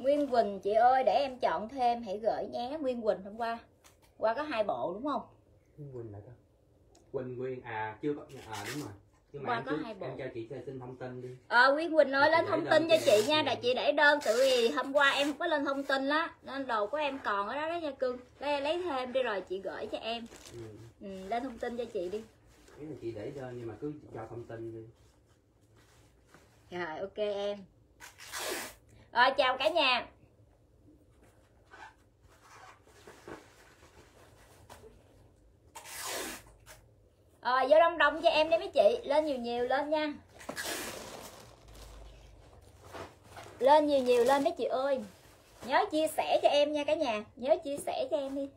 Nguyên Quỳnh chị ơi, để em chọn thêm hãy gửi nhé. Nguyên Quỳnh hôm qua có 2 bộ đúng không? Nguyên Quỳnh lại đó. Quỳnh Nguyên chưa có đúng rồi. Nhưng mà Qua có 2 bộ. em cho chị xin thông tin đi. Nguyên Quỳnh ơi, lên thông tin cho chị nha, là chị để đơn tự vì hôm qua em không có lên thông tin á, nên đồ của em còn ở đó đó nha cưng. Lấy thêm đi rồi chị gửi cho em. Lên thông tin cho chị đi. Cái này chị để đơn nhưng mà cứ cho thông tin đi. Rồi ok em. Rồi chào cả nhà. Vô đông đông cho em đi mấy chị, lên nhiều nhiều lên nha. Lên nhiều nhiều lên mấy chị ơi. Nhớ chia sẻ cho em nha cả nhà, nhớ chia sẻ cho em đi.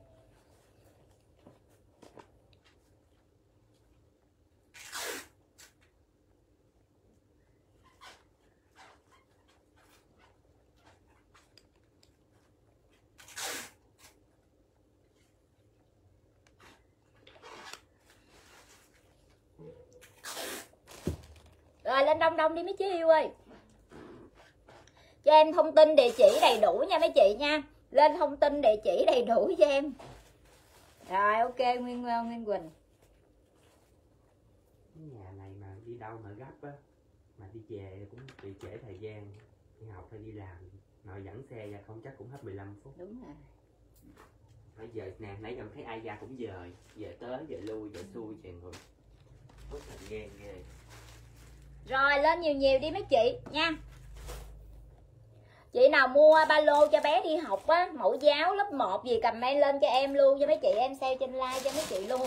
Rồi lên đông đông đi mấy chị yêu ơi. Cho em thông tin địa chỉ đầy đủ nha mấy chị nha. Lên thông tin địa chỉ đầy đủ cho em. Rồi ok Nguyên Quỳnh. Cái nhà này mà đi đâu mà gấp á, mà đi về cũng bị trễ thời gian, đi học hay đi làm, nội dẫn xe ra không chắc cũng hết 15 phút. Đúng rồi. Bây giờ nè, nãy giờ thấy ai ra cũng về tới về lui về xuôi chèn rồi. Mất thời gian ghê. Rồi lên nhiều nhiều đi mấy chị nha. Chị nào mua ba lô cho bé đi học á, mẫu giáo lớp 1 gì comment lên cho em luôn, cho mấy chị em sale trên like cho mấy chị luôn.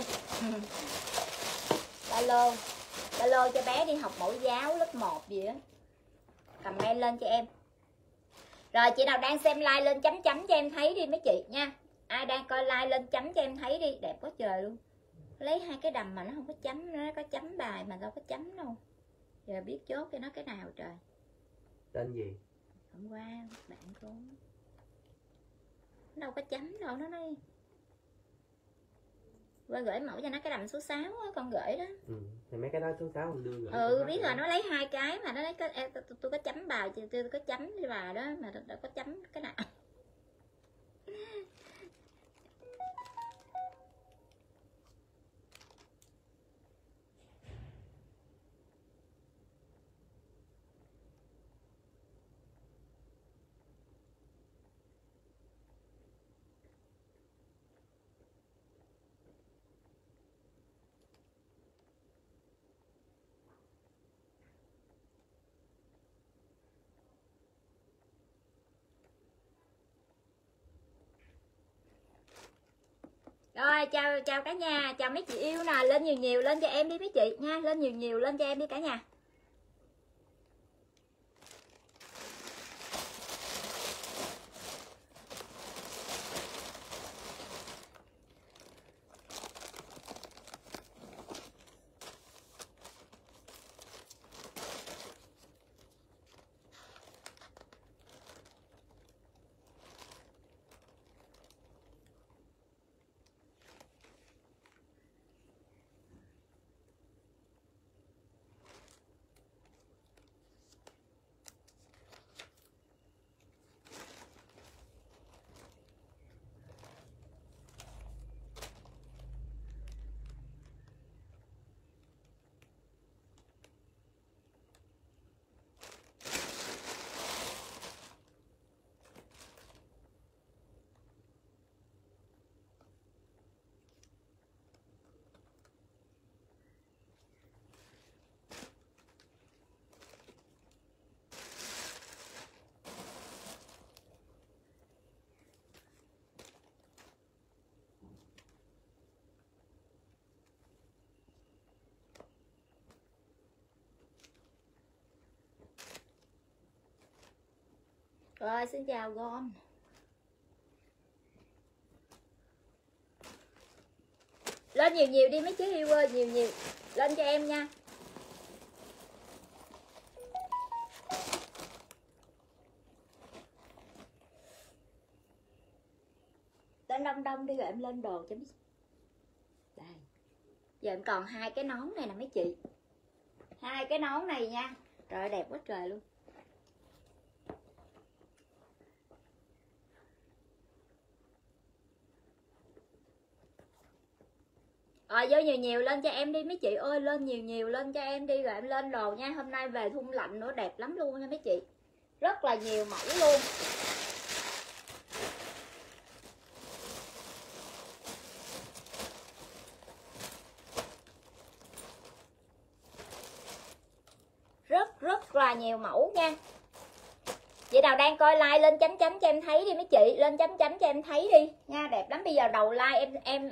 ba lô cho bé đi học mẫu giáo lớp 1 gì á, comment lên cho em. Rồi chị nào đang xem like lên chấm chấm cho em thấy đi mấy chị nha. Ai đang coi like lên chấm cho em thấy đi, đẹp quá trời luôn. Lấy 2 cái đầm mà nó không có chấm, nó có chấm bài mà đâu có chấm đâu. Giờ biết chốt cho nó cái nào trời. Tên gì? Hôm qua bạn con nó đâu có chấm đâu, nó nói qua gửi mẫu cho nó cái đầm số 6 á, con gửi đó. Thì mấy cái đó số 6 đưa gửi. Biết rồi, nó lấy 2 cái mà nó lấy cái tôi có chấm bài, tôi có chấm cái bài đó mà đâu có chấm cái nào. Rồi chào cả nhà, chào mấy chị yêu nè, lên nhiều nhiều lên cho em đi mấy chị nha, lên nhiều nhiều lên cho em đi cả nhà. Rồi xin chào Gon. Lên nhiều nhiều đi mấy chứ yêu ơi, nhiều nhiều lên cho em nha. Lên đông đông đi rồi em lên đồ cho mấy. Đây. Giờ em còn 2 cái nón này nè mấy chị. 2 cái nón này nha. Trời đẹp quá trời luôn. Rồi vô nhiều nhiều lên cho em đi mấy chị ơi, lên nhiều nhiều lên cho em đi rồi em lên đồ nha. Hôm nay về thun lạnh nữa, đẹp lắm luôn nha mấy chị. Rất là nhiều mẫu luôn. Rất là nhiều mẫu nha. Chị nào đang coi like lên chấm chấm cho em thấy đi mấy chị, lên chấm chấm cho em thấy đi nha, đẹp lắm. Bây giờ đầu like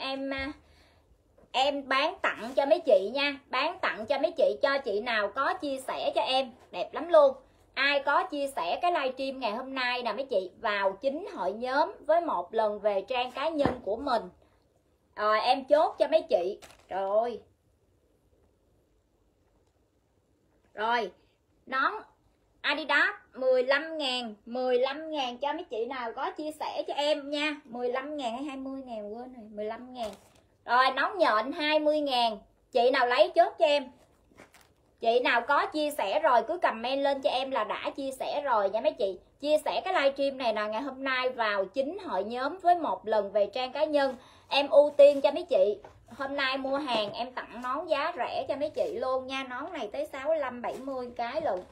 em bán tặng cho mấy chị nha, bán tặng cho mấy chị, cho chị nào có chia sẻ cho em, đẹp lắm luôn. Ai có chia sẻ cái livestream ngày hôm nay nè mấy chị, vào chính hội nhóm với một lần về trang cá nhân của mình. Rồi em chốt cho mấy chị. Trời ơi. Rồi, nón Adidas 15.000, 15.000 cho mấy chị nào có chia sẻ cho em nha. 15.000 hay 20.000 quên rồi, 15.000. Rồi nón nhện 20.000. Chị nào lấy chốt cho em. Chị nào có chia sẻ rồi cứ comment lên cho em là đã chia sẻ rồi nha mấy chị. Chia sẻ cái livestream này là ngày hôm nay vào chính hội nhóm với một lần về trang cá nhân. Em ưu tiên cho mấy chị. Hôm nay mua hàng em tặng nón giá rẻ cho mấy chị luôn nha. Nón này tới 65-70 cái lận.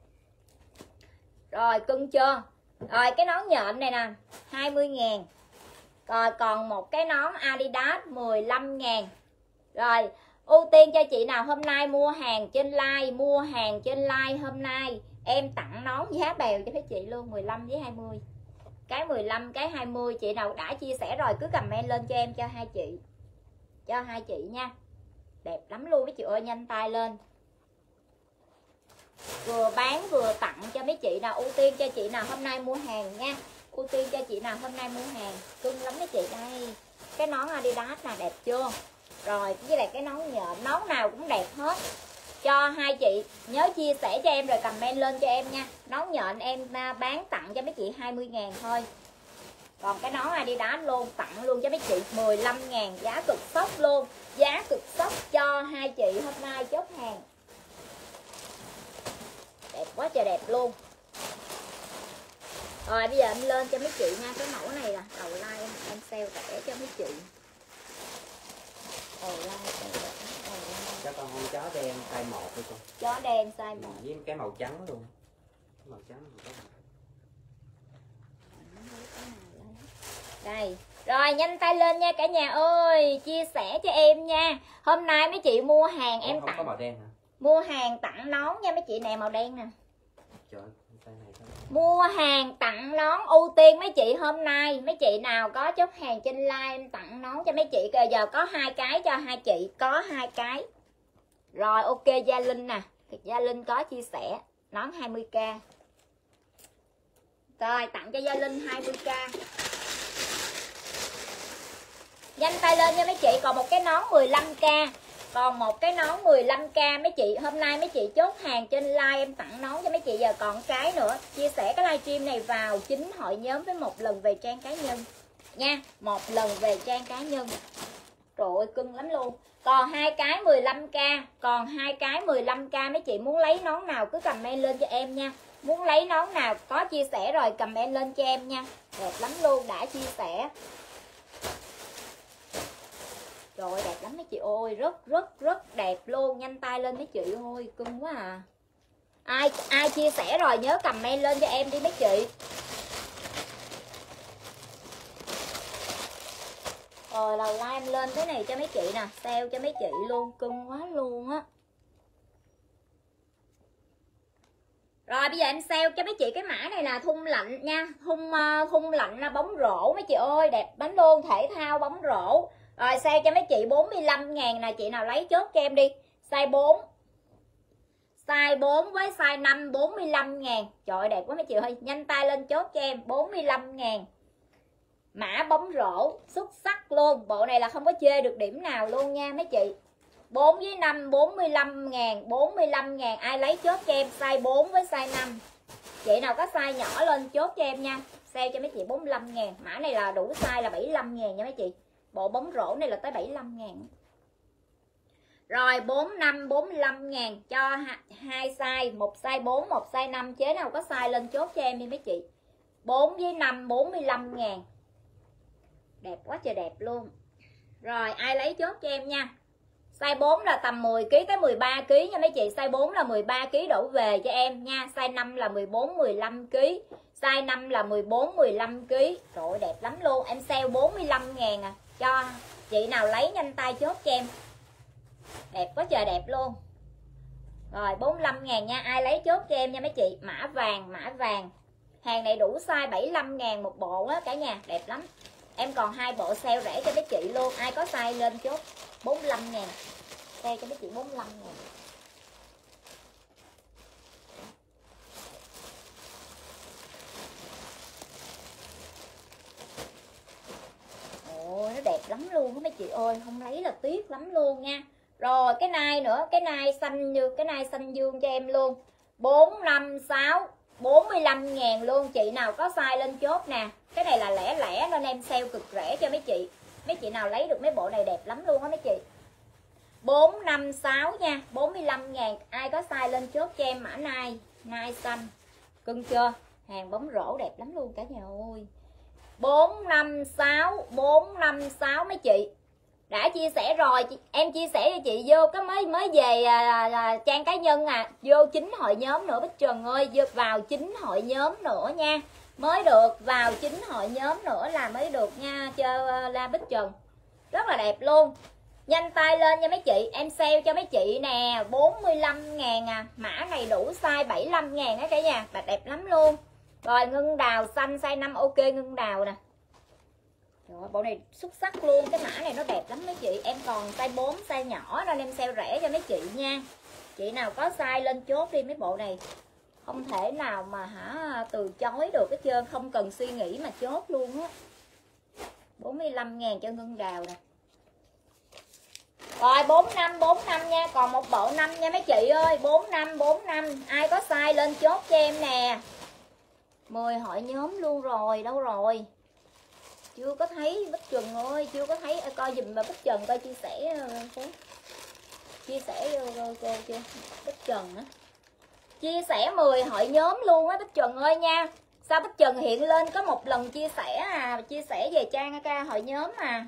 Rồi cưng chưa? Rồi cái nón nhện này nè 20.000. Rồi còn một cái nón Adidas 15.000. Rồi ưu tiên cho chị nào hôm nay mua hàng trên like, mua hàng trên like hôm nay em tặng nón giá bèo cho mấy chị luôn, 15 với 20. Cái 15 cái 20, chị nào đã chia sẻ rồi cứ comment lên cho em, cho hai chị. Cho hai chị nha. Đẹp lắm luôn mấy chị ơi, nhanh tay lên. Vừa bán vừa tặng cho mấy chị nào, ưu tiên cho chị nào hôm nay mua hàng nha. Ưu tiên cho chị nào hôm nay mua hàng, cưng lắm mấy chị. Đây cái nón Adidas là đẹp chưa? Rồi với lại cái nón nhện, nón nào cũng đẹp hết. Cho hai chị nhớ chia sẻ cho em rồi comment lên cho em nha. Nón nhện em bán tặng cho mấy chị 20.000 thôi. Còn cái nón Adidas luôn, tặng luôn cho mấy chị 15.000, giá cực sốc luôn. Giá cực sốc cho hai chị hôm nay chốt hàng. Đẹp quá trời đẹp luôn. Rồi bây giờ em lên cho mấy chị nha. Cái mẫu này là đầu like em sale rẻ cho mấy chị. Đầu like. Cho con con chó đen size 1 đi con. Chó đen size 1. Với cái màu trắng luôn. Màu trắng. Đây. Rồi nhanh tay lên nha cả nhà ơi, chia sẻ cho em nha. Hôm nay mấy chị mua hàng em không tặng. Có màu đen hả? Mua hàng tặng nón nha mấy chị nè, màu đen nè. Trời ơi, tay này thôi. Mua hàng tặng nón, ưu tiên mấy chị hôm nay. Mấy chị nào có chốt hàng trên like em tặng nón cho mấy chị. Giờ có 2 cái cho hai chị, có 2 cái. Rồi ok, Gia Linh nè, Gia Linh có chia sẻ nón 20k. Rồi tặng cho Gia Linh 20k. Nhanh tay lên nha mấy chị. Còn một cái nón 15k. Còn một cái nón 15k mấy chị. Hôm nay mấy chị chốt hàng trên like em tặng nón cho mấy chị. Giờ còn cái nữa. Chia sẻ cái livestream này vào chính hội nhóm với một lần về trang cá nhân nha. Một lần về trang cá nhân. Trời ơi cưng lắm luôn. Còn 2 cái 15k. Còn 2 cái 15k mấy chị muốn lấy nón nào cứ comment lên cho em nha. Muốn lấy nón nào có chia sẻ rồi comment lên cho em nha. Đẹp lắm luôn, đã chia sẻ. Rồi đẹp lắm mấy chị ơi, rất đẹp luôn. Nhanh tay lên mấy chị ơi, cưng quá à. Ai chia sẻ rồi nhớ comment lên cho em đi mấy chị. Rồi đầu like em lên cái này cho mấy chị nè, sale cho mấy chị luôn, cưng quá luôn á. Rồi bây giờ em sale cho mấy chị cái mã này là thun lạnh nha. Thun lạnh là bóng rổ mấy chị ơi, đẹp lắm luôn, thể thao bóng rổ. Rồi sale cho mấy chị 45.000 nè, chị nào lấy chốt cho em đi. Size 4. Size 4 với size 5 45.000. Trời ơi đẹp quá mấy chị ơi, nhanh tay lên chốt cho em 45.000. Mã bóng rổ xuất sắc luôn. Bộ này là không có chê được điểm nào luôn nha mấy chị. 4 với 5 45.000, 45.000. Ai lấy chốt cho em size 4 với size 5. Chị nào có size nhỏ lên chốt cho em nha. Sale cho mấy chị 45.000. Mã này là đủ size là 75.000 nha mấy chị. Bộ bóng rổ này là tới 75.000. Rồi 45 45.000 cho hai size, một size 4, một size 5. Chế nào có size lên chốt cho em đi mấy chị. 4 với 5 45.000. Đẹp quá trời đẹp luôn. Rồi ai lấy chốt cho em nha. Size 4 là tầm 10 kg tới 13 kg nha mấy chị. Size 4 là 13 kg đổ về cho em nha. Size 5 là 14 15 kg. Size 5 là 14 15 kg. Trời đẹp lắm luôn. Em sale 45.000 à. Cho chị nào lấy nhanh tay chốt cho em. Đẹp quá trời đẹp luôn. Rồi 45.000 nha. Ai lấy chốt cho em nha mấy chị. Mã vàng, mã vàng. Hàng này đủ size 75.000 một bộ á cả nhà. Đẹp lắm. Em còn 2 bộ sale rẻ cho mấy chị luôn. Ai có size lên chốt 45.000. Sale cho mấy chị 45.000. Ôi nó đẹp lắm luôn á mấy chị ơi. Không lấy là tiếc lắm luôn nha. Rồi cái nai nữa. Cái nai xanh như cái nai xanh dương cho em luôn. 456 45.000 luôn. Chị nào có size lên chốt nè. Cái này là lẻ lẻ nên em sale cực rẻ cho mấy chị. Mấy chị nào lấy được mấy bộ này đẹp lắm luôn á mấy chị. 456 nha. 45.000. Ai có size lên chốt cho em mã nai. Nai xanh. Cưng chưa? Hàng bóng rổ đẹp lắm luôn cả nhà ơi. 456 mấy chị. Đã chia sẻ rồi, em chia sẻ cho chị vô cái mới về trang cá nhân à, vô 9 hội nhóm nữa Bích Trần ơi, vô vào 9 hội nhóm nữa nha. Mới được vào 9 hội nhóm nữa là mới được nha cho La Bích Trần. Rất là đẹp luôn. Nhanh tay lên nha mấy chị, em sale cho mấy chị nè, 45.000 à. Mã này đủ size 75.000 á cả nhà, đẹp lắm luôn. Rồi ngân đào xanh size 5 ok ngân đào nè. Rồi, bộ này xuất sắc luôn. Cái mã này nó đẹp lắm mấy chị. Em còn size 4 size nhỏ nên em sale rẻ cho mấy chị nha. Chị nào có size lên chốt đi mấy bộ này. Không thể nào mà từ chối được hết trơn. Không cần suy nghĩ mà chốt luôn á. 45.000 cho ngân đào nè. Rồi 45 nha. Còn một bộ 5 nha mấy chị ơi. 45. Ai có size lên chốt cho em nè. 10 hội nhóm luôn rồi. Đâu rồi? Chưa có thấy Bích Trần ơi. Chưa có thấy. Coi dùm mà Bích Trần coi chia sẻ. Chia sẻ cô chưa. Bích Trần á. Chia sẻ 10 hội nhóm luôn á Bích Trần ơi nha. Sao Bích Trần hiện lên có một lần chia sẻ à. Chia sẻ về trang ca hội nhóm à.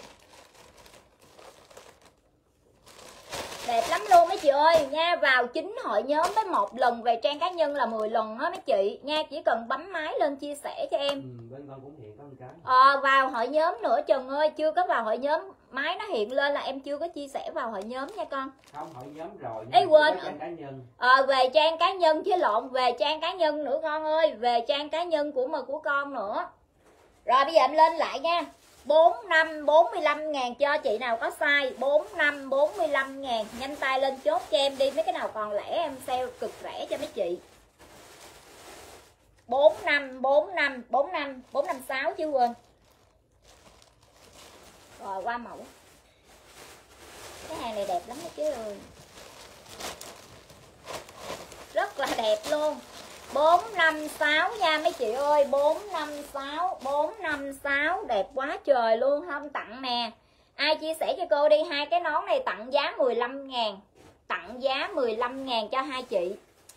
Đẹp lắm luôn mấy chị ơi nha. Vào 9 hội nhóm với một lần về trang cá nhân là 10 lần đó mấy chị nha. Chỉ cần bấm máy lên chia sẻ cho em. Bên con cũng hiện có một cái. Vào hội nhóm nữa Trần ơi. Chưa có vào hội nhóm. Máy nó hiện lên là em chưa có chia sẻ vào hội nhóm nha con. Không, hội nhóm rồi. Ê quên. Trang cá nhân. Về trang cá nhân chứ lộn. Về trang cá nhân nữa con ơi. Về trang cá nhân của con nữa. Rồi bây giờ em lên lại nha. 45 cho chị nào có size. 45 nhanh tay lên chốt cho em đi. Mấy cái nào còn lẻ em sale cực rẻ cho mấy chị. 456 chứ quên. Rồi qua mẫu. Cái hàng này đẹp lắm đó chứ ơi. Rất là đẹp luôn. 456 nha mấy chị ơi. 456 đẹp quá trời luôn. Không tặng nè. Ai chia sẻ cho cô đi. Hai cái nón này tặng giá 15.000. Tặng giá 15.000 cho hai chị.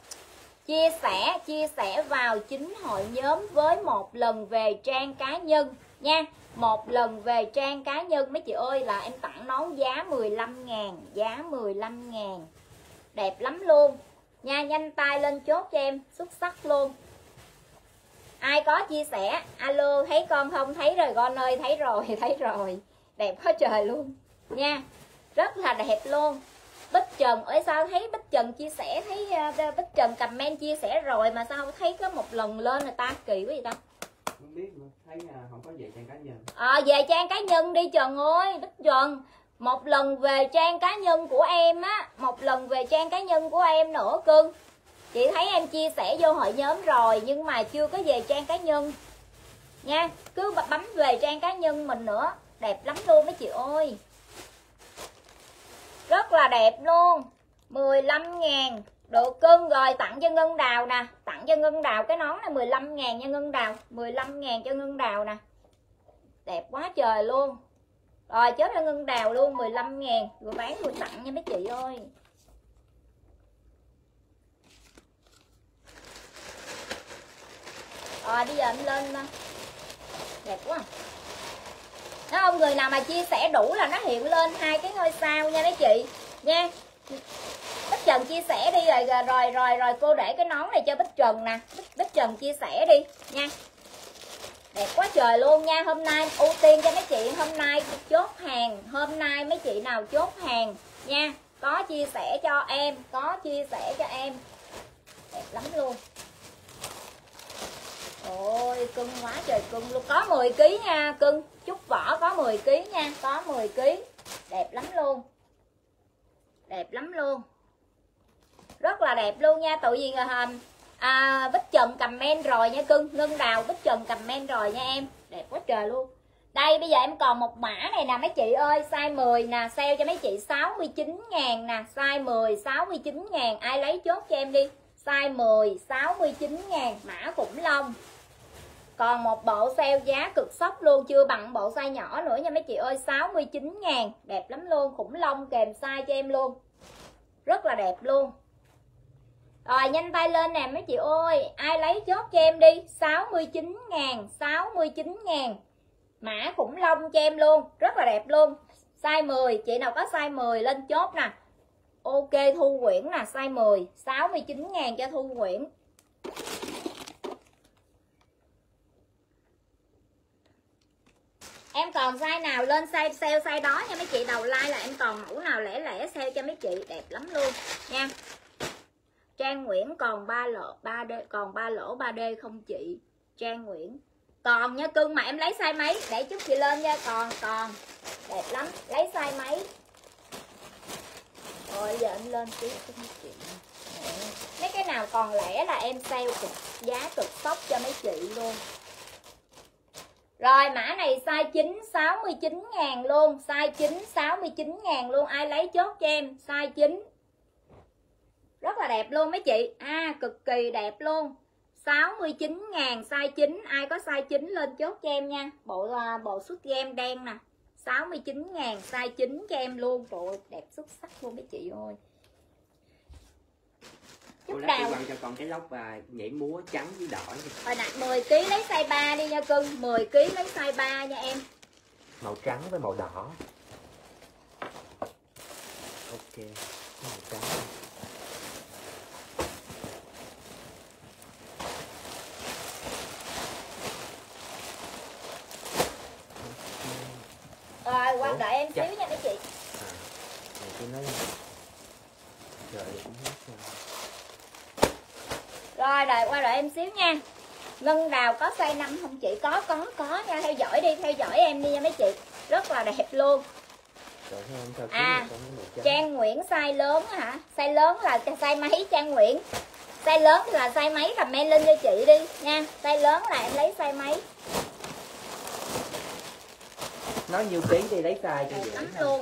Chia sẻ vào 9 hội nhóm với một lần về trang cá nhân nha. Một lần về trang cá nhân mấy chị ơi là em tặng nón giá 15.000. Giá 15.000. Đẹp lắm luôn nha. Nhanh tay lên chốt cho em. Xuất sắc luôn. Ai có chia sẻ alo thấy con không? Thấy rồi con ơi. Thấy rồi. Thấy rồi. Đẹp quá trời luôn nha. Rất là đẹp luôn. Bích Trần ơi sao thấy Bích Trần chia sẻ. Thấy Bích Trần comment chia sẻ rồi mà sao thấy có một lần lên người ta kỳ quá vậy ta. Không biết nữa. Thấy không có về trang cá nhân. Về trang cá nhân đi Trần ơi. Bích Trần một lần về trang cá nhân của em á. Một lần về trang cá nhân của em nữa cưng. Chị thấy em chia sẻ vô hội nhóm rồi nhưng mà chưa có về trang cá nhân nha. Cứ bấm về trang cá nhân mình nữa. Đẹp lắm luôn mấy chị ơi. Rất là đẹp luôn. 15.000 được cưng. Rồi tặng cho Ngân Đào nè. Tặng cho Ngân Đào cái nón này 15.000 nha Ngân Đào. 15.000 cho Ngân Đào nè. Đẹp quá trời luôn. Rồi chốt cho Ngân Đào luôn 15.000. Vừa bán vừa tặng nha mấy chị ơi. Rồi bây giờ em lên. Đẹp quá. Thấy không? người nào mà chia sẻ đủ là nó hiện lên 2 cái ngôi sao nha mấy chị nha. Bích Trần chia sẻ đi rồi cô để cái nón này cho Bích Trần nè. Bích Trần chia sẻ đi nha. Đẹp quá trời luôn nha. Hôm nay ưu tiên cho mấy chị, hôm nay chốt hàng, hôm nay mấy chị nào chốt hàng nha, có chia sẻ cho em, có chia sẻ cho em. Đẹp lắm luôn. Ôi cưng quá trời cưng luôn. Có 10 kg nha cưng. Trúc vỏ có 10 kg nha, có 10 kg. Đẹp lắm luôn. Đẹp lắm luôn. Rất là đẹp luôn nha. Tự nhiên Bích Trần comment rồi nha cưng. Ngân Đào Bích Trần comment rồi nha em. Đẹp quá trời luôn. Đây bây giờ em còn một mã này nè mấy chị ơi. Size 10 nè, sale cho mấy chị 69.000 nè. Size 10 69.000. Ai lấy chốt cho em đi. Size 10 69.000. Mã khủng long. Còn một bộ sale giá cực sốc luôn. Chưa bằng bộ size nhỏ nữa nha mấy chị ơi. 69.000. Đẹp lắm luôn. Khủng long kèm size cho em luôn. Rất là đẹp luôn. Rồi nhanh tay lên nè mấy chị ơi. Ai lấy chốt cho em đi. 69.000. 69.000. Mã khủng long cho em luôn. Rất là đẹp luôn. Size 10. Chị nào có size 10 lên chốt nè. Ok Thu Nguyễn nè. Size 10 69.000 cho Thu Nguyễn. Em còn size nào lên sale size đó nha mấy chị. Đầu like là em còn mẫu nào lẻ lẻ sale cho mấy chị. Đẹp lắm luôn nha. Trang Nguyễn còn 3 lỗ 3D, còn 3 lỗ 3D không chị? Trang Nguyễn còn nha cưng, mà em lấy size mấy để chút chị lên nha. Còn đẹp lắm. Lấy size mấy. Rồi giờ em lên tiếp cho mấy chị. Mấy cái nào còn lẻ là em sale giá cực sốc cho mấy chị luôn. Rồi mã này size 9 69.000 luôn. Size 9 69.000 luôn. Ai lấy chốt cho em. Size 9 rất là đẹp luôn mấy chị. Cực kỳ đẹp luôn. 69.000 size 9. Ai có size 9 lên chốt cho em nha. Bộ sút game đen nè. 69.000 size 9 cho em luôn. Trời ơi, đẹp xuất sắc luôn mấy chị ơi. Cô lát cô quăng cho con cái lóc và nhảy múa trắng với đỏ. Hồi nãy 10 kg lấy size 3 đi nha cưng. 10 kg lấy size 3 nha em. Màu trắng với màu đỏ. Ok. Màu trắng. Rồi qua đợi em xíu nha mấy chị. Này tôi nói rồi cũng hết rồi. Rồi đợi qua đợi em xíu nha. Ngân Đào có size 5 không chị? Có nha. Theo dõi đi, theo dõi em đi nha mấy chị. Rất là đẹp luôn. Trang Nguyễn size lớn hả? Size lớn là size mấy Trang Nguyễn? Size lớn là size mấy? Comment lên cho chị đi nha. Size lớn là em lấy size mấy? Nói nhiêu ký thì lấy size cho dễ lắm luôn.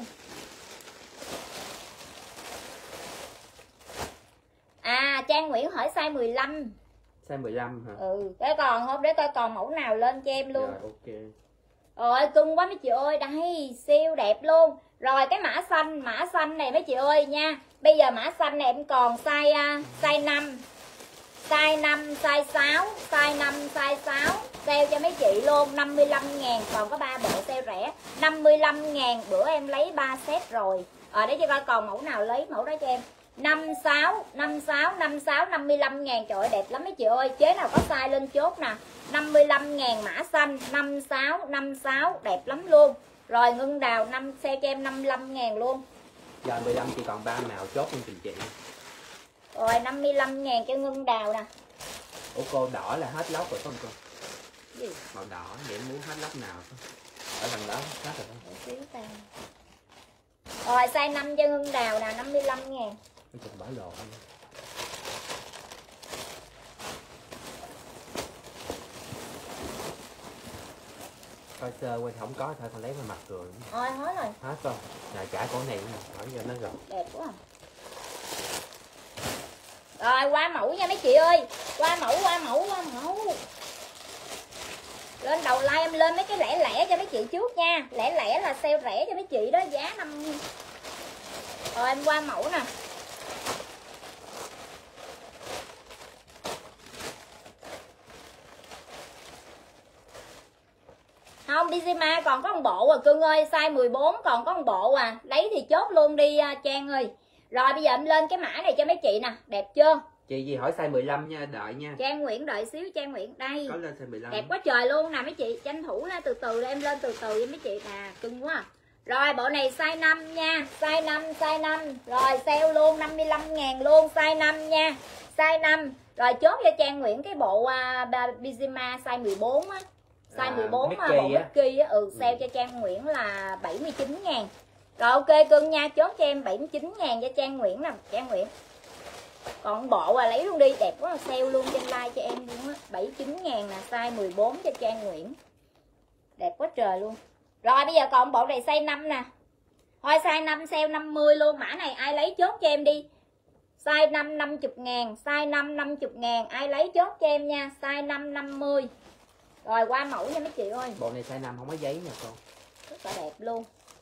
Trang Nguyễn hỏi size 15. Size 15 hả? Để còn không, để coi còn mẫu nào lên cho em luôn. Rồi ok. Rồi cưng quá mấy chị ơi. Đây siêu đẹp luôn. Rồi cái mã xanh này mấy chị ơi nha. Bây giờ mã xanh này em còn size 5, size 5, size 6, size 5, size 6. Sale cho mấy chị luôn. 55.000. Còn có 3 bộ sale rẻ. 55.000. Bữa em lấy 3 set rồi. Để cho coi còn mẫu nào lấy mẫu đó cho em. 56, 55.000. Trời ơi đẹp lắm mấy chị ơi. Chế nào có size lên chốt nè. 55.000 mã xanh. 56 đẹp lắm luôn. Rồi Ngân Đào xe cho em 55.000 luôn. Giờ 15 chỉ còn 3 màu chốt luôn chị. Rồi 55.000 cho Ngân Đào nè. Ủa cô đỏ là hết lóc rồi phải không cô? Gì? Màu đỏ vậy muốn hết lóc nào không? Ở lần đó hết rồi không? Rồi size 5 cho Ngân Đào nè. 55.000. Chừng bỏ lộ. Coi sơ quay không có thôi, con lấy vào mặt rồi. Hết rồi. Hết rồi. Rồi trả cổ này nè, hỏi cho nó rồi. Đẹp quá. Rồi qua mẫu nha mấy chị ơi. Qua mẫu. Lên đầu like em lên mấy cái lẻ lẻ cho mấy chị trước nha. Lẻ lẻ là sale rẻ cho mấy chị đó, giá 5. Rồi em qua mẫu nè. Không, Bizima còn có một bộ à cưng ơi, size 14 còn có một bộ à. Lấy thì chốt luôn đi Trang ơi. Rồi bây giờ em lên cái mã này cho mấy chị nè, đẹp chưa? Chị gì hỏi size 15 nha, đợi nha. Trang Nguyễn đợi xíu, Trang Nguyễn đây. Có lên size 15. Đẹp quá trời luôn nè mấy chị, tranh thủ ra từ từ em lên từ từ với mấy chị nè, cưng quá. Rồi bộ này size 5 nha, size 5. Rồi sale luôn 55.000 luôn, size 5 nha. Size 5. Rồi chốt cho Trang Nguyễn cái bộ Bizima size 14 á. Size 14 mà bộ Mickey á, sale cho Trang Nguyễn là 79.000. Rồi ok cưng nha, chốt cho em 79.000 cho Trang Nguyễn nè, Trang Nguyễn. Còn bộ lấy luôn đi, đẹp quá, sale luôn trên like cho em luôn á. 79.000 nè, size 14 cho Trang Nguyễn. Đẹp quá trời luôn. Rồi bây giờ còn bộ này size 5 nè. Thôi size 5 sale 50 luôn, mã này ai lấy chốt cho em đi. Size 5 50.000, size 5 50.000, ai lấy chốt cho em nha, size 5 50. Rồi qua mẫu nha mấy chị ơi. Bộ này size 5 không có giấy nha con. Rất là đẹp luôn.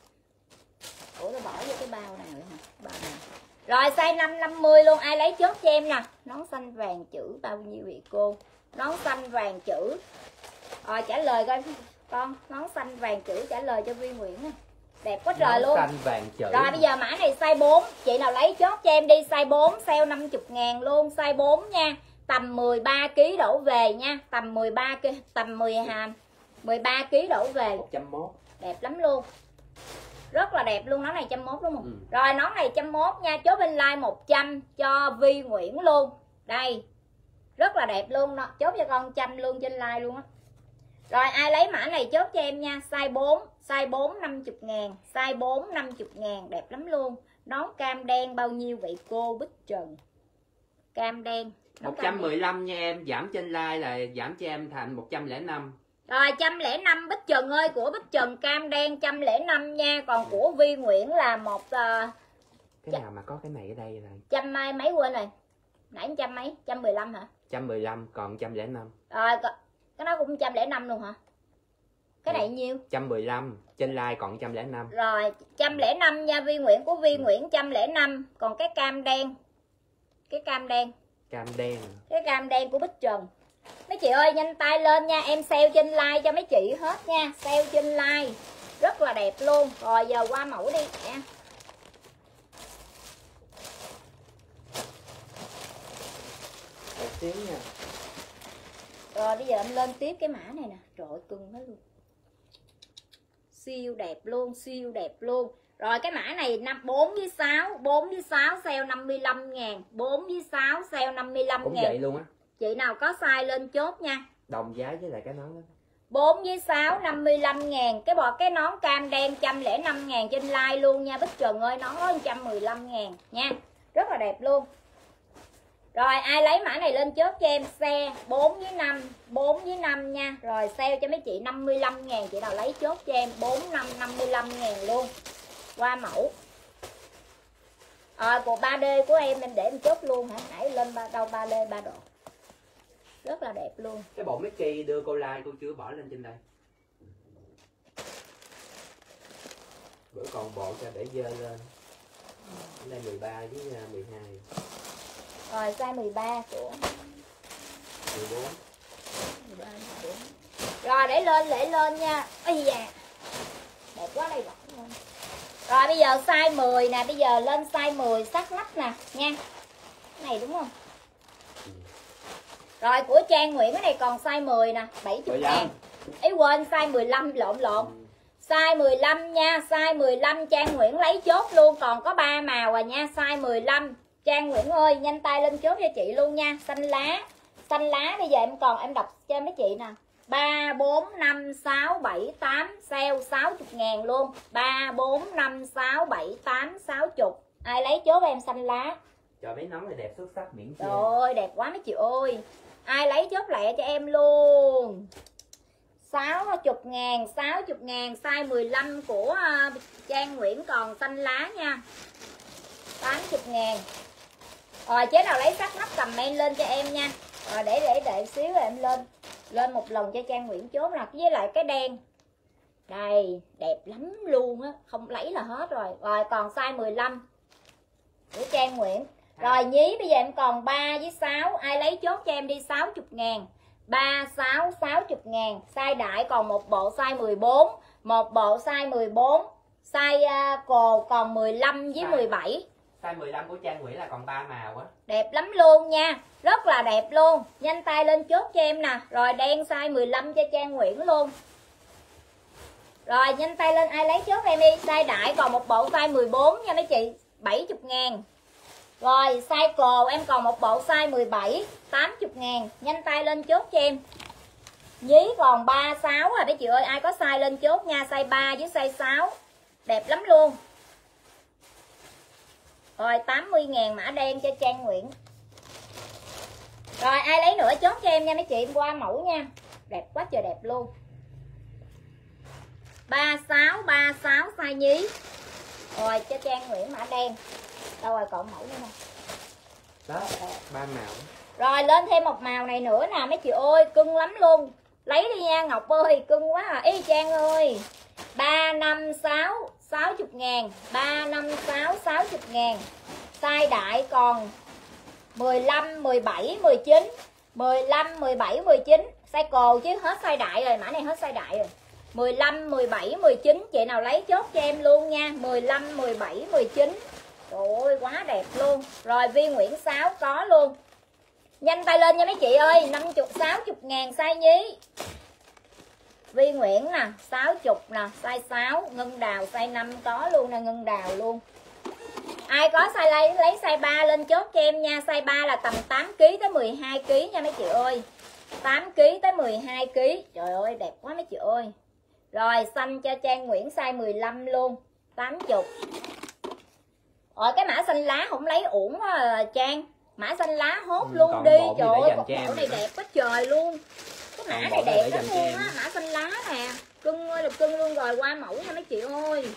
Ủa nó bỏ vô cái bao nào nữa hả? Bao nào. Rồi size 5 50 luôn, ai lấy chốt cho em nè. Nón xanh vàng chữ bao nhiêu vậy cô? Nón xanh vàng chữ. Rồi trả lời coi con, nón xanh vàng chữ trả lời cho Vi Nguyễn nè. Đẹp quá trời luôn. Xanh vàng chữ. Rồi bây giờ mã này size 4, chị nào lấy chốt cho em đi, size 4 sale 50.000 luôn, size 4 nha. Tầm 13 kg đổ về nha, tầm 13 kg, tầm 13 kg đổ về. 101. Đẹp lắm luôn. Rất là đẹp luôn, nón này 101 đúng không? Rồi nón này 101 nha, chốt bên like 100 cho Vi Nguyễn luôn. Đây. Rất là đẹp luôn đó, chốt cho con 100 luôn trên like luôn á. Rồi ai lấy mã này chốt cho em nha, size 4, size 4 50.000, size 4 50.000, đẹp lắm luôn. Nón cam đen bao nhiêu vậy cô Bích Trần? Cam đen. 115 nha em, giảm trên like là giảm cho em thành 105. Rồi 105 Bích Trần ơi, của Bích Trần cam đen 105 nha, còn của Vi Nguyễn là một cái nào mà có cái này ở đây là trăm mấy quên rồi. Nãy trăm mấy? 115 hả? 115 còn 105. Rồi cái đó cũng 105 luôn hả? Cái này nhiêu? 115, trên like còn 105. Rồi 105 nha Vi Nguyễn, của Vi Nguyễn 105, còn cái cam đen. Cái cam đen. Cam đen. Cái cam đen của Bích Trần. Mấy chị ơi nhanh tay lên nha, em sale trên like cho mấy chị hết nha, sale trên like. Rất là đẹp luôn. Rồi giờ qua mẫu đi nha. Một xíu nha. Rồi bây giờ em lên tiếp cái mã này nè. Trời ơi cưng hết luôn. Siêu đẹp luôn, siêu đẹp luôn. Rồi cái mã này 4 với 6, 4 với 6 sale 55.000, 4 với 6 sale 55.000. Cũng vậy luôn á. Chị nào có size lên chốt nha. Đồng giá với lại cái nón đó. 4 với 6 55.000, cái nón cam đen 105.000 trên like luôn nha Bích Trần ơi, nón có 115.000 nha. Rất là đẹp luôn. Rồi ai lấy mã này lên chốt cho em, xe 4 với 5, 4 với 5 nha. Rồi sale cho mấy chị 55.000, chị nào lấy chốt cho em 4 5 55.000 luôn. Qua mẫu. Bộ 3D của em để em chốt luôn hả? Nãy lên đâu 3D 3 độ. Rất là đẹp luôn. Cái bộ Mickey đưa cô like cô chưa bỏ lên trên đây. Bữa còn bộ cho để dơ lên. Cái này 13 với 12. Rồi size 13 của 14. 13 14. Rồi để lên nha. Ây da. Đẹp quá đây bỏng luôn. Rồi bây giờ size 10 nè, bây giờ lên size 10 sắc lách nè nha. Cái này đúng không? Rồi của Trang Nguyễn cái này còn size 10 nè, 70.000. Ý quên size 15 lộn. Size 15 nha, size 15 Trang Nguyễn lấy chốt luôn, còn có 3 màu à nha, size 15. Trang Nguyễn ơi, nhanh tay lên chốt cho chị luôn nha, xanh lá. Xanh lá bây giờ em đọc cho mấy chị nè. 3 4 5 6 7 8 sale 60.000 luôn. 3 4 5 6 7 8 60. Ai lấy chốt em xanh lá. Trời mấy nón này đẹp xuất sắc miễn phí. Trời ơi đẹp quá mấy chị ơi. Ai lấy chốt lẹ cho em luôn. 60.000, 60.000 size 15 của Trang Nguyễn còn xanh lá nha. 80.000. Rồi chế nào lấy sắc nắp comment lên cho em nha. Rồi để xíu rồi em lên một lần cho Trang Nguyễn chốt nè, với lại cái đen. Đây, đẹp lắm luôn á, không lấy là hết rồi. Rồi còn size 15 của Trang Nguyễn. Rồi nhí bây giờ em còn 3 với 6, ai lấy chốt cho em đi 60.000. 36 60 ngàn. Size đại còn một bộ size 14, một bộ size 14, size cồ còn 15 với 17. Size 15 của Trang Nguyễn là còn 3 màu á. Đẹp lắm luôn nha, rất là đẹp luôn. Nhanh tay lên chốt cho em nè. Rồi đen size 15 cho Trang Nguyễn luôn. Rồi nhanh tay lên ai lấy chốt em đi. Size đại còn một bộ size 14 nha mấy chị, 70 ngàn. Rồi size cồ em còn một bộ size 17, 80 ngàn. Nhanh tay lên chốt cho em. Nhí còn 36 rồi mấy chị ơi. Ai có size lên chốt nha. Size 3 với size 6. Đẹp lắm luôn. Rồi 80 ngàn mã đen cho Trang Nguyễn. Rồi ai lấy nữa chốt cho em nha mấy chị. Em qua mẫu nha. Đẹp quá trời đẹp luôn. 36 36 size nhí. Rồi cho Trang Nguyễn mã đen. Đâu rồi còn mẫu nữa nè. Đó, 3 màu. Rồi lên thêm một màu này nữa nè mấy chị ơi, cưng lắm luôn. Lấy đi nha Ngọc ơi, cưng quá à. Ý Trang ơi. 356 60 ngàn. 356 60 ngàn. Size đại còn 15, 17, 19. 15, 17, 19. Size cồ chứ hết size đại rồi. Mã này hết size đại rồi. 15, 17, 19. Chị nào lấy chốt cho em luôn nha. 15, 17, 19. Trời ơi quá đẹp luôn. Rồi Vi Nguyễn 6 có luôn. Nhanh tay lên nha mấy chị ơi. 50, 60 ngàn size nhí. Vi Nguyễn nè 60 nè, size 6. Ngân đào size 5 có luôn nè, ngân đào luôn. Ai có size lấy size 3 lên chốt cho em nha. Size 3 là tầm 8kg tới 12kg nha mấy chị ơi. 8kg tới 12kg. Trời ơi đẹp quá mấy chị ơi. Rồi xanh cho Trang Nguyễn size 15 luôn, 80. Rồi cái mã xanh lá không lấy uổng quá Trang. Mã xanh lá hốt luôn đi. Trời ơi cục bộ này đẹp quá trời luôn. Cái mã này đẹp lắm luôn á. Mã xanh lá nè. Cưng ơi là cưng luôn rồi. Qua mẫu nha mấy chị ơi.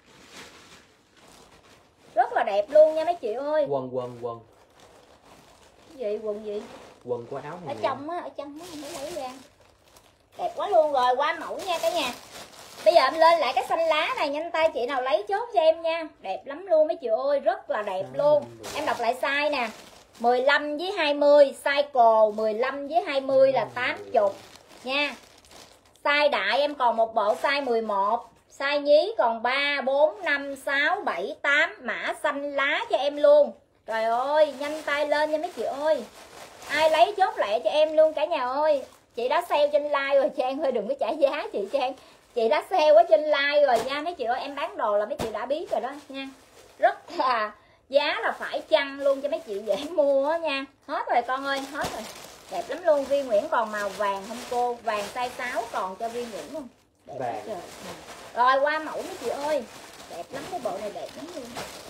Rất là đẹp luôn nha mấy chị ơi. Quần Cái gì quần gì? Quần của áo này ở trong á, ở trong á không có lấy ra. Đẹp quá luôn rồi. Qua mẫu nha cả nhà. Bây giờ em lên lại cái xanh lá này. Nhanh tay chị nào lấy chốt cho em nha. Đẹp lắm luôn mấy chị ơi. Rất là đẹp luôn. Em đọc lại size nè. 15 với 20. Size cồ 15 với 20 là 80 nha. Size đại em còn một bộ size 11. Size nhí còn 3, 4, 5, 6, 7, 8. Mã xanh lá cho em luôn. Trời ơi nhanh tay lên nha mấy chị ơi. Ai lấy chốt lại cho em luôn cả nhà ơi. Chị đã sale trên like rồi Trang ơi, đừng có trả giá chị Trang. Chị đã sale ở trên like rồi nha mấy chị ơi. Em bán đồ là mấy chị đã biết rồi đó nha. Rất là giá là phải chăng luôn cho mấy chị dễ mua á nha. Hết rồi con ơi, hết rồi. Đẹp lắm luôn. Vi Nguyễn còn màu vàng không cô? Vàng size 6 còn cho Vi Nguyễn không? Đẹp quá trời. Rồi qua mẫu mấy chị ơi. Đẹp lắm, cái bộ này đẹp lắm luôn.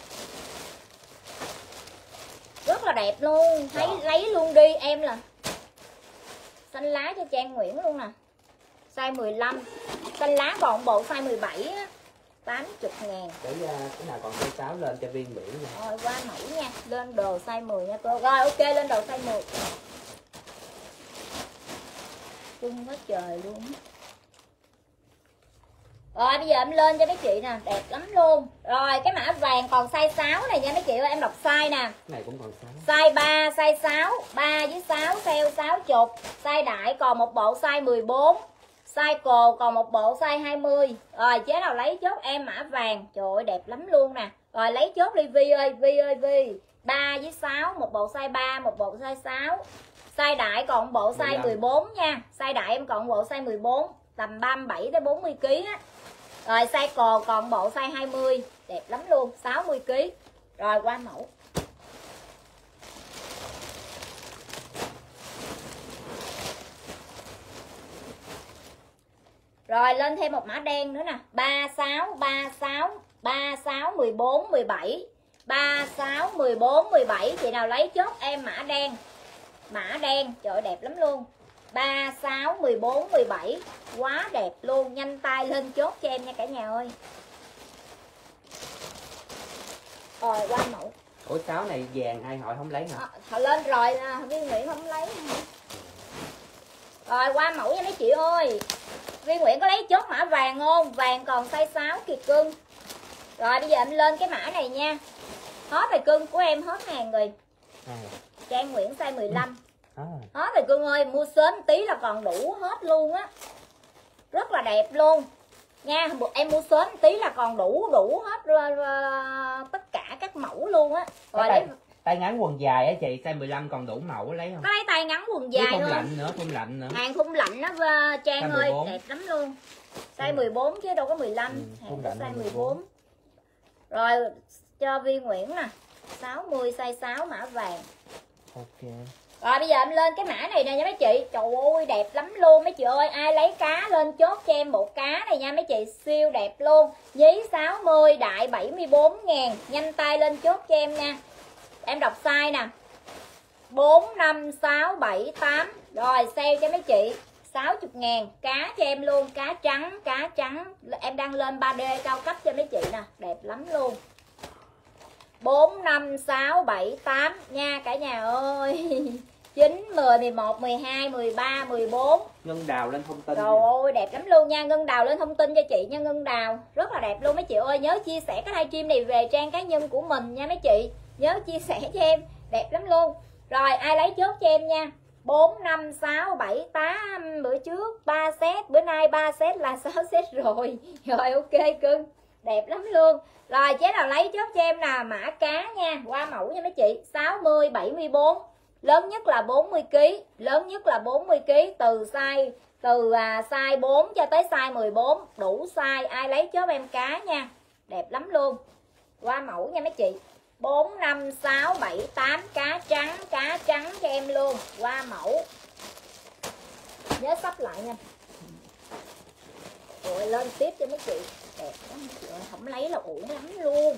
Rất là đẹp luôn. Thấy lấy luôn đi em là xanh lá cho Trang Nguyễn luôn nè. Size 15. Xanh lá còn bộ size 17 á, 80 ngàn. Cái nào còn size 6 lên cho Viên Nguyễn nha. Rồi qua mẫu nha. Lên đồ size 10 nha cô. Rồi ok lên đồ size 10. Cưng quá trời luôn. Rồi bây giờ em lên cho mấy chị nè. Đẹp lắm luôn. Rồi cái mã vàng còn size 6 này nha mấy chị ơi. Em đọc size nè. Cái này cũng còn 6. Size 3, size 6. 3 với 6 sale 60. Size đại còn một bộ size 14. Size cồ còn một bộ size 20. Rồi chế nào lấy chốt em mã vàng. Trời ơi đẹp lắm luôn nè. Rồi lấy chốt đi Vi ơi. Vi ơi Vi. 3 với 6. Một bộ size 3. Một bộ size 6. Size đại còn bộ size 14 nha. Size đại em còn bộ size 14. Tầm 37 tới 40 kg á. Rồi size cồ còn bộ size 20. Đẹp lắm luôn, 60 kg. Rồi qua mẫu. Rồi lên thêm một mã đen nữa nè. 36 36 36 14 17. 36 14 17. Chị nào lấy chốt em mã đen. Mã đen, trời ơi, đẹp lắm luôn. 36 14 17. Quá đẹp luôn. Nhanh tay lên chốt cho em nha cả nhà ơi. Rồi qua mẫu. Ủa 6 này vàng hai hội không lấy hả? Họ lên rồi Viên Nguyễn không lấy hả? Rồi qua mẫu nha mấy chị ơi. Viên Nguyễn có lấy chốt mã vàng không? Vàng còn size 6 kìa cưng. Rồi bây giờ em lên cái mã này nha. Hết rồi cưng của em, hết hàng rồi. Trang Nguyễn size 15. Hết rồi cưng ơi, mua sớm tí là còn đủ hết luôn á. Rất là đẹp luôn nha, em mua sớm tí là còn đủ hết tất cả các mẫu luôn á. Rồi đấy, tay ngắn quần dài á chị, size 15 còn đủ mẫu lấy không? có lấy tay ngắn quần dài thun thôi. Thun lạnh nữa. Hàng thun lạnh đó Trang ơi, đẹp lắm luôn. Size 14 chứ đâu có 15. Hàng size 14. Rồi cho Vi Nguyễn nè, 60 size 6 mã vàng. Ok. Rồi bây giờ em lên cái mã này nè nha mấy chị. Trời ơi đẹp lắm luôn mấy chị ơi. Ai lấy cá lên chốt cho em bộ cá này nha mấy chị. Siêu đẹp luôn. Nhí 60, đại 74.000. Nhanh tay lên chốt cho em nha. Em đọc size nè, 4, 5, 6, 7, 8. Rồi sale cho mấy chị 60.000. Cá cho em luôn. Cá trắng. Em đang lên 3D cao cấp cho mấy chị nè. Đẹp lắm luôn. 4, 5, 6, 7, 8 nha cả nhà ơi. 9, 10, 11, 12, 13, 14. Ngân đào lên thông tin. Trời ơi đẹp lắm luôn nha. Ngân đào lên thông tin cho chị nha. Ngân đào rất là đẹp luôn mấy chị ơi. Nhớ chia sẻ cái livestream này về trang cá nhân của mình nha mấy chị. Nhớ chia sẻ cho em. Đẹp lắm luôn. Rồi ai lấy chốt cho em nha. 4, 5, 6, 7, 8. Bữa trước 3 set. Bữa nay 3 set là 6 set rồi. Rồi ok cưng. Đẹp lắm luôn. Rồi chế nào lấy chốt cho em là mã cá nha. Qua mẫu nha mấy chị. 60, 74. Lớn nhất là 40kg. Lớn nhất là 40kg. Từ size 4 cho tới size 14. Đủ size. Ai lấy chốt em cá nha. Đẹp lắm luôn. Qua mẫu nha mấy chị. 4, 5, 6, 7, 8. Cá trắng cho em luôn. Qua mẫu. Nhớ sắp lại nha. Rồi lên tiếp cho mấy chị. Đẹp lắm mấy chị ơi. Không lấy là uổng lắm luôn.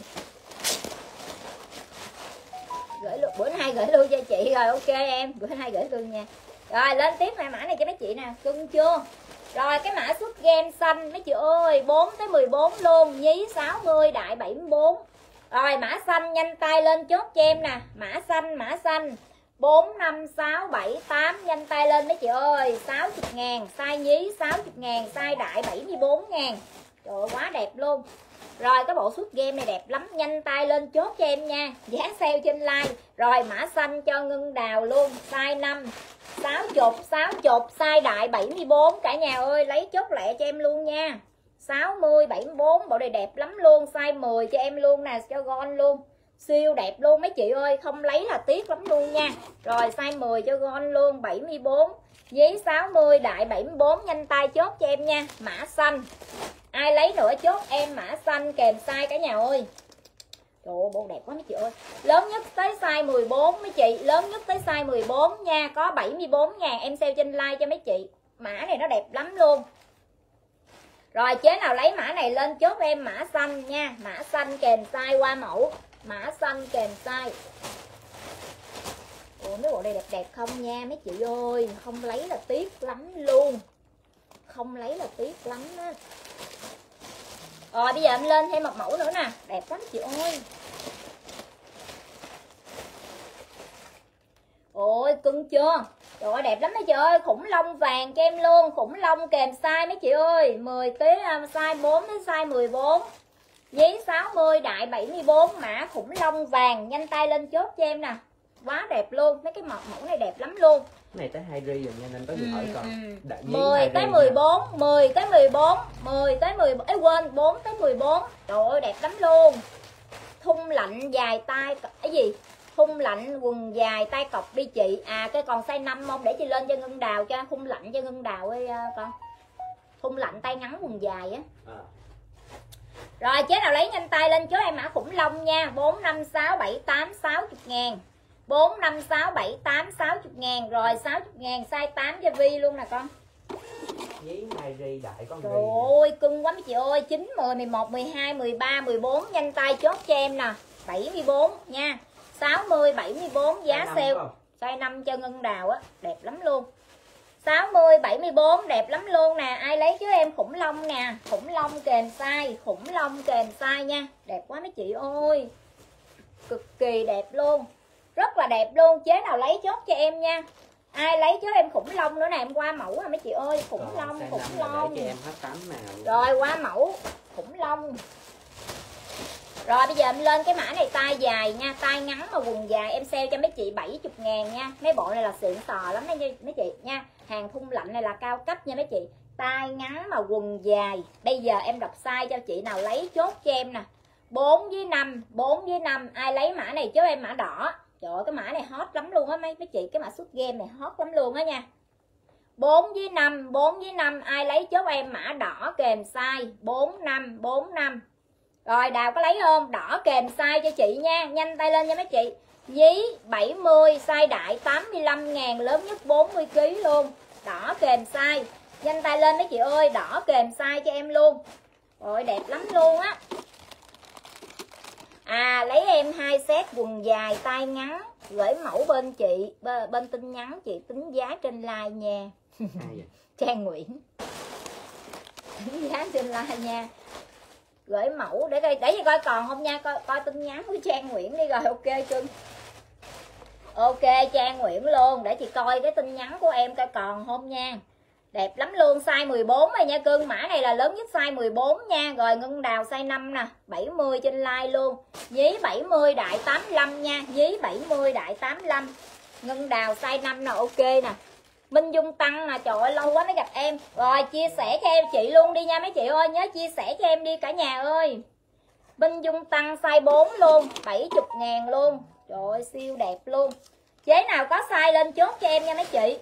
Gửi luôn. Bữa nay gửi luôn cho chị rồi. Ok em. Bữa nay gửi luôn nha. Rồi lên tiếp mã này cho mấy chị nè. Cưng chưa? Rồi cái mã suốt game xanh mấy chị ơi. 4 tới 14 luôn. Nhí 60, đại 74. Rồi mã xanh nhanh tay lên chốt cho em nè. Mã xanh 4, 5, 6, 7, 8. Nhanh tay lên mấy chị ơi. 60.000. Size nhí 60.000. Size đại 74.000. Trời ơi quá đẹp luôn. Rồi cái bộ suốt game này đẹp lắm. Nhanh tay lên chốt cho em nha. Giá sale trên like. Rồi mã xanh cho Ngân Đào luôn. Size 5, 60, size đại 74. Cả nhà ơi lấy chốt lẹ cho em luôn nha. 60, 74. Bộ này đẹp lắm luôn. Size 10 cho em luôn nè. Cho Gon luôn. Siêu đẹp luôn mấy chị ơi. Không lấy là tiếc lắm luôn nha. Rồi size 10 cho Gon luôn. 74. Dí 60, đại 74. Nhanh tay chốt cho em nha. Mã xanh. Ai lấy nữa chốt em mã xanh kèm size cả nhà ơi. Trời ơi bộ đẹp quá mấy chị ơi. Lớn nhất tới size 14 mấy chị. Lớn nhất tới size 14 nha. Có 74.000. Em sale trên like cho mấy chị. Mã này nó đẹp lắm luôn. Rồi chế nào lấy mã này lên chốt em mã xanh nha. Mã xanh kèm size qua mẫu. Mã xanh kèm size. Ủa mấy bộ này đẹp đẹp không nha mấy chị ơi. Không lấy là tiếc lắm luôn. Không lấy là tiếc lắm á. Rồi bây giờ em lên thêm một mẫu nữa nè. Đẹp lắm chị ơi. Ôi cưng chưa. Trời ơi đẹp lắm mấy chị ơi. Khủng long vàng cho em luôn. Khủng long kèm size mấy chị ơi. 10 tới size 4 đến size 14. Nhí 60, đại 74. Mã khủng long vàng. Nhanh tay lên chốt cho em nè. Quá đẹp luôn. Mấy cái mẫu này đẹp lắm luôn. Cái này tới 2 ri rồi nha nên có gì hỏi con. 10 tới 14, 10 tới 14, 10 tới 14, quên 4 tới 14. Trời ơi đẹp lắm luôn. Thun lạnh dài tay cái gì? Thun lạnh quần dài tay cọc đi chị. À cái còn size 5 không? Để chị lên cho Ngân Đào cho thun lạnh cho Ngân Đào ơi con. Thun lạnh tay ngắn quần dài á. Rồi chế nào lấy nhanh tay lên chốt em mã khủng long nha. 4, 5, 6, 7, 8, 60.000. 4, 5, 6, 7, 8, 60.000. Rồi 60.000 size 8 cho Vi luôn nè con. Nhí 2 ri đại con. Trời ơi cưng quá mấy chị ơi. 9, 10, 11, 12, 13, 14. Nhanh tay chốt cho em nè. 74 nha. 60, 74 giá sale. Size 5 cho Ngân Đào á. Đẹp lắm luôn. 60, 74 đẹp lắm luôn nè. Ai lấy chứ em khủng long nè. Khủng long kèm size. Khủng long kèm size nha. Đẹp quá mấy chị ơi. Cực kỳ đẹp luôn. Rất là đẹp luôn. Chế nào lấy chốt cho em nha. Ai lấy cho em khủng long nữa nè. Em qua mẫu à mấy chị ơi. Khủng long. Khủng long. Để cho em hết tấm nào. Rồi qua mẫu khủng long. Rồi bây giờ em lên cái mã này tay dài nha, tay ngắn mà quần dài em sale cho mấy chị 70.000 nha. Mấy bộ này là xịn sò lắm đó mấy chị nha. Hàng thun lạnh này là cao cấp nha mấy chị. Tay ngắn mà quần dài. Bây giờ em đọc size cho chị nào lấy chốt cho em nè. 4 với 5, 4 với 5. Ai lấy mã này cho em mã đỏ. Trời ơi cái mã này hot lắm luôn á mấy chị, cái mã suốt game này hot lắm luôn á nha. 4 với 5, 4 với 5, ai lấy chốt em mã đỏ kèm size 45, 45. Rồi Đào có lấy không? Đỏ kèm size cho chị nha, nhanh tay lên nha mấy chị. Nhí 70, size đại 85.000, lớn nhất 40kg luôn. Đỏ kèm size, nhanh tay lên mấy chị ơi, đỏ kèm size cho em luôn. Rồi đẹp lắm luôn á. À lấy em 2 set quần dài tay ngắn, gửi mẫu bên chị, bên tin nhắn chị tính giá trên like nha. Trang Nguyễn tính giá trên like nha, gửi mẫu để gì coi còn không nha, coi tin nhắn của Trang Nguyễn đi rồi. Ok cưng, ok Trang Nguyễn luôn, để chị coi cái tin nhắn của em coi còn không nha. Đẹp lắm luôn, size 14 này nha cưng, mã này là lớn nhất size 14 nha. Rồi Ngân Đào size 5 nè, 70 trên like luôn. Nhí 70 đại 85 nha, nhí 70 đại 85. Ngân Đào size 5 nè, ok nè. Minh Dung Tăng nè, trời ơi lâu quá mới gặp em. Rồi chia sẻ cho em chị luôn đi nha mấy chị ơi, nhớ chia sẻ cho em đi cả nhà ơi. Minh Dung Tăng size 4 luôn, 70.000 luôn. Trời ơi siêu đẹp luôn. Chế nào có size lên chốt cho em nha mấy chị.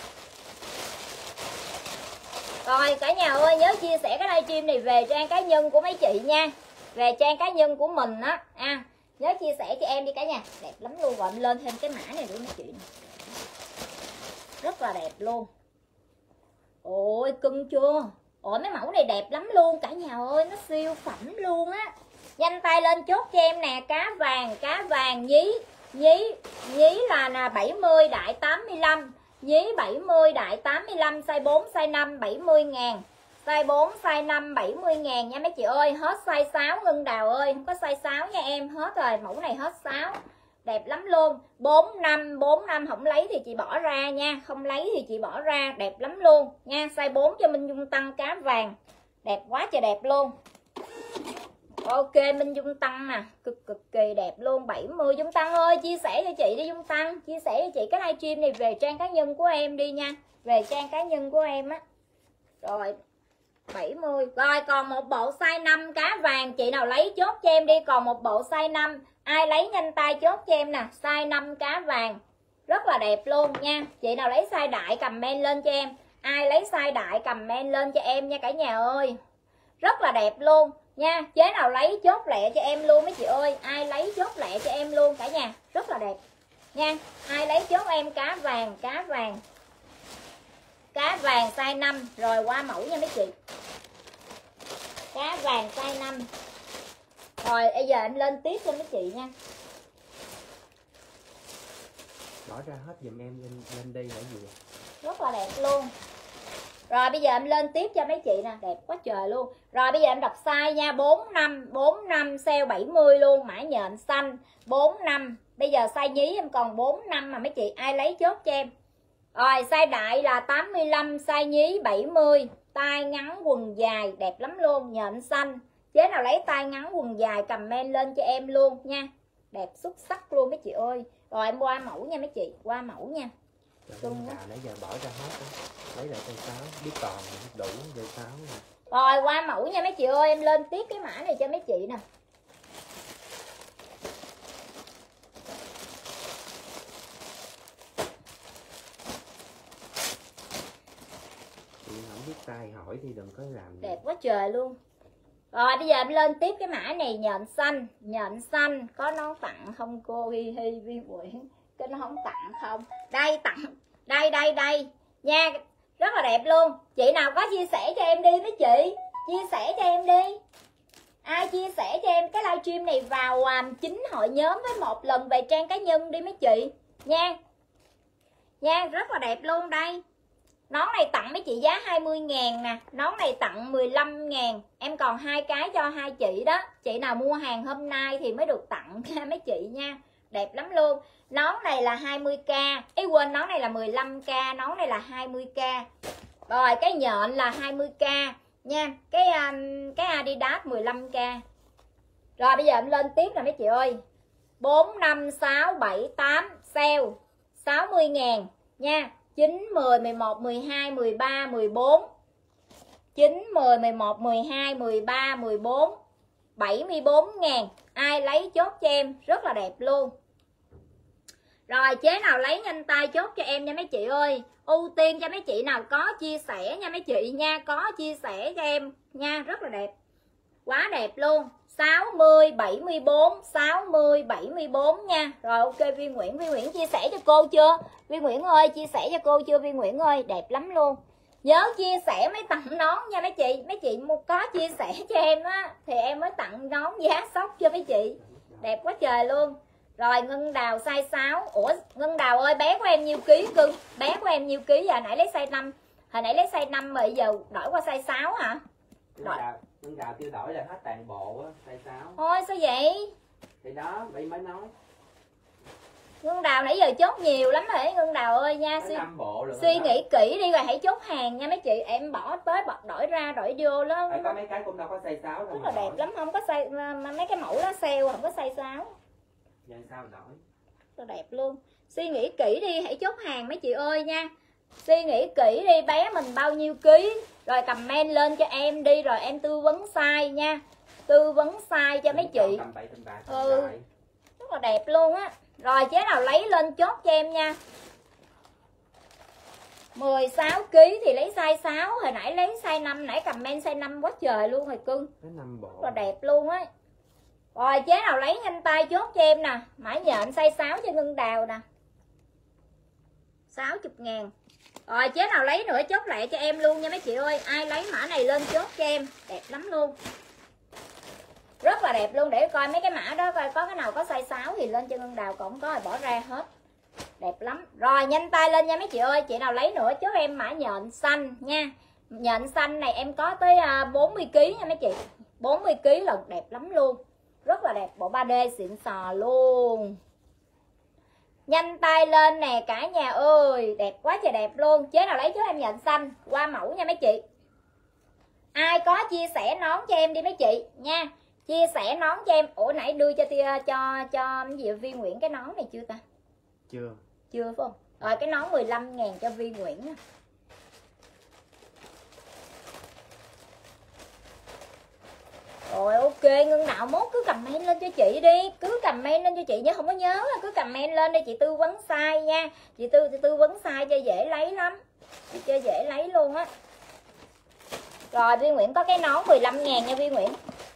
Rồi cả nhà ơi nhớ chia sẻ cái livestream này về trang cá nhân của mấy chị nha. Về trang cá nhân của mình á. Nhớ chia sẻ cho em đi cả nhà. Đẹp lắm luôn, rồi em lên thêm cái mã này nữa mấy chị. Rất là đẹp luôn. Ôi cưng chưa. Ôi mấy mẫu này đẹp lắm luôn cả nhà ơi, nó siêu phẩm luôn á. Nhanh tay lên chốt cho em nè. Cá vàng nhí là 70 đại 85. Nhí 70 đại 85, size 4 size 5 70.000. Size 4 size 5 70.000 nha mấy chị ơi. Hết size 6 Ngân Đào ơi, không có size 6 nha em, hết rồi, mẫu này hết 6. Đẹp lắm luôn. 45 không lấy thì chị bỏ ra nha, không lấy thì chị bỏ ra, đẹp lắm luôn nha. Size 4 cho Minh Dung Tăng cá vàng. Đẹp quá trời đẹp luôn. Ok Minh Dung Tăng nè, cực kỳ đẹp luôn. 70 Dung Tăng ơi, chia sẻ cho chị đi Dung Tăng, chia sẻ cho chị cái livestream này về trang cá nhân của em đi nha, về trang cá nhân của em á. Rồi 70. Rồi còn một bộ size 5 cá vàng, chị nào lấy chốt cho em đi, còn một bộ size 5, ai lấy nhanh tay chốt cho em nè, size 5 cá vàng. Rất là đẹp luôn nha. Chị nào lấy size đại comment lên cho em, ai lấy size đại comment lên cho em nha cả nhà ơi. Rất là đẹp luôn nha. Chế nào lấy chốt lẹ cho em luôn mấy chị ơi, ai lấy chốt lẹ cho em luôn cả nhà. Rất là đẹp nha. Ai lấy chốt em cá vàng size 5. Rồi qua mẫu nha mấy chị. Cá vàng size 5. Rồi bây giờ em lên tiếp cho mấy chị nha. Bỏ ra hết giùm em lên đi là gì vậy? Rất là đẹp luôn. Rồi bây giờ em lên tiếp cho mấy chị nè, đẹp quá trời luôn. Rồi bây giờ em đọc size nha, 45 sale 70 luôn, mã nhện xanh 45. Bây giờ size nhí em còn 45 mà mấy chị, ai lấy chốt cho em. Rồi size đại là 85, size nhí 70, tay ngắn quần dài, đẹp lắm luôn, nhện xanh. Chế nào lấy tay ngắn quần dài comment lên cho em luôn nha. Đẹp xuất sắc luôn mấy chị ơi. Rồi em qua mẫu nha mấy chị, qua mẫu nha. Nãy giờ bỏ ra hết đó. Lấy lại tay 6, biết còn đủ về 6 nè. Rồi qua mẫu nha mấy chị ơi, em lên tiếp cái mã này cho mấy chị nè. Chị không biết tay hỏi thì đừng có làm. Đẹp quá trời luôn. Rồi bây giờ em lên tiếp cái mã này, nhện xanh, có nón tặng không cô Hi Vi Nguyễn? Cái nón tặng không? Đây tặng, đây nha, rất là đẹp luôn. Chị nào có chia sẻ cho em đi mấy chị, chia sẻ cho em đi. Ai chia sẻ cho em cái livestream này vào 9 hội nhóm với một lần về trang cá nhân đi mấy chị nha. Nha, rất là đẹp luôn đây. Nón này tặng mấy chị giá 20.000 nè, nón này tặng 15.000. Em còn 2 cái cho 2 chị đó. Chị nào mua hàng hôm nay thì mới được tặng nha mấy chị nha. Đẹp lắm luôn. Nón này là 20k. Quên, nón này là 15k, nón này là 20k. Rồi cái nhện là 20k nha. Cái Adidas 15k. Rồi bây giờ em lên tiếp nè mấy chị ơi. 4, 5, 6, 7, 8 sale 60.000 nha. 9, 10, 11, 12, 13, 14 9, 10, 11, 12, 13, 14 74.000. Ai lấy chốt cho em, rất là đẹp luôn. Rồi chế nào lấy nhanh tay chốt cho em nha mấy chị ơi. Ưu tiên cho mấy chị nào có chia sẻ nha mấy chị nha. Có chia sẻ cho em nha, rất là đẹp. Quá đẹp luôn. 60, 74, 60, 74 nha. Rồi ok Vi Nguyễn. Vi Nguyễn chia sẻ cho cô chưa? Vi Nguyễn ơi chia sẻ cho cô chưa? Vi Nguyễn ơi đẹp lắm luôn. Nhớ chia sẻ mới tặng nón nha mấy chị. Mấy chị có chia sẻ cho em á thì em mới tặng nón giá sốc cho mấy chị. Đẹp quá trời luôn. Rồi Ngân Đào size 6. Ủa Ngân Đào ơi bé của em nhiêu ký cưng? Bé của em nhiêu ký? Giờ nãy lấy size 5. Hồi nãy lấy size 5 rồi giờ đổi qua size 6 hả? Ngân Đào kêu đổi là hết toàn bộ á, size 6. Thôi sao vậy? Thì đó, vậy mới nói. Ngân Đào nãy giờ chốt nhiều lắm rồi Ngân Đào ơi nha. Suy nghĩ kỹ đi rồi hãy chốt hàng nha mấy chị. Em bỏ tới bật đổi ra đổi vô đó. Có mấy cái cũng đâu có size 6 đâu. Rất là đẹp lắm, không có size mấy cái mẫu đó sale không có size 6. Giờ sao đổi? Rất là đẹp luôn. Suy nghĩ kỹ đi hãy chốt hàng mấy chị ơi nha. Suy nghĩ kỹ đi bé mình bao nhiêu ký rồi comment lên cho em đi rồi em tư vấn size nha. Tư vấn size cho mấy chị. Rất là đẹp luôn á. Rồi chế nào lấy lên chốt cho em nha. 16 kg thì lấy size 6, hồi nãy lấy size 5, nãy comment size 5 quá trời luôn rồi cưng. Rất là đẹp luôn á. Rồi chế nào lấy nhanh tay chốt cho em nè. Mã nhện size 6 cho Ngân Đào nè. 60.000. Rồi chế nào lấy nữa chốt lại cho em luôn nha mấy chị ơi. Ai lấy mã này lên chốt cho em. Đẹp lắm luôn. Rất là đẹp luôn. Để coi mấy cái mã đó coi có cái nào có size 6 thì lên cho Ngân Đào, còn không có thì bỏ ra hết. Đẹp lắm. Rồi nhanh tay lên nha mấy chị ơi. Chị nào lấy nữa chốt em mã nhện xanh nha. Nhện xanh này em có tới 40 kg nha mấy chị. 40 kg lần, đẹp lắm luôn. Rất là đẹp, bộ 3D xịn sò luôn. Nhanh tay lên nè cả nhà ơi. Đẹp quá trời đẹp luôn. Chế nào lấy chốt em nhện xanh. Qua mẫu nha mấy chị. Ai có chia sẻ nón cho em đi mấy chị nha. Chia sẻ nón cho em. Ủa nãy đưa cho cái gì Vi Nguyễn cái nón này chưa ta? Chưa phải không? Rồi cái nón 15.000 cho Vi Nguyễn. Rồi ok Ngân Đào mốt cứ comment lên cho chị đi. Cứ comment lên cho chị nhớ, không có nhớ cứ comment lên để chị tư vấn size nha. Chị tư vấn size cho dễ lấy lắm. Chị cho dễ lấy luôn á. Rồi Vi Nguyễn có cái nón 15.000 nha Vi Nguyễn.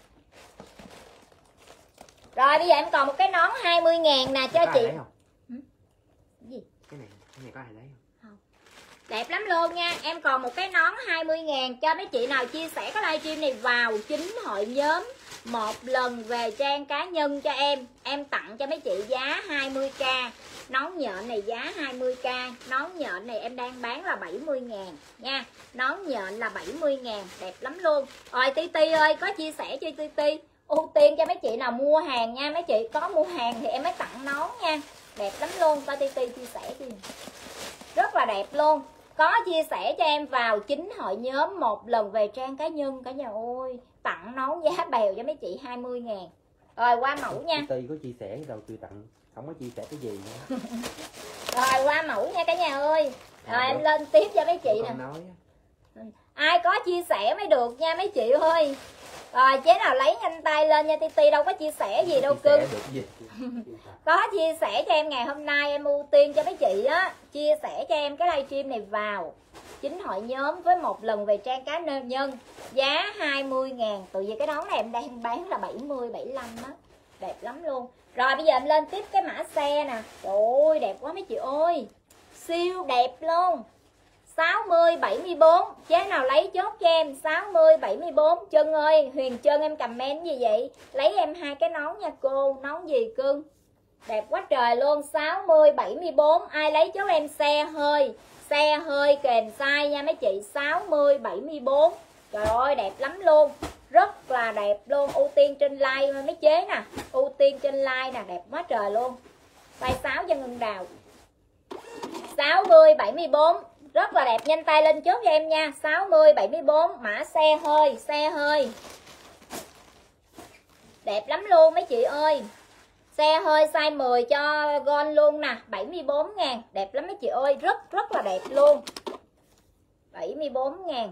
Rồi bây giờ em còn một cái nón 20.000 nè cho chị. Gì? Cái này có ai lấy không? Đẹp lắm luôn nha. Em còn một cái nón 20.000 cho mấy chị nào chia sẻ cái livestream này vào chính hội nhóm một lần về trang cá nhân cho em. Em tặng cho mấy chị giá 20k. Nón nhện này giá 20k. Nón nhện này em đang bán là 70.000 nha. Nón nhện là 70.000. Đẹp lắm luôn. Rồi Ti ơi có chia sẻ cho Ti. Ưu tiên cho mấy chị nào mua hàng nha. Mấy chị có mua hàng thì em mới tặng nón nha. Đẹp lắm luôn. Coi Ti chia sẻ đi. Rất là đẹp luôn. Có chia sẻ cho em vào chính hội nhóm một lần về trang cá nhân cả nhà ơi. Tặng nón giá bèo cho mấy chị 20.000. Rồi qua mẫu nha. Ti có chia sẻ đâu tôi tặng. Không có chia sẻ cái gì nữa. Rồi qua mẫu nha cả nhà ơi. Rồi em lên tiếp cho mấy chị nè. Ai có chia sẻ mới được nha mấy chị ơi. Rồi chế nào lấy nhanh tay lên nha. Ti đâu có chia sẻ gì đâu cưng. Có chia sẻ cho em ngày hôm nay em ưu tiên cho mấy chị á. Chia sẻ cho em cái livestream này vào chính hội nhóm với một lần về trang cá nhân giá 20.000. Tự vì cái nón này em đang bán là 70, 75 á. Đẹp lắm luôn. Rồi bây giờ em lên tiếp cái mã xe nè. Trời ơi đẹp quá mấy chị ơi. Siêu đẹp luôn. 60, 74. Chế nào lấy chốt cho em 60, 74. Trân ơi, Huyền Trân em comment gì vậy? Lấy em hai cái nón nha cô. Nón gì cưng? Đẹp quá trời luôn. 60, 74. Ai lấy chốt em xe hơi. Xe hơi kèm size nha mấy chị. 60, 74. Trời ơi đẹp lắm luôn. Rất là đẹp luôn. Ưu tiên trên like mấy chế nè. Ưu tiên trên like nè. Đẹp quá trời luôn. Size 6 cho Ngân Đào. 60, 74. Rất là đẹp. Nhanh tay lên chốt cho em nha. 60, 74. Mã xe hơi. Xe hơi. Đẹp lắm luôn mấy chị ơi. Xe hơi size 10 cho Gold luôn nè, 74.000. Đẹp lắm mấy chị ơi, rất là đẹp luôn. 74.000.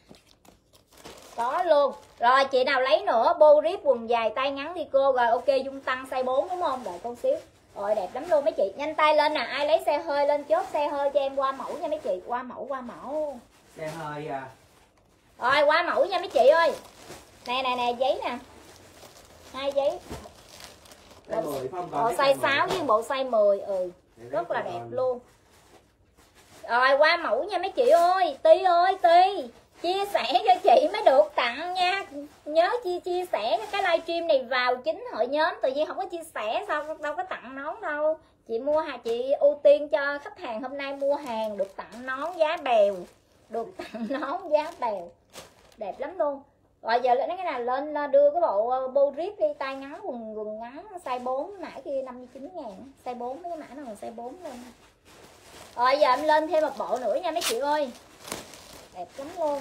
Có luôn. Rồi chị nào lấy nữa, bô rip quần dài tay ngắn đi cô. Rồi ok, Dung Tăng size 4 đúng không? Đợi con xíu. Rồi đẹp lắm luôn mấy chị. Nhanh tay lên nè, ai lấy xe hơi lên chốt xe hơi cho em qua mẫu nha mấy chị. Qua mẫu. Xe hơi à. Rồi qua mẫu nha mấy chị ơi. Nè giấy nè. 2 giấy. Size 10 phải không? Bộ size 6 với bộ size 10. Rất là đẹp luôn. Rồi qua mẫu nha mấy chị ơi. Ti chia sẻ cho chị mới được tặng nha. Nhớ chia sẻ cái livestream này vào chính hội nhóm. Tự nhiên không có chia sẻ sao đâu có tặng nón đâu. Chị mua hàng, chị ưu tiên cho khách hàng hôm nay mua hàng được tặng nón giá bèo. Được tặng nón giá bèo. Đẹp lắm luôn. Rồi giờ lên cái nào lên đưa cái bộ bô rip đi, tay ngắn quần ngắn size 4 nãy kia 59.000. Size 4 mấy cái mã nào là size 4 lên. Rồi giờ em lên thêm một bộ nữa nha mấy chị ơi. Đẹp lắm luôn.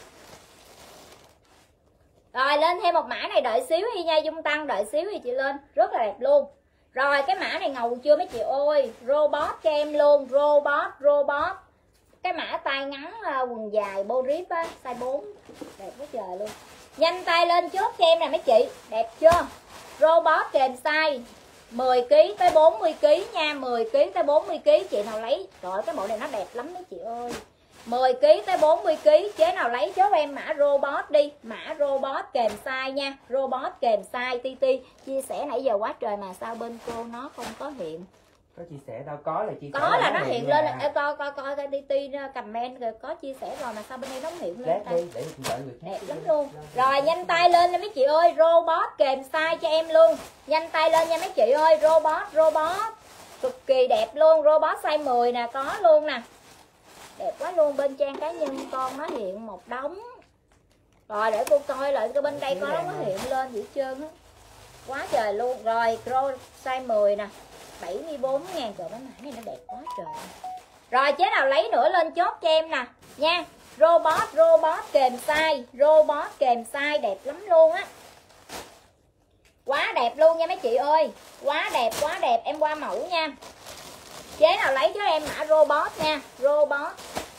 Rồi lên thêm một mã này, đợi xíu đi nha Dung Tăng, đợi xíu thì chị lên. Rất là đẹp luôn. Rồi cái mã này ngầu chưa mấy chị ơi. Robot cho em luôn. Robot. Cái mã tay ngắn quần dài bô rip á, size 4. Đẹp quá trời luôn. Nhanh tay lên chốt cho em nè mấy chị. Đẹp chưa? Robot kèm size 10kg tới 40kg nha. 10kg tới 40kg chị nào lấy. Trời cái bộ này nó đẹp lắm mấy chị ơi. 10kg tới 40kg chế nào lấy chốt em mã robot đi. Mã robot kèm size nha. Robot kèm size TT. Chia sẻ nãy giờ quá trời mà sao bên cô nó không có hiện. Có chia sẻ đâu, có là chia sẻ. Có là nó hiện lên. Em coi cái TT comment rồi có chia sẻ rồi mà sao bên đây nó không hiện lên ta. Để đợi người khác. Đẹp lắm luôn. Rồi nhanh tay lên nha mấy chị ơi. Robot kèm size cho em luôn. Nhanh tay lên nha mấy chị ơi. Robot cực kỳ đẹp luôn. Robot size 10 nè, có luôn nè. Đẹp quá luôn. Bên trang cá nhân con nó hiện một đống. Rồi để cô coi lại cái bên đây có nó hiện lên gì hết trơn á. Quá trời luôn. Rồi size 10 nè, 74.000. Trời cái mã này nó đẹp quá trời. Rồi chế nào lấy nữa lên chốt cho em nè nha. Robot kèm size. Robot kèm size đẹp lắm luôn á. Quá đẹp luôn nha mấy chị ơi. Quá đẹp. Em qua mẫu nha. Chế nào lấy cho em mã robot nha. Robot.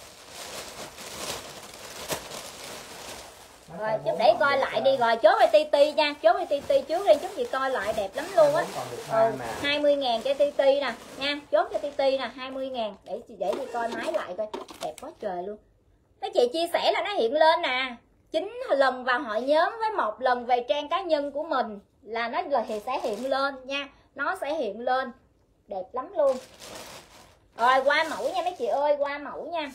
Rồi chút để coi lại đi. Rồi chốt với TT nha. Chốt với TT trước đi. Chút chị coi lại đẹp lắm luôn á. 20.000 cho TT nè nha. Chốt cho TT nè 20.000. Để chị coi máy lại coi. Đẹp quá trời luôn. Mấy chị chia sẻ là nó hiện lên nè. 9 lần vào hội nhóm với 1 lần về trang cá nhân của mình là nó thì sẽ hiện lên nha. Nó sẽ hiện lên. Đẹp lắm luôn. Rồi qua mẫu nha mấy chị ơi. Qua mẫu nha.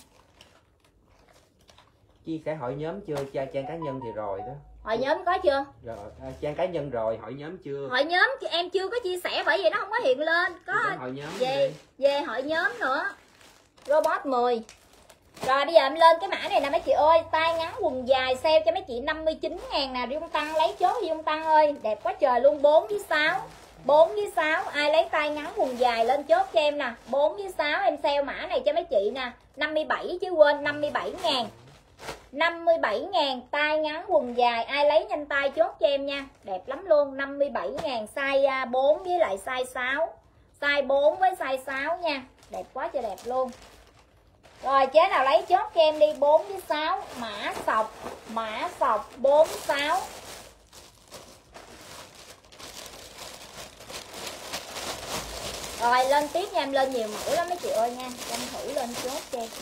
Chia sẻ hội nhóm chưa? Trang cá nhân thì rồi đó. Hội nhóm có chưa? Rồi, trang cá nhân rồi, hội nhóm chưa? Hội nhóm em chưa có chia sẻ bởi vì nó không có hiện lên. Có hội nhóm về hội nhóm nữa. Robot 10. Rồi bây giờ em lên cái mã này nè mấy chị ơi. Tay ngắn quần dài sale cho mấy chị 59.000 nè. Dung Tăng lấy chốt Dung Tăng ơi. Đẹp quá trời luôn. 4 với 6. 4 với 6. Ai lấy tay ngắn quần dài lên chốt cho em nè. 4 với 6 em sale mã này cho mấy chị nè. 57 chứ quên 57.000. 57.000 tay ngắn quần dài. Ai lấy nhanh tay chốt cho em nha. Đẹp lắm luôn. 57.000 size 4 với lại size 6. Size 4 với size 6 nha. Đẹp quá trời đẹp luôn. Rồi chế nào lấy chốt cho em đi. 4 với 6. Mã sọc 46. Rồi lên tiếp nha. Em lên nhiều mẫu lắm mấy chị ơi nha. Tranh thủ lên chốt cho em.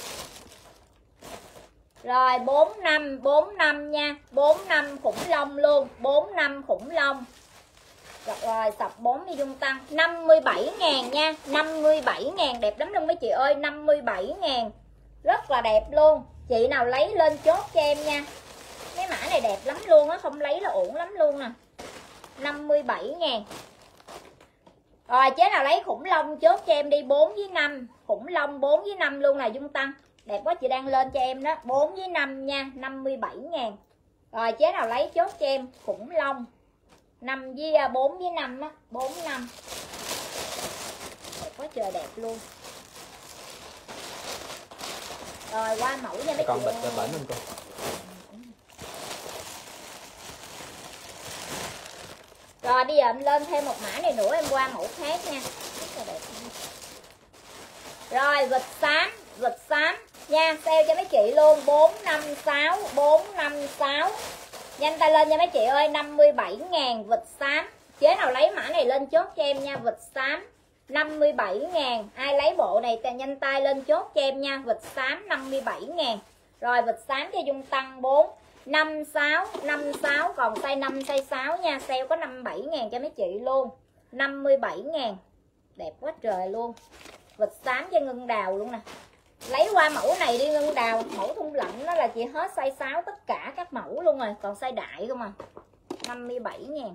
Rồi 45 nha. 45 khủng long luôn. 45 khủng long. Rồi sọc 4 đi Dung Tăng 57.000 nha. 57.000 đẹp lắm luôn mấy chị ơi. 57.000 rất là đẹp luôn. Chị nào lấy lên chốt cho em nha. Cái mã này đẹp lắm luôn á. Không lấy là uổng lắm luôn nè. 57.000. Rồi chế nào lấy khủng long chốt cho em đi. 4 với 5. Khủng long 4 với 5 luôn là Dung Tăng. Đẹp quá chị đang lên cho em đó. 4 với 5 nha. 57.000. Rồi chế nào lấy chốt cho em. Khủng long 5 với 4 với 5 á. 4 5. Đẹp quá trời đẹp luôn. Rồi qua mẫu nha mấy con chị. bịch là bẩn không cô? Rồi bây giờ em lên thêm một mã này nữa, em qua mẫu khác nha. Rồi vịt xám nha, sale cho mấy chị luôn 456. Nhanh tay lên nha mấy chị ơi, 57.000 vịt xám. Chế nào lấy mã này lên chốt cho em nha, vịt xám 57.000. Ai lấy bộ này nhanh tay lên chốt cho em nha, vịt xám 57.000. Rồi vịt xám cho Dung Tăng 56, còn size 5 size 6 nha, sale có 57.000 cho mấy chị luôn. 57.000. Đẹp quá trời luôn. Vịt xám cho Ngân Đào luôn nè. Lấy qua mẫu này đi Ngân Đào, mẫu thun lạnh nó là chị hết size 6 tất cả các mẫu luôn rồi, còn size đại không à. 57.000.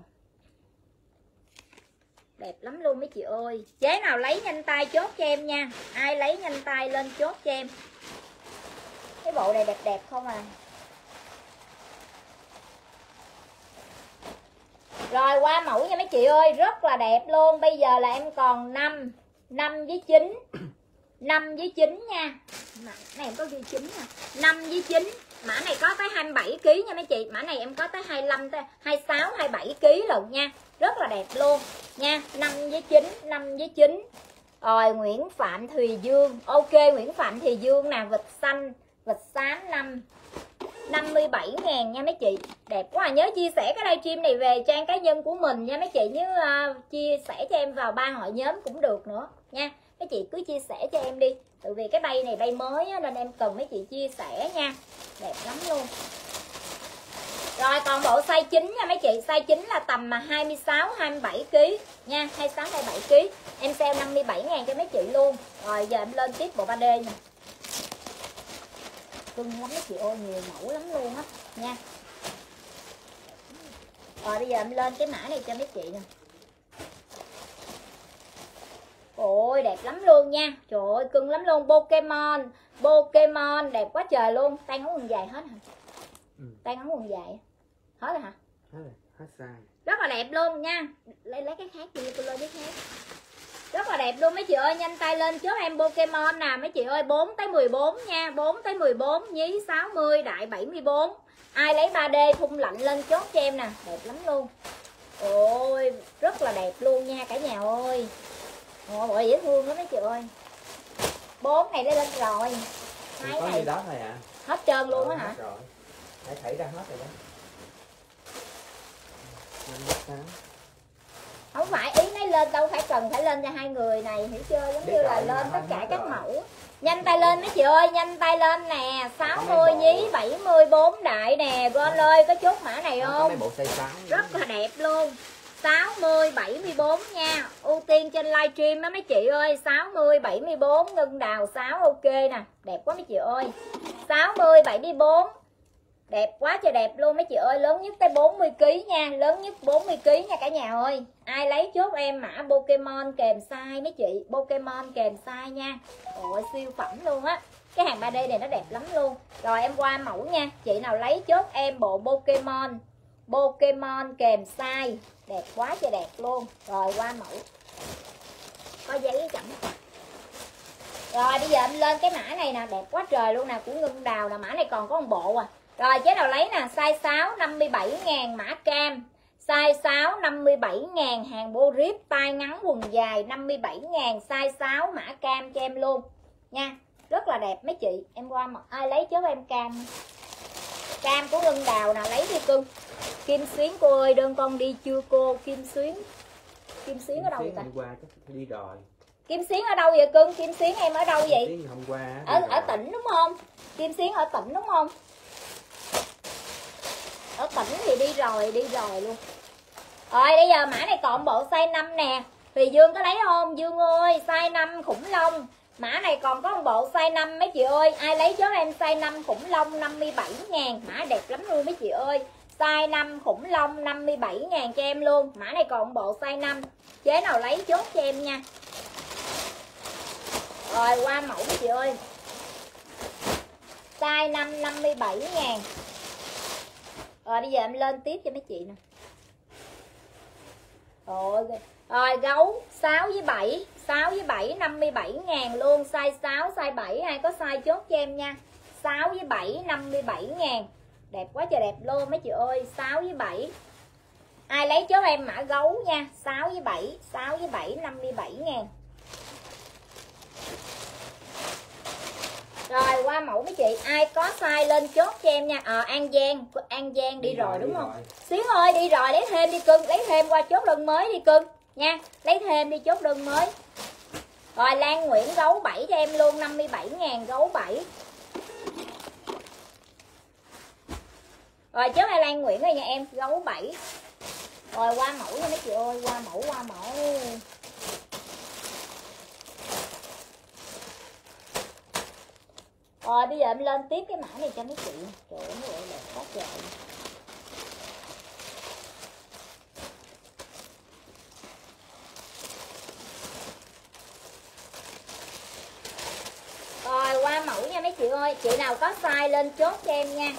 Đẹp lắm luôn mấy chị ơi. Chế nào lấy nhanh tay chốt cho em nha. Ai lấy nhanh tay lên chốt cho em. Cái bộ này đẹp đẹp không à. Rồi qua mẫu nha mấy chị ơi, rất là đẹp luôn. Bây giờ là em còn 5 với 9. 5 với 9 nha. Mã này em có ghi 9 nè. 5 với 9. Mã này có tới 27 kg nha mấy chị. Mã này em có tới 25 tới 26 27 kg lận nha. Rất là đẹp luôn nha. 5 với 9, 5 với 9. Rồi Nguyễn Phạm Thùy Dương. Ok Nguyễn Phạm Thùy Dương nè, vịt xanh, vịt xám 57.000 nha mấy chị. Đẹp quá à. Nhớ chia sẻ cái livestream này về trang cá nhân của mình nha mấy chị. Nhớ chia sẻ cho em vào 3 hội nhóm cũng được nữa nha. Mấy chị cứ chia sẻ cho em đi. Tại vì cái bay này bay mới á, nên em cần mấy chị chia sẻ nha. Đẹp lắm luôn. Rồi còn bộ size 9 nha mấy chị. Size 9 là tầm 26 27 kg nha, 26 27 kg. Em sale 57.000 cho mấy chị luôn. Rồi giờ em lên tiếp bộ 3D nha. Cưng lắm mấy chị ơi, nhiều mẫu lắm luôn á nha. Rồi bây giờ em lên cái mã này cho mấy chị nè. Ôi đẹp lắm luôn nha. Trời ơi cưng lắm luôn. Pokemon đẹp quá trời luôn. Tay ống quần dài hết hả? Tay ống quần dài hết rồi hả? Hết size. Rất là đẹp luôn nha. Lấy cái khác đi, tôi lên cái khác. Rất là đẹp luôn mấy chị ơi, nhanh tay lên chốt em Pokemon nè mấy chị ơi. 4 tới 14 nha, 4 tới 14, nhí 60, đại 74. Ai lấy 3D thun lạnh lên chốt cho em nè, đẹp lắm luôn. Ôi rất là đẹp luôn nha cả nhà ơi. Ôi bộ dễ thương lắm mấy chị ơi. 4 này lên rồi. Hai có này đó thôi à. hết trơn luôn á hả? Rồi. Hãy thảy ra hết rồi đó. Không phải ý nói lên đâu phải cần phải lên cho hai người này, hiểu chưa? Giống như là lên tất cả các mẫu. Nhanh tay lên mấy chị ơi, nhanh tay lên nè. 60 nhí 74 đại nè. Gon ơi có chốt mã này không? Rất là đẹp luôn. 60 74 nha. Ưu tiên trên livestream á mấy chị ơi. 60 74 Ngân Đào 6 ok nè. Đẹp quá mấy chị ơi. 60 74. Đẹp quá trời đẹp luôn mấy chị ơi. Lớn nhất tới 40 kg nha. Lớn nhất 40 kg nha cả nhà ơi. Ai lấy chốt em mã Pokemon kèm size mấy chị. Pokemon kèm size nha. Ôi siêu phẩm luôn á. Cái hàng 3D này nó đẹp lắm luôn. Rồi em qua mẫu nha. Chị nào lấy chốt em bộ Pokemon kèm size. Đẹp quá trời đẹp luôn. Rồi qua mẫu. Có giấy chẳng. Rồi bây giờ em lên cái mã này nè. Đẹp quá trời luôn nè. Của Ngân Đào nè. Mã này còn có một bộ à. Rồi chế nào lấy nè. Size 6 57.000 mã cam. Size 6 57.000 hàng bô rip tay ngắn quần dài 57.000 size 6 mã cam cho em luôn nha. Rất là đẹp mấy chị. Em qua mà ai lấy chốt em cam. Cam của Ngân Đào nè, lấy đi cưng. Kim Xuyến cô ơi, đơn con đi chưa cô? Kim Xuyến ở đâu vậy ta? Hôm qua chắc đi rồi. Kim Xuyến ở đâu vậy cưng? Kim Xuyến em ở đâu vậy? Kim Xuyến hôm qua ở tỉnh đúng không? Kim Xuyến ở tỉnh đúng không? Ở tỉnh thì đi rồi luôn. Rồi bây giờ mã này còn bộ size 5 nè. Thì Dương có lấy không? Dương ơi, size 5 khủng long. Mã này còn có một bộ size 5 mấy chị ơi. Ai lấy chốt em size 5 khủng long 57.000. Mã đẹp lắm luôn mấy chị ơi. Size 5 khủng long 57.000 cho em luôn. Mã này còn bộ size 5. Chế nào lấy chốt cho em nha. Rồi qua mẫu mấy chị ơi. Size 5 57.000. Rồi bây giờ em lên tiếp cho mấy chị nè. Rồi gấu 6 với 7 57.000 luôn. Size 6 size 7 ai có size chốt cho em nha. 6 với 7 57.000. Đẹp quá trời đẹp luôn mấy chị ơi. 6 với 7 Ai lấy chốt em mã gấu nha, 6 với 7, 6 với 7 57.000. Rồi qua mẫu mấy chị, ai có size lên chốt cho em nha. An Giang đi rồi đúng không? Xuyến ơi đi rồi, lấy thêm đi cưng, lấy thêm qua chốt đơn mới đi cưng nha. Lấy thêm đi chốt đơn mới. Rồi Lan Nguyễn gấu 7 cho em luôn, 57.000 gấu 7. Rồi chốt ai Lan Nguyễn rồi nha em, gấu 7. Rồi qua mẫu nha mấy chị ơi, qua mẫu. Rồi bây giờ em lên tiếp cái mã này cho mấy chị. Trời ơi nó đẹp quá trời. Rồi qua mẫu nha mấy chị ơi, chị nào có size lên chốt cho em nha.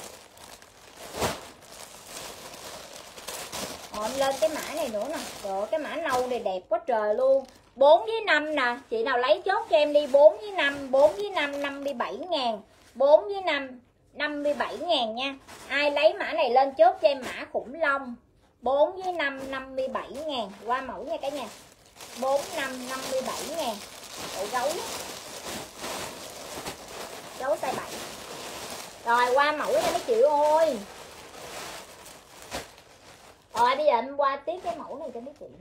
Rồi em lên cái mã này nữa nè. Trời ơi, cái mã nâu này đẹp quá trời luôn. 4 với 5 nè, chị nào lấy chốt cho em đi, 4 với 5, 4 với 5 57.000, 4 với 5 57.000 nha. Ai lấy mã này lên chốt cho em mã khủng long. 4 với 5 57.000, qua mẫu nha cả nhà. 4 5 57.000. Ủa gấu. Gấu size 7. Rồi qua mẫu nha mấy chị ơi. Rồi bây giờ em qua tiếp cái mẫu này cho mấy chị.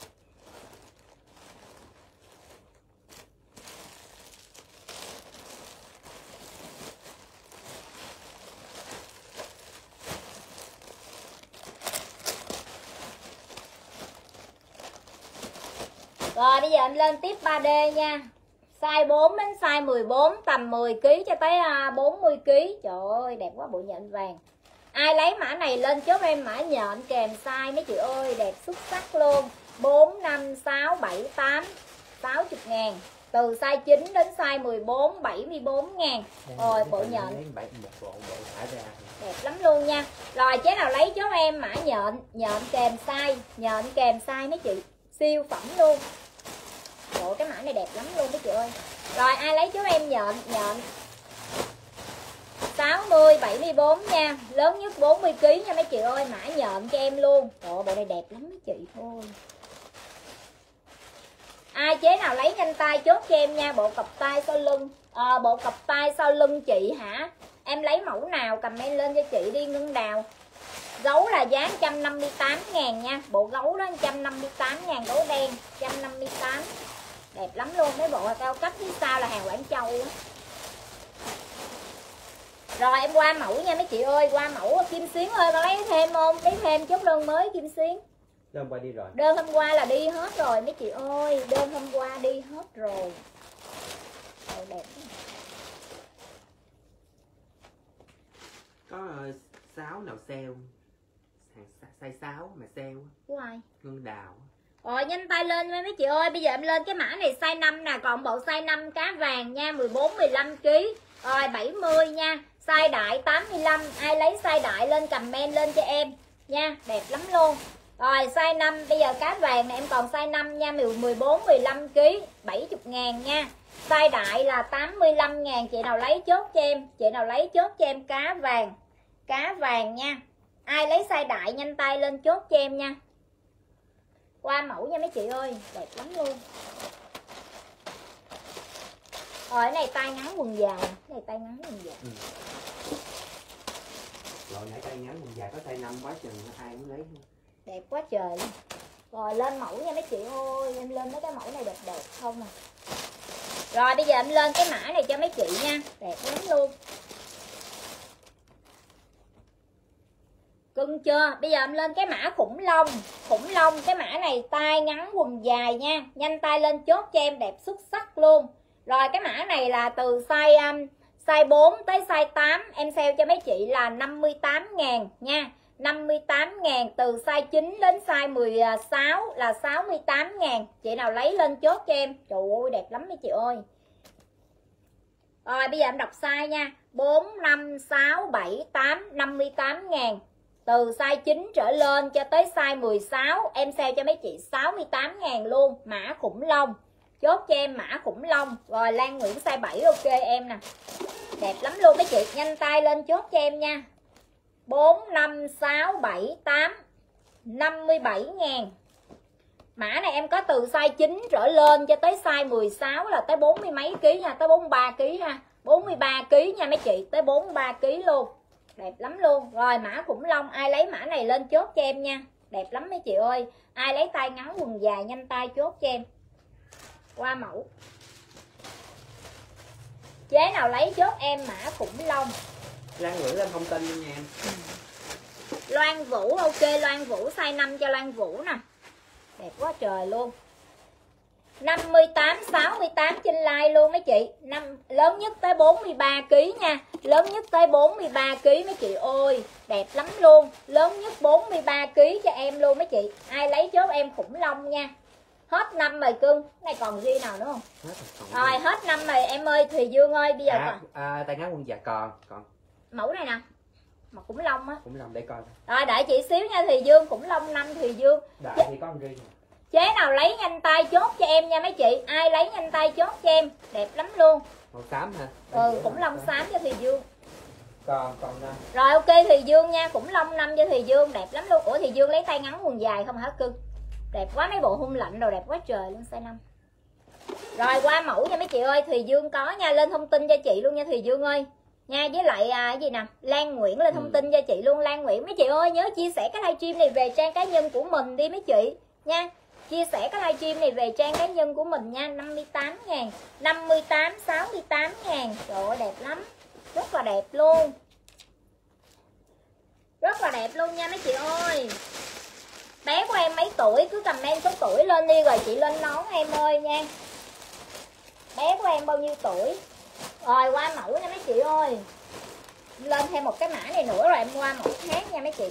Rồi bây giờ em lên tiếp 3D nha. Size 4 đến size 14, tầm 10 kg cho tới 40 kg. Trời ơi đẹp quá, bộ nhện vàng. Ai lấy mã này lên chốt em mã nhện kèm size mấy chị ơi, đẹp xuất sắc luôn. 4 5 6 7 8 60.000. Từ size 9 đến size 14 74.000. Rồi bộ nhện đẹp lắm luôn nha. Rồi chế nào lấy chốt em mã nhện kèm size mấy chị, siêu phẩm luôn. Bộ cái mã này đẹp lắm luôn mấy chị ơi. Rồi ai lấy chốt em nhện 60 74 nha, lớn nhất 40 kg nha mấy chị ơi, mã nhện cho em luôn. Bộ này đẹp lắm mấy chị thôi. Ai chế nào lấy nhanh tay chốt cho em nha, bộ cặp tay sau lưng. Bộ cặp tay sau lưng chị hả? Em lấy mẫu nào comment lên cho chị đi Ngân Đào. Gấu là giá 158.000 nha, bộ gấu đó 158.000, gấu đen 158. Đẹp lắm luôn, mấy bộ cao cấp phía sau là hàng Quảng Châu đó. Rồi em qua mẫu nha mấy chị ơi, qua mẫu. Kim Xuyến ơi có lấy thêm không? Lấy thêm chốt đơn mới Kim Xuyến. Đơn hôm qua đi rồi. Đơn hôm qua là đi hết rồi mấy chị ơi, đơn hôm qua đi hết rồi. Đồ đẹp. Có 6 nào sale. Size 6 mà sale. Của ai? Ngân Đào. Rồi nhanh tay lên mấy chị ơi, bây giờ em lên cái mã này size 5 nè, còn bộ size 5 cá vàng nha, 14 15 kg. Rồi 70 nha. Size đại 85, ai lấy size đại lên comment lên cho em nha, đẹp lắm luôn. Rồi size 5, bây giờ cá vàng này em còn size 5 nha, 14 15 kg, 70.000 nha. Size đại là 85.000, chị nào lấy chốt cho em, cá vàng nha. Ai lấy size đại nhanh tay lên chốt cho em nha. Qua mẫu nha mấy chị ơi, đẹp lắm luôn. Rồi cái này tay ngắn quần dài, Rồi nãy tay ngắn quần dài có tay 5 quá chừng, ai muốn lấy không? Đẹp quá trời luôn. Rồi lên mẫu nha mấy chị ơi, em lên mấy cái mẫu này đẹp không à. Rồi bây giờ em lên cái mã này cho mấy chị nha, đẹp lắm luôn. Cưng chưa? Bây giờ em lên cái mã khủng long, cái mã này tay ngắn quần dài nha, nhanh tay lên chốt cho em, đẹp xuất sắc luôn. Rồi cái mã này là từ size 4 tới size 8, em sale cho mấy chị là 58.000 nha. 58.000, từ size 9 đến size 16 là 68.000. Chị nào lấy lên chốt cho em. Trời ơi đẹp lắm mấy chị ơi. Rồi bây giờ em đọc size nha. 4 5 6 7 8 58.000. Từ size 9 trở lên cho tới size 16 em sale cho mấy chị 68.000 luôn. Mã khủng long. Chốt cho em mã khủng long. Rồi Lan Nguyễn size 7 ok em nè. Đẹp lắm luôn mấy chị, nhanh tay lên chốt cho em nha. 4 5 6 7 8 57.000. Mã này em có từ size 9 trở lên cho tới size 16 là tới 40 mấy ký nha, tới 43 ký ha. 43 ký nha mấy chị, tới 43 ký luôn. Đẹp lắm luôn. Rồi mã khủng long, ai lấy mã này lên chốt cho em nha. Đẹp lắm mấy chị ơi. Ai lấy tay ngắn quần dài nhanh tay chốt cho em. Qua mẫu. Chế nào lấy chốt em mã khủng long. Lan gửi lên thông tin nha em. Loan Vũ, ok Loan Vũ size 5 cho Loan Vũ nè. Đẹp quá trời luôn. 58 68 trên like luôn mấy chị. Lớn nhất tới 43 kg nha. Lớn nhất tới 43 kg mấy chị ơi. Đẹp lắm luôn. Lớn nhất 43 kg cho em luôn mấy chị. Ai lấy chốt em khủng long nha. Hết năm rồi cưng. Cái này còn gì nào nữa không? Rồi hết năm rồi em ơi. Thùy Dương ơi bây giờ tay ngắn quần dài còn mẫu này nè. Mà khủng long á. Khủng long để coi. Rồi đợi chị xíu nha Thùy Dương. Khủng long 5 Thùy Dương. Đợi thì có con riêng. Chế nào lấy nhanh tay chốt cho em nha mấy chị. Ai lấy nhanh tay chốt cho em. Đẹp lắm luôn. Màu xám hả? Khủng long xám cho Thùy Dương. Còn rồi ok Thùy Dương nha. Khủng long 5 cho Thùy Dương. Đẹp lắm luôn. Ủa Thùy Dương lấy tay ngắn quần dài không hả cưng? Đẹp quá, mấy bộ hung lạnh đồ đẹp quá trời luôn. Size 5. Rồi qua mẫu nha mấy chị ơi. Thùy Dương có nha. Lên thông tin cho chị luôn nha Thùy Dương ơi nha. Với lại cái gì nè, Lan Nguyễn lên thông tin cho chị luôn. Lan Nguyễn mấy chị ơi nhớ chia sẻ cái livestream này về trang cá nhân của mình đi mấy chị nha. Chia sẻ cái livestream này về trang cá nhân của mình nha. 58.000, 58, 68.000. Trời ơi đẹp lắm. Rất là đẹp luôn. Rất là đẹp luôn nha mấy chị ơi. Bé của em mấy tuổi cứ comment số tuổi lên đi rồi chị lên nón em ơi nha. Bé của em bao nhiêu tuổi? Rồi qua mẫu nha mấy chị ơi. Lên thêm một cái mã này nữa rồi em qua mẫu khác nha mấy chị.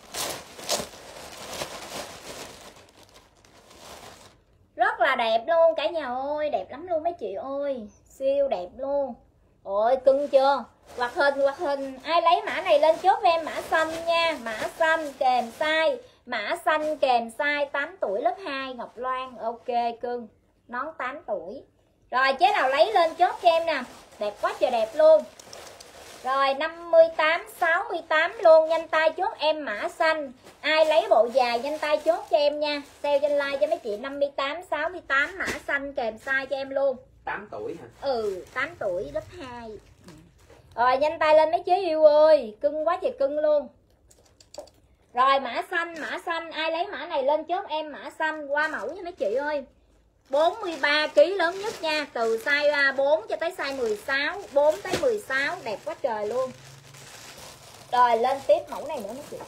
Rất là đẹp luôn cả nhà ơi. Đẹp lắm luôn mấy chị ơi. Siêu đẹp luôn. Ôi cưng chưa? Hoặc hình ai lấy mã này lên chốt với em mã xanh nha. Mã xanh kèm size. Mã xanh kèm size 8 tuổi lớp 2 Ngọc Loan. Ok cưng. Nón 8 tuổi. Rồi chế nào lấy lên chốt cho em nè. Đẹp quá trời đẹp luôn. Rồi 58 68 luôn. Nhanh tay chốt em mã xanh. Ai lấy bộ dài nhanh tay chốt cho em nha. Sale trên like cho mấy chị 58 68 mã xanh kèm size cho em luôn. 8 tuổi hả? 8 tuổi lớp 2. Rồi nhanh tay lên mấy chế yêu ơi. Cưng quá trời cưng luôn. Rồi mã xanh ai lấy mã này lên chốt em mã xanh. Qua mẫu nha mấy chị ơi. 43 kg lớn nhất nha. Từ size 4 cho tới size 16. 4 tới 16. Đẹp quá trời luôn. Rồi lên tiếp mẫu này nữa mấy chị.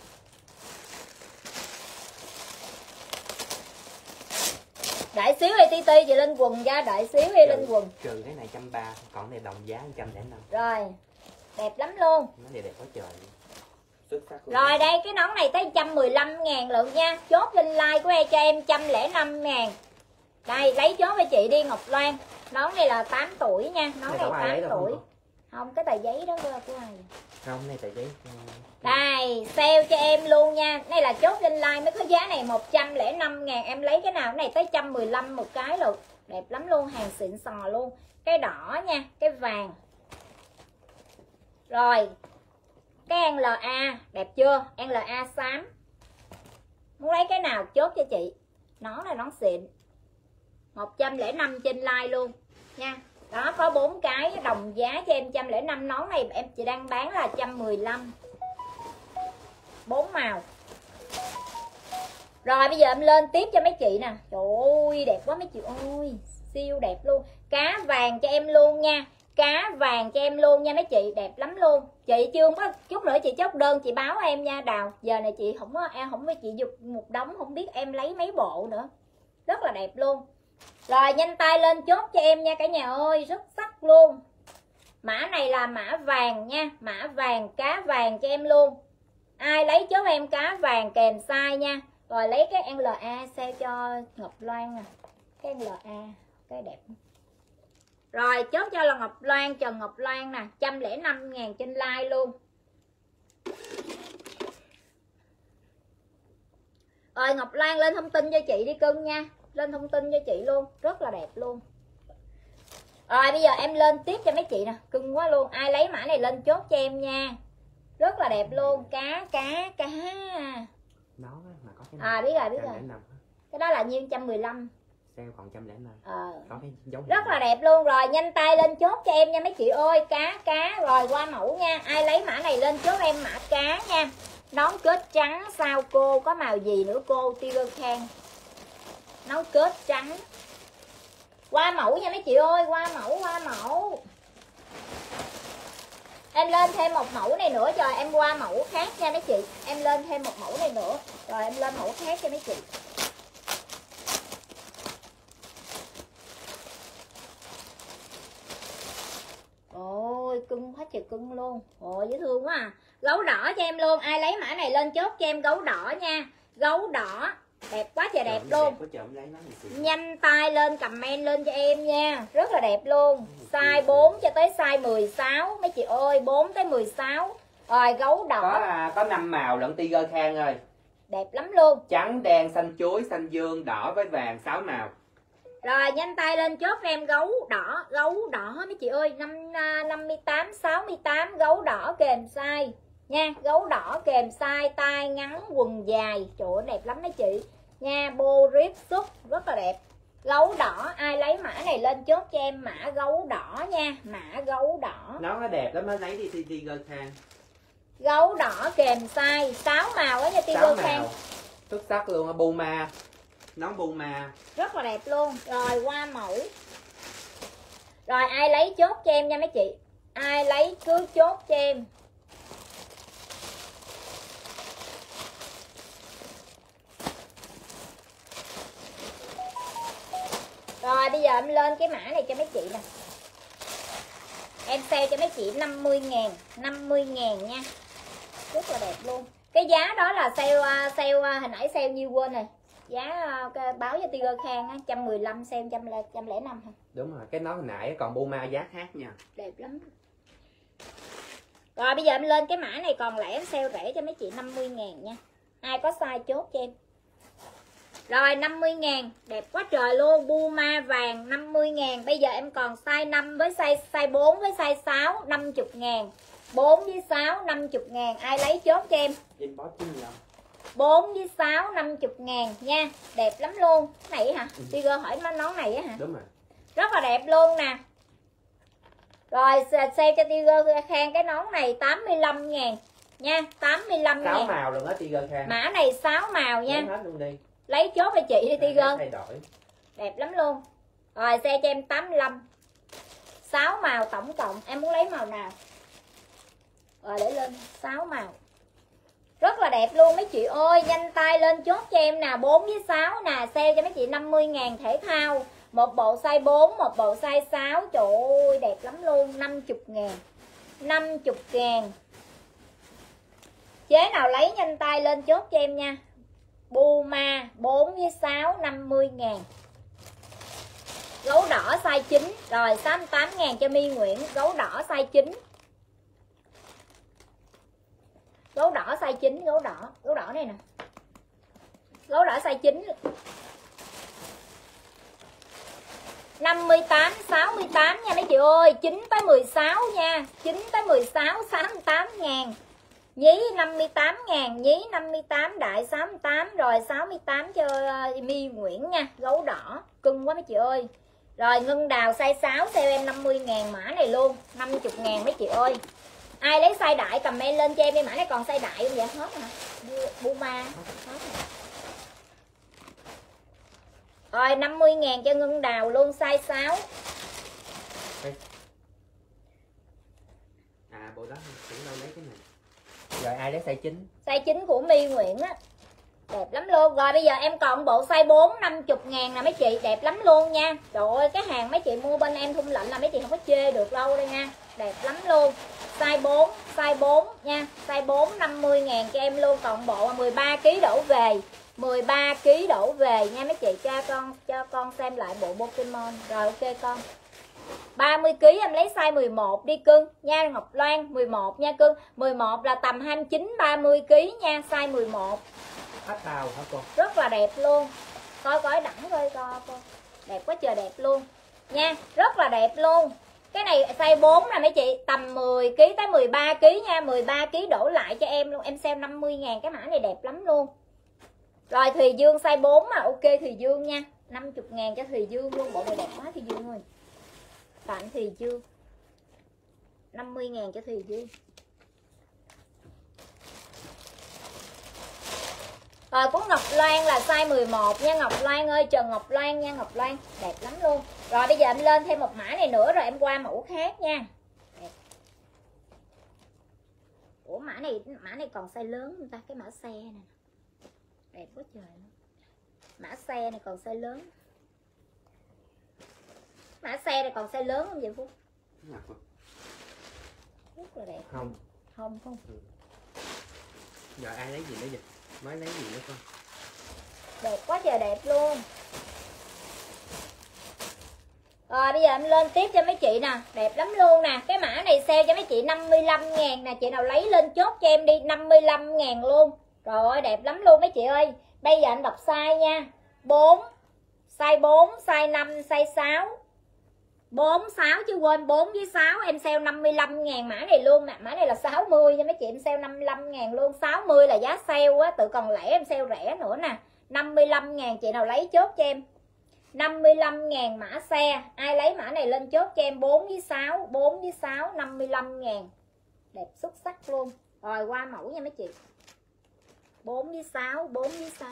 Đợi xíu đi Ti chị lên quần ra. Đợi xíu đi lên quần. Trừ cái này 130. Còn này đồng giá 105. Rồi đẹp lắm luôn. Nó đẹp quá trời. Xuất sắc luôn. Rồi đây cái nón này tới 115.000 lượng nha. Chốt lên like của em cho em 105.000. Đây lấy chốt với chị đi Ngọc Loan. Nón này là 8 tuổi nha. Nón này 8 tuổi. Không cái tờ giấy đó của ai? Không này tờ giấy. Đây sale cho em luôn nha. Đây là chốt lên like mới có giá này 105.000. Em lấy cái nào cái này tới 115 một cái luôn. Đẹp lắm luôn. Hàng xịn sò luôn. Cái đỏ nha. Cái vàng. Rồi cái LA đẹp chưa? LA xám. Muốn lấy cái nào chốt cho chị. Nón này nón xịn. 105 trên like luôn nha. Đó có 4 cái đồng giá cho em 105. Nón này em chị đang bán là 115. 4 màu. Rồi bây giờ em lên tiếp cho mấy chị nè. Trời ơi đẹp quá mấy chị ơi. Siêu đẹp luôn. Cá vàng cho em luôn nha. Cá vàng cho em luôn nha mấy chị. Đẹp lắm luôn. Chị chưa có chút nữa chị chốt đơn chị báo em nha Đào. Giờ này chị không có em không có chị dục một đống không biết em lấy mấy bộ nữa. Rất là đẹp luôn. Rồi nhanh tay lên chốt cho em nha cả nhà ơi. Rất sắc luôn. Mã này là mã vàng nha. Mã vàng cá vàng cho em luôn. Ai lấy chốt em cá vàng kèm size nha. Rồi lấy cái LA sale cho Ngọc Loan nè. Cái LA cái đẹp. Rồi chốt cho là Ngọc Loan, Trần Ngọc Loan nè, 105.000 trên like luôn. Rồi Ngọc Loan lên thông tin cho chị đi cưng nha. Lên thông tin cho chị luôn, rất là đẹp luôn. Rồi bây giờ em lên tiếp cho mấy chị nè, cưng quá luôn. Ai lấy mã này lên chốt cho em nha. Rất là đẹp luôn. Cá Nó mà có cái À biết rồi, biết rồi. 105. Cái đó là nhiêu? 115. Sale còn 105. Có cái dấu hiệu rất là đẹp luôn. Rồi nhanh tay lên chốt cho em nha mấy chị ơi. Cá rồi qua mẫu nha. Ai lấy mã này lên chốt em mã cá nha. Nón kết trắng sao cô? Có màu gì nữa cô? Tiger Khang. Nón kết trắng. Qua mẫu nha mấy chị ơi. Qua mẫu. Em lên thêm một mẫu này nữa rồi em qua mẫu khác nha mấy chị. Em lên thêm một mẫu này nữa rồi em lên mẫu khác cho mấy chị. Ôi cưng quá trời cưng luôn. Ôi dễ thương quá à. Gấu đỏ cho em luôn. Ai lấy mã này lên chốt cho em gấu đỏ nha. Gấu đỏ đẹp quá trời đẹp luôn. Nhanh tay lên comment lên cho em nha. Rất là đẹp luôn. Size 4 cho tới size 16 mấy chị ơi. 4 tới 16. Rồi gấu đỏ có 5 màu lẫn Tiger Khang ơi. đẹp lắm luôn. Trắng, đen, xanh chuối, xanh dương, đỏ với vàng, 6 màu. Rồi nhanh tay lên chốt em gấu đỏ mấy chị ơi. 58 68 gấu đỏ kèm size nha. Gấu đỏ kèm size tay ngắn quần dài. Trời ơi đẹp lắm mấy chị nha. Bô rip xúc rất là đẹp. Gấu đỏ ai lấy mã này lên chốt cho em mã gấu đỏ nha. Mã gấu đỏ. Nó đẹp lắm, nó lấy đi Tiger Khang. Gấu đỏ kèm size 6 màu đó nha Tiger Khang. Xuất sắc luôn á. Puma. Nón Puma rất là đẹp luôn. Rồi qua mẫu. Rồi ai lấy chốt cho em nha mấy chị. Ai lấy cứ chốt cho em. Rồi bây giờ em lên cái mã này cho mấy chị nè. Em sale cho mấy chị 50.000. 50.000 nha. Rất là đẹp luôn. Cái giá đó là sale hồi nãy sale nhiêu quên rồi. Giá báo cho Tiger Khang 115 sale 105 hả? Đúng rồi, cái nó hồi nãy còn Puma giá khác nha. Đẹp lắm. Rồi bây giờ em lên cái mã này còn lẻ em sale rẻ cho mấy chị 50.000 nha. Ai có size chốt cho em. Rồi 50.000 đẹp quá trời luôn. Puma vàng 50.000. Bây giờ em còn size 5 với size 4 với size 6 50.000. 4 với 6 50.000. Ai lấy chốt cho em. Inbox 95. 4 với 6 50.000 nha. Đẹp lắm luôn. Cái này hả? Tiger hỏi nón này á hả? Đúng rồi. Rất là đẹp luôn nè. Rồi sale cho Tiger Khang cái nón này 85.000 nha. 85.000. 6 màu luôn á Tiger Khang. Mã này 6 màu nha. Lấy hết luôn đi. Lấy chốt cho chị đi Tiger. Thay đổi. Đẹp lắm luôn. Rồi xe cho em 85. 6 màu tổng cộng. Em muốn lấy màu nào? Rồi để lên 6 màu. Rất là đẹp luôn mấy chị ơi. Nhanh tay lên chốt cho em nè. 4 với 6 nè. Sale cho mấy chị 50.000 thể thao. Một bộ size 4, một bộ size 6. Trời ơi đẹp lắm luôn. 50.000. 50.000. Chế nào lấy nhanh tay lên chốt cho em nha. Puma 4 với 6 50.000. Gấu đỏ size 9. Rồi 68.000 cho My Nguyễn. Gấu đỏ size 9. Gấu đỏ size 9. Gấu đỏ này nè. Gấu đỏ size 9. 58 68 nha mấy chị ơi. 9 tới 16 nha. 9 tới 16 68.000. Nhí 58.000. Nhí 58. Đại 68. Rồi 68 cho My Nguyễn nha. Gấu đỏ cưng quá mấy chị ơi. Rồi ngân đào size 6 sale em 50.000 mã này luôn. 50.000 mấy chị ơi. Ai lấy size đại comment lên cho em đi. Mã này còn size đại không vậy? Hết hả? Puma hết hả? Rồi 50.000 cho ngân đào luôn size 6. À bộ đó cũng đâu lấy cái này. Rồi ai lấy size 9? Size 9 của My Nguyễn á. Đẹp lắm luôn. Rồi bây giờ em còn bộ size 4 50.000 nè mấy chị. Đẹp lắm luôn nha. Trời ơi cái hàng mấy chị mua bên em thun lạnh là mấy chị không có chê được đâu đây nha. Đẹp lắm luôn. Size 4. Size 4 nha. Size 4 50.000 cho em luôn. Còn bộ 13kg đổ về. 13kg đổ về nha mấy chị. Cho con xem lại bộ Pokemon. Rồi ok con. 30kg em lấy size 11 đi cưng nha. Ngọc Loan 11 nha cưng. 11 là tầm 29-30kg nha. Size 11. Hết bao hả cô? Rất là đẹp luôn. Coi đẳng coi con. Đẹp quá trời đẹp luôn nha. Rất là đẹp luôn. Cái này size 4 nè mấy chị. Tầm 10kg tới 13kg nha. 13kg đổ lại cho em luôn. Em sale 50.000. Cái mã này đẹp lắm luôn. Rồi Thùy Dương size 4 mà ok Thùy Dương nha. 50.000 cho Thùy Dương luôn. Bộ này đẹp quá Thùy Dương ơi. Tặng Thùy Dương 50.000 cho Thùy Dương. Rồi của Ngọc Loan là size 11 nha Ngọc Loan ơi, Trần Ngọc Loan nha Ngọc Loan, đẹp lắm luôn. Rồi bây giờ em lên thêm một mã này nữa rồi em qua mẫu khác nha. Đẹp. Ủa mã này còn size lớn không ta? Cái mã xe nè. Đẹp quá trời luôn. Mã xe này còn size lớn. Mã xe này còn size lớn không vậy Phúc? Rất là đẹp. Không. Không không. Giờ ai lấy gì nữa vậy? Mới lấy gì nữa con? Đẹp quá trời đẹp luôn. Rồi bây giờ em lên tiếp cho mấy chị nè. Đẹp lắm luôn nè. Cái mã này sale cho mấy chị 55.000 nè. Chị nào lấy lên chốt cho em đi 55.000 luôn. Rồi đẹp lắm luôn mấy chị ơi. Bây giờ em đọc size nha. 4, size 4, size 5, size 6. 4, 6 chứ quên 4 với 6 em sale 55.000 mã này luôn nè. Mã này là 60 nha mấy chị, em sale 55.000 luôn. 60 là giá sale á, tự còn lẻ em sale rẻ nữa nè. 55.000 chị nào lấy chốt cho em. 55.000 mã xe. Ai lấy mã này lên chốt cho em 4 với 6, 4 với 6 55.000. Đẹp xuất sắc luôn. Rồi qua mẫu nha mấy chị. 4 với 6, 4 với 6.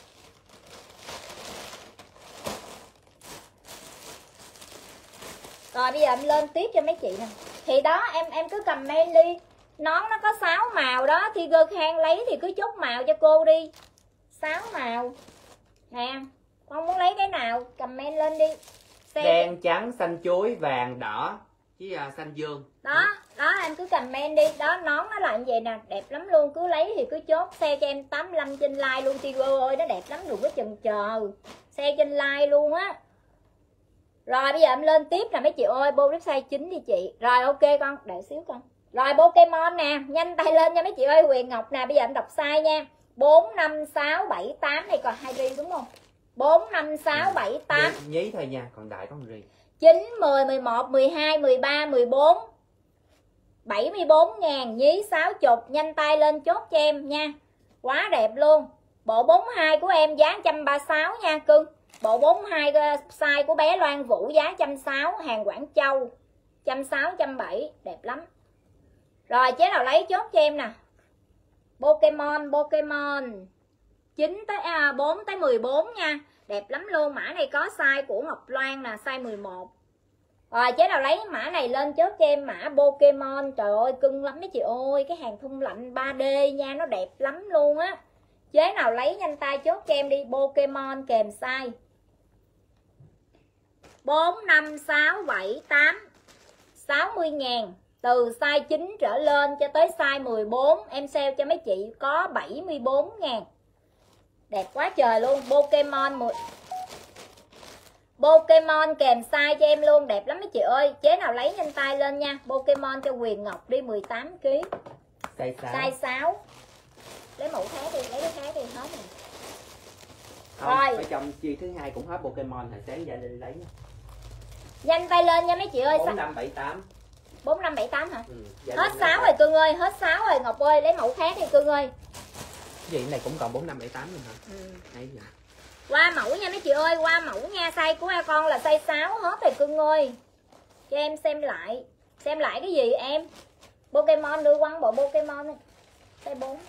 Rồi bây giờ em lên tiếp cho mấy chị nè. Thì đó em cứ comment đi. Nón nó có 6 màu đó. Thì Gơ Khang lấy thì cứ chốt màu cho cô đi. 6 màu. Nè. Con muốn lấy cái nào comment lên đi. Xem. Đen, trắng, xanh chuối, vàng, đỏ với xanh dương. Đó, đó em cứ comment đi. Đó nón nó là như vậy nè, đẹp lắm luôn. Cứ lấy thì cứ chốt. Xe cho em 85 trên like luôn Tigo ơi, nó đẹp lắm đừng có chần chờ. Xe trên like luôn á. Rồi bây giờ em lên tiếp nè mấy chị ơi, bô size 9 đi chị. Rồi ok con, đợi xíu con. Rồi Pokemon nè, nhanh tay lên nha mấy chị ơi. Huyền Ngọc nè, bây giờ em đọc size nha. 4, 5, 6, 7, 8 này còn 2 ri đúng không? 4, 5, 6, 7, 8. Nhí thôi nha, còn đại có 1 ri. 9, 10, 11, 12, 13, 14. 74.000, nhí 60. Nhanh tay lên chốt cho em nha. Quá đẹp luôn. Bộ 42 của em giá 136 nha cưng. Bộ 42 size của bé Loan Vũ giá 160, hàng Quảng Châu. 160, 170, đẹp lắm. Rồi chế nào lấy chốt cho em nè. Pokemon 9 tới 4 tới 14 nha. Đẹp lắm luôn, mã này có size của Ngọc Loan nè, size 11. Rồi chế nào lấy mã này lên chốt cho em mã Pokemon. Trời ơi cưng lắm mấy chị ơi, cái hàng thun lạnh 3D nha, nó đẹp lắm luôn á. Chế nào lấy nhanh tay chốt cho em đi. Pokemon kèm size 4, 5, 6, 7, 8 60.000. Từ size 9 trở lên cho tới size 14 em sale cho mấy chị có 74.000. Đẹp quá trời luôn. Pokemon kèm size cho em luôn, đẹp lắm mấy chị ơi. Chế nào lấy nhanh tay lên nha. Pokemon cho Huyền Ngọc đi 18kg. Size 6. Lấy mẫu khác đi, lấy cái khác đi, hết rồi. Không, rồi. Phải trong chi thứ hai cũng hết Pokemon hồi sáng giờ đi lấy nha. Nhanh tay lên nha mấy chị ơi. 4578. 4578 hả? Hết 6 rồi cưng ơi, hết 6 rồi Ngọc ơi, lấy mẫu khác đi cưng ơi. Cái gì này cũng còn 4578 luôn hả? Hay vậy. Qua mẫu nha mấy chị ơi, qua mẫu nha. Size của con là size 6 hết rồi cưng ơi. Cho em xem lại. Xem lại cái gì em? Pokemon đưa quăng bộ Pokemon này. Size 4.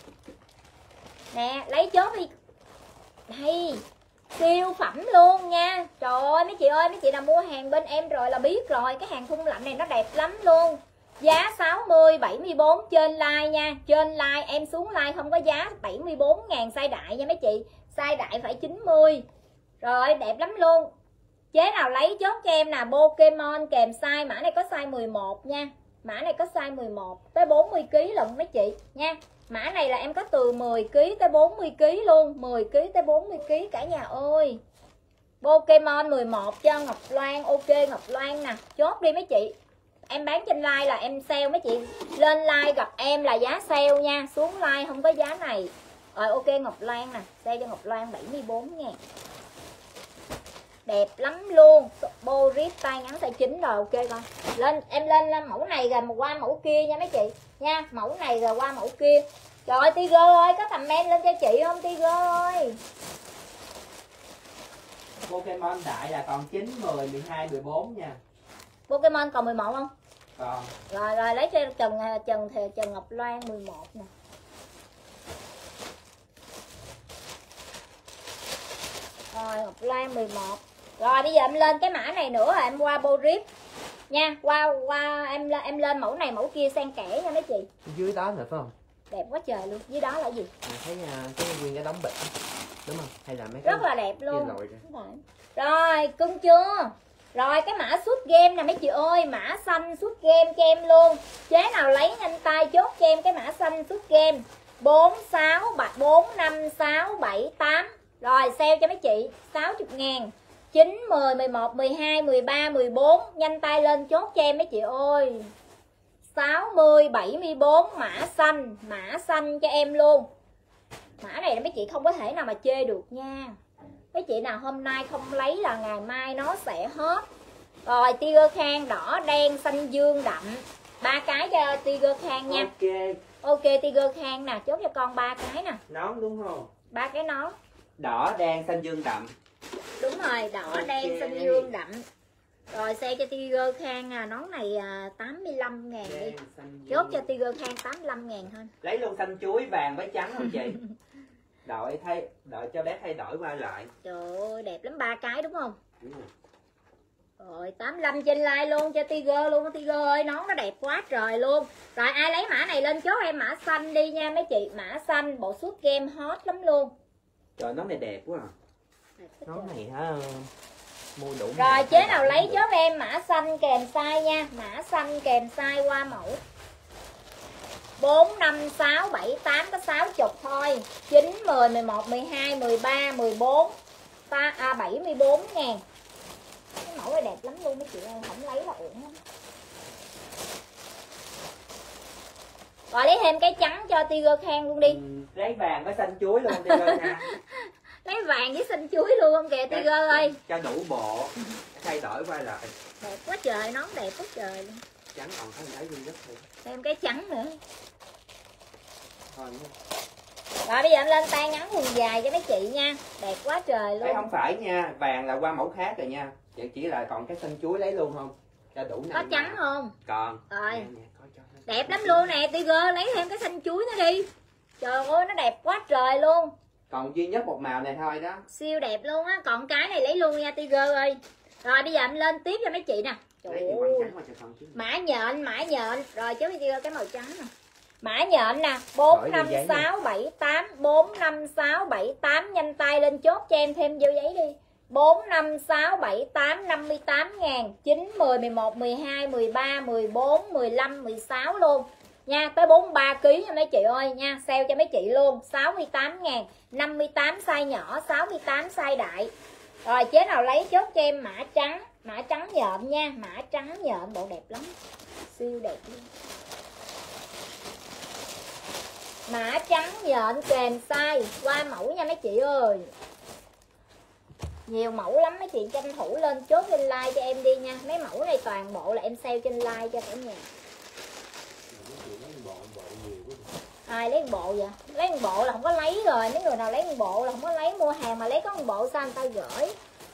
Nè, lấy chốt đi. Đây, siêu phẩm luôn nha. Trời ơi mấy chị ơi, mấy chị nào mua hàng bên em rồi là biết rồi. Cái hàng thun lạnh này nó đẹp lắm luôn. Giá 60, 74 trên like nha. Trên like em xuống like không có giá 74.000 size đại nha mấy chị. Size đại phải 90. Rồi đẹp lắm luôn. Chế nào lấy chốt cho em nè. Pokemon kèm size. Mã này có size 11 nha. Mã này có size 11 tới 40kg lận mấy chị nha. Mã này là em có từ 10kg tới 40kg luôn. 10kg tới 40kg cả nhà ơi. Pokemon 11 cho Ngọc Loan. Ok Ngọc Loan nè. Chốt đi mấy chị. Em bán trên like là em sale mấy chị. Lên like gặp em là giá sale nha. Xuống like không có giá này. Rồi ok Ngọc Loan nè. Sale cho Ngọc Loan 74.000. Đẹp lắm luôn. Boris tay ngắn size 9 rồi ok con. Lên em lên mẫu này rồi qua mẫu kia nha mấy chị nha. Mẫu này rồi qua mẫu kia. Trời ơi Tiger ơi, có comment lên cho chị không Tiger ơi? Pokemon đại là còn 9, 10, 12, 14 nha. Pokemon còn 11 không? Còn. Rồi lấy cho Trần Ngọc Loan 11 nè. Rồi Ngọc Loan 11. Rồi bây giờ em lên cái mã này nữa rồi em qua Boris nha. Qua em lên mẫu này mẫu kia xen kẽ nha mấy chị. Dưới đó nữa phải không? Đẹp quá trời luôn. Dưới đó là gì? Thấy cái nguyên cái đóng bịch đúng không? Hay là mấy cái Rất là đẹp luôn. rồi. Rồi cưng chưa? Rồi cái mã suốt game nè mấy chị ơi, mã xanh suốt game cho em luôn. Chế nào lấy nhanh tay chốt cho em cái mã xanh suốt game. 4 6 4 5 6 7 8. Rồi sale cho mấy chị 60.000. 9 10 11 12 13 14, nhanh tay lên chốt cho em mấy chị ơi. 60 74 mã xanh cho em luôn. Mã này là mấy chị không có thể nào mà chê được nha. Mấy chị nào hôm nay không lấy là ngày mai nó sẽ hết. Rồi Tiger Khang đỏ đen xanh dương đậm, 3 cái cho Tiger Khang nha. Ok Tiger Khang nè, chốt cho con 3 cái nè. Nón đúng không? 3 cái nón. Đỏ đen xanh dương đậm. Đúng rồi, đỏ đen xanh dương đậm. Rồi xe cho Tiger Khang nón này 85.000 đi. Chốt cho Tiger Khang 85.000 thôi. Lấy luôn xanh chuối vàng với trắng không chị? Đợi cho bé thay đổi qua lại. Trời ơi đẹp lắm, 3 cái đúng không? Đúng rồi. Rồi 85 trên like luôn cho Tiger luôn. Tiger ơi nón nó đẹp quá trời luôn. Rồi ai lấy mã này lên chốt em mã xanh đi nha mấy chị. Mã xanh bộ suit game hot lắm luôn. Trời nón này đẹp quá à. Nón này hả? Mua đủ. Rồi chế nào lấy chốt em mã xanh kèm size nha. Mã xanh kèm size qua mẫu 4, 5, 6, 7, 8 có 60 thôi. 9, 10, 11, 12, 13, 14 74 ngàn. Cái mẫu này đẹp lắm luôn mấy chị ơi, không lấy là uổng lắm. Rồi lấy thêm cái trắng cho Tiger Khang luôn đi. Lấy vàng với xanh chuối luôn Tiger nha. Lấy vàng với xanh chuối luôn không kìa Tiger ơi. Cho đủ bộ, thay đổi qua lại. Đẹp quá trời, nón đẹp quá trời luôn. Trắng còn có cái duy nhất thôi. Thêm cái trắng nữa. Thôi nha. Rồi bây giờ em lên tay ngắn quần dài cho mấy chị nha. Đẹp quá trời luôn. Cái không phải nha, vàng là qua mẫu khác rồi nha. Chỉ là còn cái xanh chuối lấy luôn không? Cho đủ Có trắng không? Còn. Rồi. Có cho. Đẹp lắm luôn nè Tiger, lấy thêm cái xanh chuối nữa đi. Trời ơi nó đẹp quá trời luôn. Còn duy nhất một màu này thôi đó. Siêu đẹp luôn á, còn cái này lấy luôn nha Tiger ơi. Rồi bây giờ em lên tiếp cho mấy chị nè. Trời Lấy ơi. trắng qua cho con chứ. Mã nhện. Rồi chứ Tiger cái màu trắng nè. Mã nhện nè, 4 5 6 7 8, 4 5 6 7 8, nhanh tay lên chốt cho em thêm dấu giấy đi. 4 5 6 7 8 58 ngàn. 9 10 11 12 13 14 15 16 luôn. Nha, tới 43 kg nha mấy chị ơi nha, sale cho mấy chị luôn, 68 ngàn. 58 size nhỏ, 68 size đại. Rồi chế nào lấy chốt cho em mã trắng nhện nha, mã trắng nhện bộ đẹp lắm. Siêu đẹp luôn. Mã trắng nhện kèm size qua mẫu nha mấy chị ơi. Nhiều mẫu lắm mấy chị tranh thủ lên chốt trên like cho em đi nha. Mấy mẫu này toàn bộ là em sale trên like cho cả nhà. Ai lấy một bộ vậy? Lấy một bộ là không có lấy rồi. Mấy người nào lấy một bộ là không có lấy, mua hàng mà lấy có một bộ sao người ta gửi.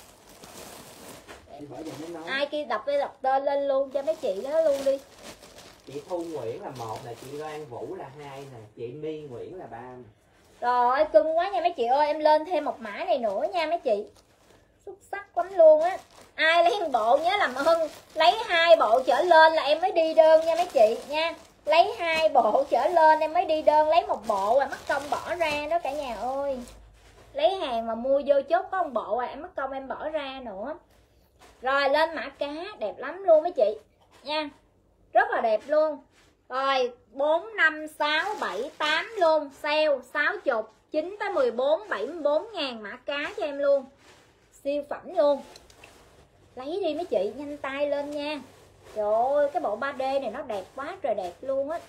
Ai kia đọc tên lên luôn cho mấy chị đó luôn đi. Chị Thu Nguyễn là 1 nè, chị Loan Vũ là 2 nè, chị My Nguyễn là 3 nè. Rồi cưng quá nha mấy chị ơi, em lên thêm một mã này nữa nha mấy chị. Xuất sắc lắm luôn á. Ai lấy một bộ nhớ làm ơn lấy 2 bộ trở lên là em mới đi đơn nha mấy chị nha. Lấy 2 bộ trở lên em mới đi đơn, lấy một bộ mất công bỏ ra đó cả nhà ơi. Lấy hàng mà mua vô chốt có một bộ em mất công em bỏ ra nữa. Rồi lên mã cá đẹp lắm luôn mấy chị nha. Rất là đẹp luôn. Rồi 4 5 6 7 8 luôn, sale 60, 9 tới 14 74 ngàn, mã cá cho em luôn. Siêu phẩm luôn. Lấy đi mấy chị, nhanh tay lên nha. Trời ơi cái bộ 3D này nó đẹp quá trời đẹp luôn á.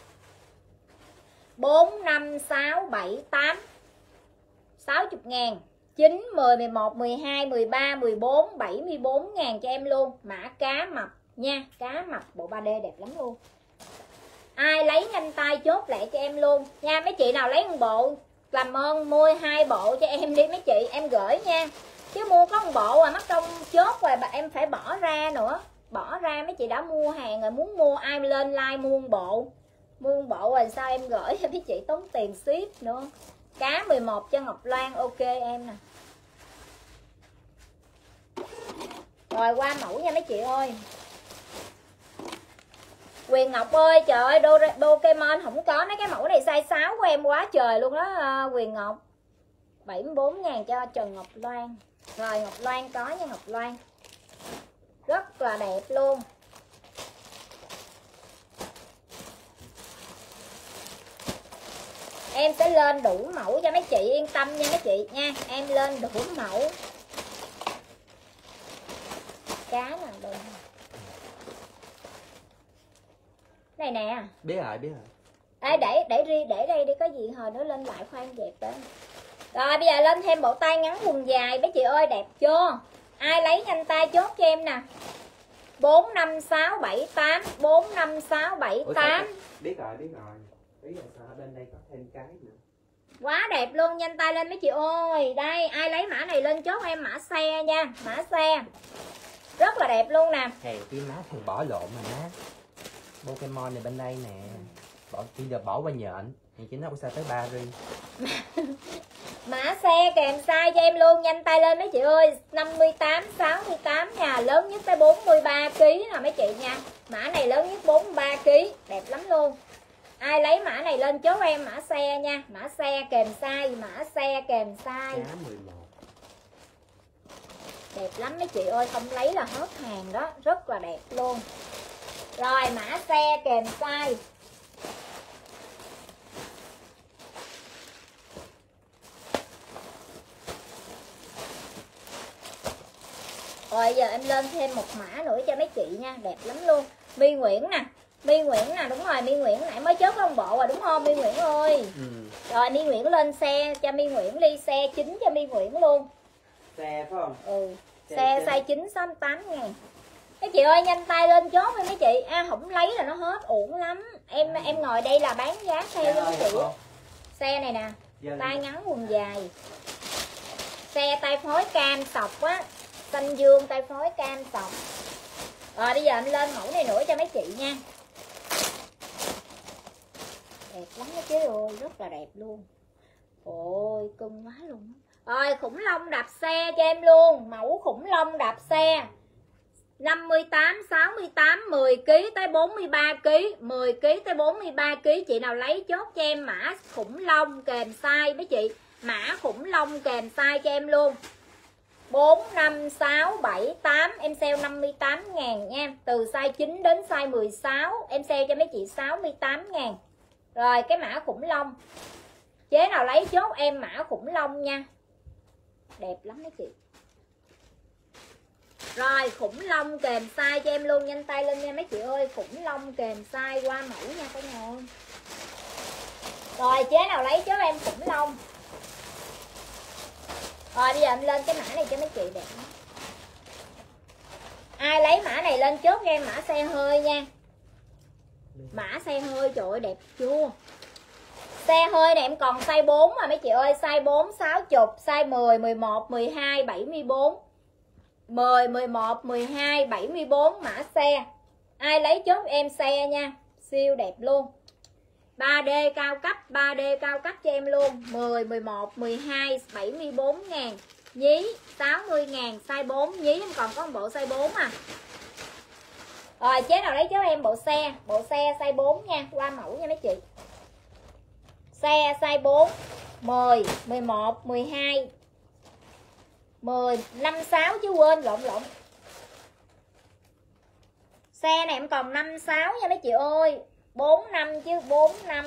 4 5 6 7 8 60 ngàn. 9 10 11 12 13 14 74 ngàn cho em luôn. Mã cá mập nha, cá mập bộ 3D đẹp lắm luôn. Ai lấy nhanh tay chốt lẹ cho em luôn nha. Mấy chị nào lấy một bộ làm ơn mua 2 bộ cho em đi mấy chị, em gửi nha. Chứ mua có một bộ mất công chốt rồi em phải bỏ ra nữa. Bỏ ra mấy chị đã mua hàng rồi, muốn mua ai lên like mua một bộ. Mua một bộ rồi sao em gửi cho mấy chị tốn tiền ship nữa. Cá 11 cho Ngọc Loan, ok em nè. Rồi qua mẫu nha mấy chị ơi. Quyền Ngọc ơi, trời ơi Doraemon không có mấy cái mẫu này size 6 của em quá trời luôn đó Quyền Ngọc. 74.000 cho Trần Ngọc Loan. Rồi Ngọc Loan có nha Ngọc Loan. Rất là đẹp luôn. Em sẽ lên đủ mẫu cho mấy chị yên tâm nha mấy chị nha. Em lên đủ mẫu. Cá nè đồ. Này nè. Biết rồi. À, để đây đi, có gì hồi nữa lên lại khoan dẹp đó. Rồi bây giờ lên thêm bộ tay ngắn quần dài mấy chị ơi, đẹp chưa? Ai lấy nhanh tay chốt cho em nè. 4 5 6 7 8 4 5 6 7 8. Biết rồi. Biết rồi sao ở bên đây có thêm cái nữa. Quá đẹp luôn, nhanh tay lên mấy chị ơi. Đây, ai lấy mã này lên chốt em mã xe nha, mã xe. Rất là đẹp luôn nè. Hèn tí má thằng bỏ lộn mà má. Pokemon này bên đây nè. Chỉ được bỏ qua nhện. Thì chỉ nó có sao tới 3 ri. Mã xe kèm size cho em luôn, nhanh tay lên mấy chị ơi. 58 68 nha, lớn nhất tới 43 kg nè mấy chị nha. Mã này lớn nhất 43 kg, đẹp lắm luôn. Ai lấy mã này lên chốt em mã xe nha, mã xe kèm size, mã xe kèm size. Cá 11. Đẹp lắm mấy chị ơi, không lấy là hết hàng đó, rất là đẹp luôn. Rồi mã xe kèm size. Rồi giờ em lên thêm một mã nữa cho mấy chị nha, đẹp lắm luôn. My Nguyễn nè, đúng rồi, My Nguyễn nãy mới chốt một bộ rồi đúng không My Nguyễn ơi? Rồi My Nguyễn lên xe cho My Nguyễn đi, xe 9 cho My Nguyễn luôn. Xe phải không? Xe size 9 68.000. Mấy chị ơi nhanh tay lên chốt đi mấy chị. Không lấy là nó hết uổng lắm. Em ngồi đây là bán giá theo cho mấy chị. Xe này nè, tay ngắn quần dài. Xe tay phối cam sọc á, xanh dương tay phối cam sọc. Rồi bây giờ em lên mẫu này nữa cho mấy chị nha. Đẹp lắm đó chứ ơi, rất là đẹp luôn. Ôi cưng quá luôn. Rồi khủng long đạp xe cho em luôn. Mẫu khủng long đạp xe 58, 68, 10kg tới 43kg, 10kg tới 43kg. Chị nào lấy chốt cho em mã khủng long kèm size mấy chị. Mã khủng long kèm size cho em luôn. 4, 5, 6, 7, 8. Em sale 58.000 nha. Từ size 9 đến size 16. Em sale cho mấy chị 68.000. Rồi cái mã khủng long. Chế nào lấy chốt em mã khủng long nha. Đẹp lắm mấy chị. Rồi khủng long kèm size cho em luôn, nhanh tay lên nha mấy chị ơi. Khủng long kèm size qua mẫu nha cả nhà ơi. Rồi chế nào lấy chốt em khủng long. Rồi bây giờ em lên cái mã này cho mấy chị đẹp lắm. Ai lấy mã này lên chốt cho em mã xe hơi nha. Mã xe hơi trời ơi đẹp chưa. Xe hơi này em còn size 4 mà mấy chị ơi. Size 4, 60, size 10, 11, 12, 74 10, 11, 12, 74 mã xe. Ai lấy chốt em xe nha. Siêu đẹp luôn. 3D cao cấp, 3D cao cấp cho em luôn. 10, 11, 12, 74.000. Nhí 60.000, size 4. Nhí em còn có một bộ size 4 à. Rồi chế nào lấy chốt em bộ xe size 4 nha, qua mẫu nha mấy chị. Xe size 4, 10, 11, 12, 10, 5, 6 chứ quên, lộn. Xe này em còn 5, 6 nha mấy chị ơi. 4, 5 chứ, 4, 5.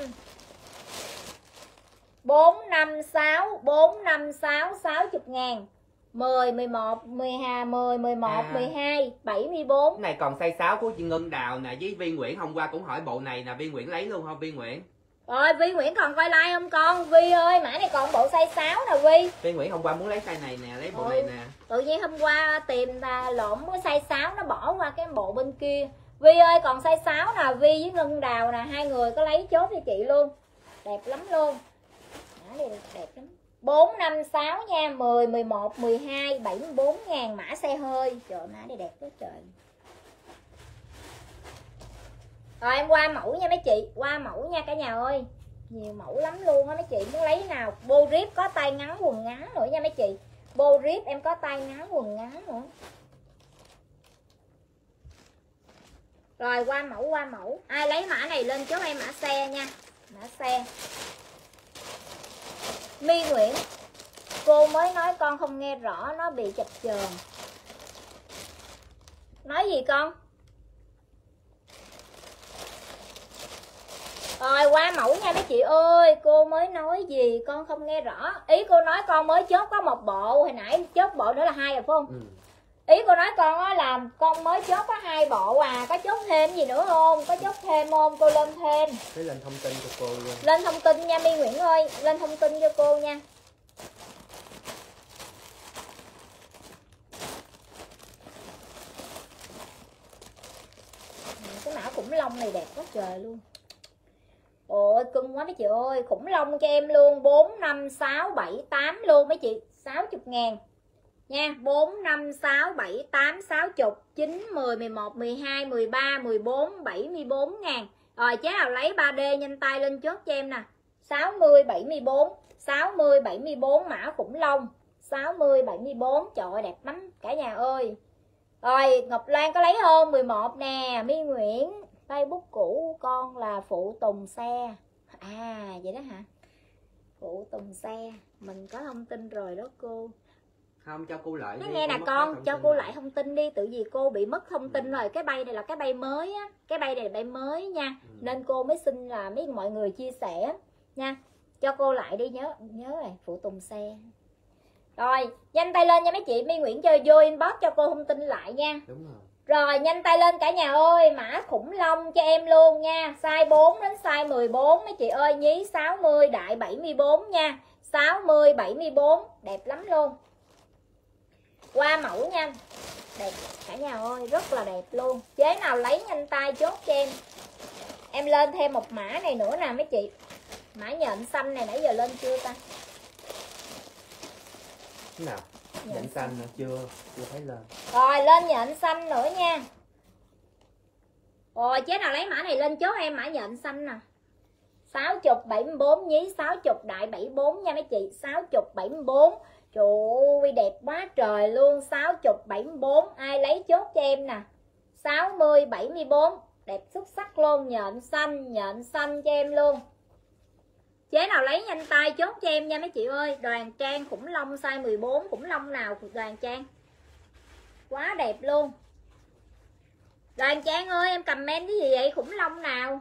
4, 5, 6, 4, 5, 6, 60.000. 10, 11, 12, 10, 11, 12, 74. Cái này còn size 6 của chị Ngân Đào nè, với Vi Nguyễn hôm qua cũng hỏi bộ này nè, Vi Nguyễn lấy luôn không Vi Nguyễn? Rồi Vi Nguyễn còn coi like không con? Vi ơi, mã này còn bộ size 6 nè Vi. Vi Nguyễn hôm qua muốn lấy size này nè, lấy bộ này nè. Tự nhiên hôm qua tìm là lộn cái size 6 nó bỏ qua cái bộ bên kia. Vi ơi còn size 6 nè, Vi với Ngân Đào nè, hai người có lấy chốt cho chị luôn. Đẹp lắm luôn. Mã này đẹp lắm. 4, 5, 6 nha, 10, 11, 12, 74 ngàn, mã xe hơi. Trời mã này đẹp quá trời. Rồi em qua mẫu nha mấy chị, qua mẫu nha cả nhà ơi. Nhiều mẫu lắm luôn á mấy chị, muốn lấy nào. Bô rip có tay ngắn quần ngắn nữa nha mấy chị. Bô rip em có tay ngắn quần ngắn nữa. Rồi qua mẫu. Ai lấy mã này lên chốt em mã xe nha. Mã xe. My Nguyễn. Cô mới nói con không nghe rõ, nó bị chập chờn. Nói gì con? Rồi qua mẫu nha mấy chị ơi. Cô mới nói gì con không nghe rõ. Ý cô nói con mới chốt có một bộ. Hồi nãy chốt bộ nữa là 2 rồi phải không? Ý cô nói con á là con mới chốt có 2 bộ à. Có chốt thêm gì nữa không? Có chốt thêm không? Cô lên thêm. Thế lên thông tin cho cô luôn. Lên thông tin nha My Nguyễn ơi. Lên thông tin cho cô nha. Cái mã khủng long này đẹp quá trời luôn. Ôi cưng quá mấy chị ơi. Khủng long cho em luôn. 4, 5, 6, 7, 8 luôn mấy chị. 60 ngàn nha. 4, 5, 6, 7, 8, 60, 9, 10, 11, 12, 13, 14, 74 ngàn. Rồi chế nào lấy 3D nhanh tay lên chốt cho em nè. 60, 74, 60, 74 mã khủng long. 60, 74. Trời ơi đẹp lắm cả nhà ơi. Rồi Ngọc Loan có lấy không? 11 nè. My Nguyễn. Facebook cũ con là phụ tùng xe. À vậy đó hả? Phụ tùng xe. Mình có thông tin rồi đó cô. Không, cho cô lại. Nói nghe nè con, cho cô lại thông tin đi. Tự vì cô bị mất thông tin rồi. Cái bay này là cái bay mới á. Cái bay này là bay mới nha. Nên cô mới xin là mọi người chia sẻ nha. Cho cô lại đi, nhớ rồi. Phụ tùng xe. Rồi nhanh tay lên nha mấy chị. My Nguyễn chơi vô inbox cho cô thông tin lại nha. Đúng rồi. Rồi nhanh tay lên cả nhà ơi. Mã khủng long cho em luôn nha. Size 4 đến size 14 mấy chị ơi. Nhí 60 đại 74 nha. 60 74 đẹp lắm luôn. Qua mẫu nha. Đẹp cả nhà ơi. Rất là đẹp luôn. Chế nào lấy nhanh tay chốt cho em. Em lên thêm một mã này nữa nè mấy chị. Mã nhện xanh này nãy giờ lên chưa ta? Cái nào? Nhện xanh nữa chưa thấy lên. Rồi lên nhện xanh nữa nha. Rồi chế nào lấy mã này lên chốt em mã nhện xanh nè. 60 74 nhí 60 đại 74 nha mấy chị. 60 74. Trời ơi đẹp quá trời luôn. 60 74. Ai lấy chốt cho em nè. 60 74. Đẹp xuất sắc luôn. Nhện xanh cho em luôn. Chế nào lấy nhanh tay chốt cho em nha mấy chị ơi. Đoàn Trang khủng long size 14. Khủng long nào Đoàn Trang? Quá đẹp luôn. Đoàn Trang ơi em comment cái gì vậy? Khủng long nào?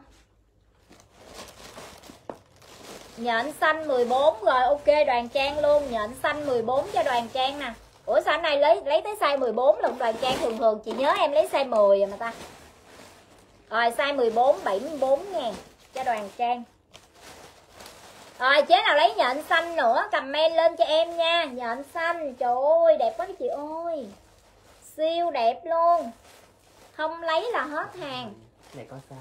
Nhện xanh 14 rồi. Ok Đoàn Trang luôn. Nhện xanh 14 cho Đoàn Trang nè. Ủa sao này lấy tới size 14 lận Đoàn Trang? Thường chị nhớ em lấy size 10 rồi mà ta. Rồi size 14 74 ngàn cho Đoàn Trang. Rồi chế nào lấy nhện xanh nữa comment lên cho em nha. Nhện xanh trời ơi đẹp quá chị ơi. Siêu đẹp luôn. Không lấy là hết hàng. Này có 6.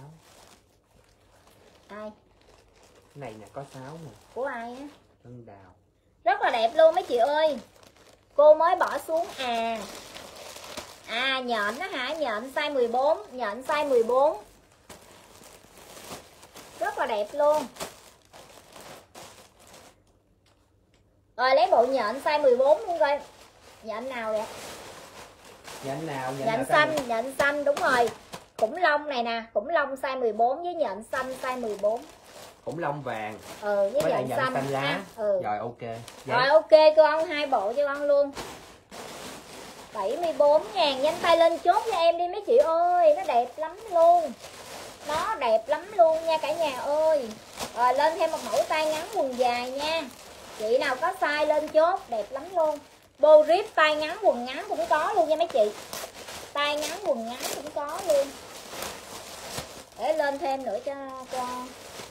Ai? Này nè có 6 nè. Của ai á? Ngân Đào. Rất là đẹp luôn mấy chị ơi. Cô mới bỏ xuống à. À nhện đó hả? Nhện size 14. Nhện size 14. Rất là đẹp luôn. Rồi lấy bộ nhện size 14 luôn coi. Nhện nào đẹp? Nhện nào? Nhện xanh đúng rồi. Khủng long này nè. Khủng long size 14 với nhện xanh size 14. Khủng long vàng. Với nhện xanh lá. Rồi ok. Rồi ok cô ăn 2 bộ cho con luôn. 74 ngàn. Nhanh tay lên chốt cho em đi mấy chị ơi. Nó đẹp lắm luôn. Nó đẹp lắm luôn nha cả nhà ơi. Rồi lên thêm một mẫu tay ngắn quần dài nha. Chị nào có size lên chốt. Đẹp lắm luôn. Bô rip tay ngắn quần ngắn cũng có luôn nha mấy chị. Tay ngắn quần ngắn cũng có luôn. Để lên thêm nữa cho con.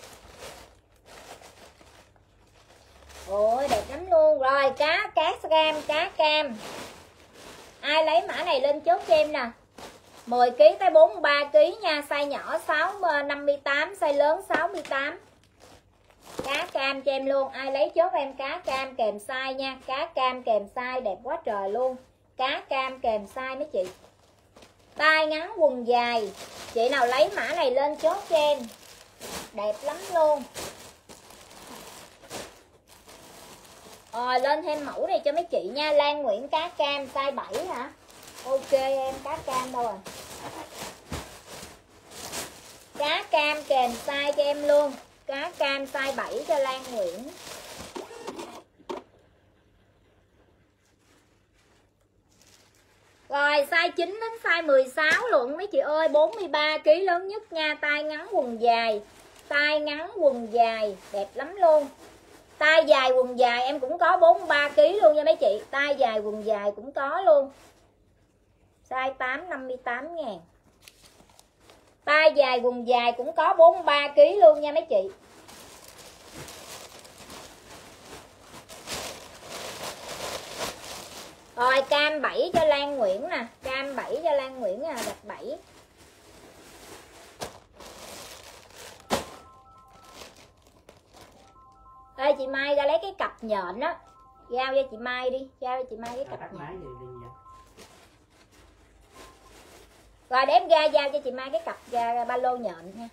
Ôi đẹp lắm luôn. Rồi cá cam. Ai lấy mã này lên chốt cho em nè. 10 kg tới 43 kg nha, size nhỏ 58, size lớn 68. Cá cam cho em luôn, ai lấy chốt em cá cam kèm size nha, cá cam kèm size đẹp quá trời luôn. Cá cam kèm size mấy chị. Tai ngắn quần dài, chị nào lấy mã này lên chốt cho em. Đẹp lắm luôn. Lên thêm mẫu này cho mấy chị nha. Lan Nguyễn cá cam size 7 hả? Ok em, cá cam đâu rồi? Cá cam kèm size cho em luôn. Cá cam size 7 cho Lan Nguyễn. Rồi size 9 đến size 16 luôn mấy chị ơi. 43 kg lớn nhất nha. Tai ngắn quần dài. Tai ngắn quần dài, đẹp lắm luôn. Tai dài quần dài em cũng có 43 kg luôn nha mấy chị. Tai dài quần dài cũng có luôn. Size 8 58 ngàn. Tai dài quần dài cũng có 43 kg luôn nha mấy chị. Rồi cam 7 cho Lan Nguyễn nè. Cam 7 cho Lan Nguyễn nè, đặt 7. Ê chị Mai ra lấy cái cặp nhện đó. Giao cho chị Mai đi. Giao cho chị Mai cái cặp nhện. Rồi để em ra giao cho chị Mai cái cặp ba lô nhện nha.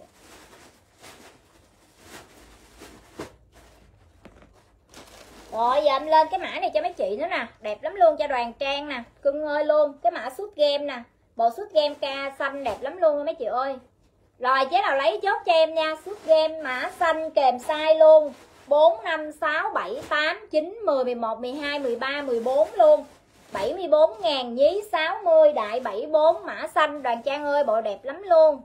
Rồi giờ em lên cái mã này cho mấy chị nữa nè. Đẹp lắm luôn cho Đoàn Trang nè. Cưng ơi luôn. Cái mã suit game nè. Bộ suit game ca xanh đẹp lắm luôn mấy chị ơi. Rồi chế nào lấy chốt cho em nha. Suit game mã xanh kèm size luôn. 4, 5, 6, 7, 8, 9, 10, 11, 12, 13, 14 luôn. 74 ngàn nhí 60 đại 74 mã xanh. Đoàn Trang ơi bộ đẹp lắm luôn.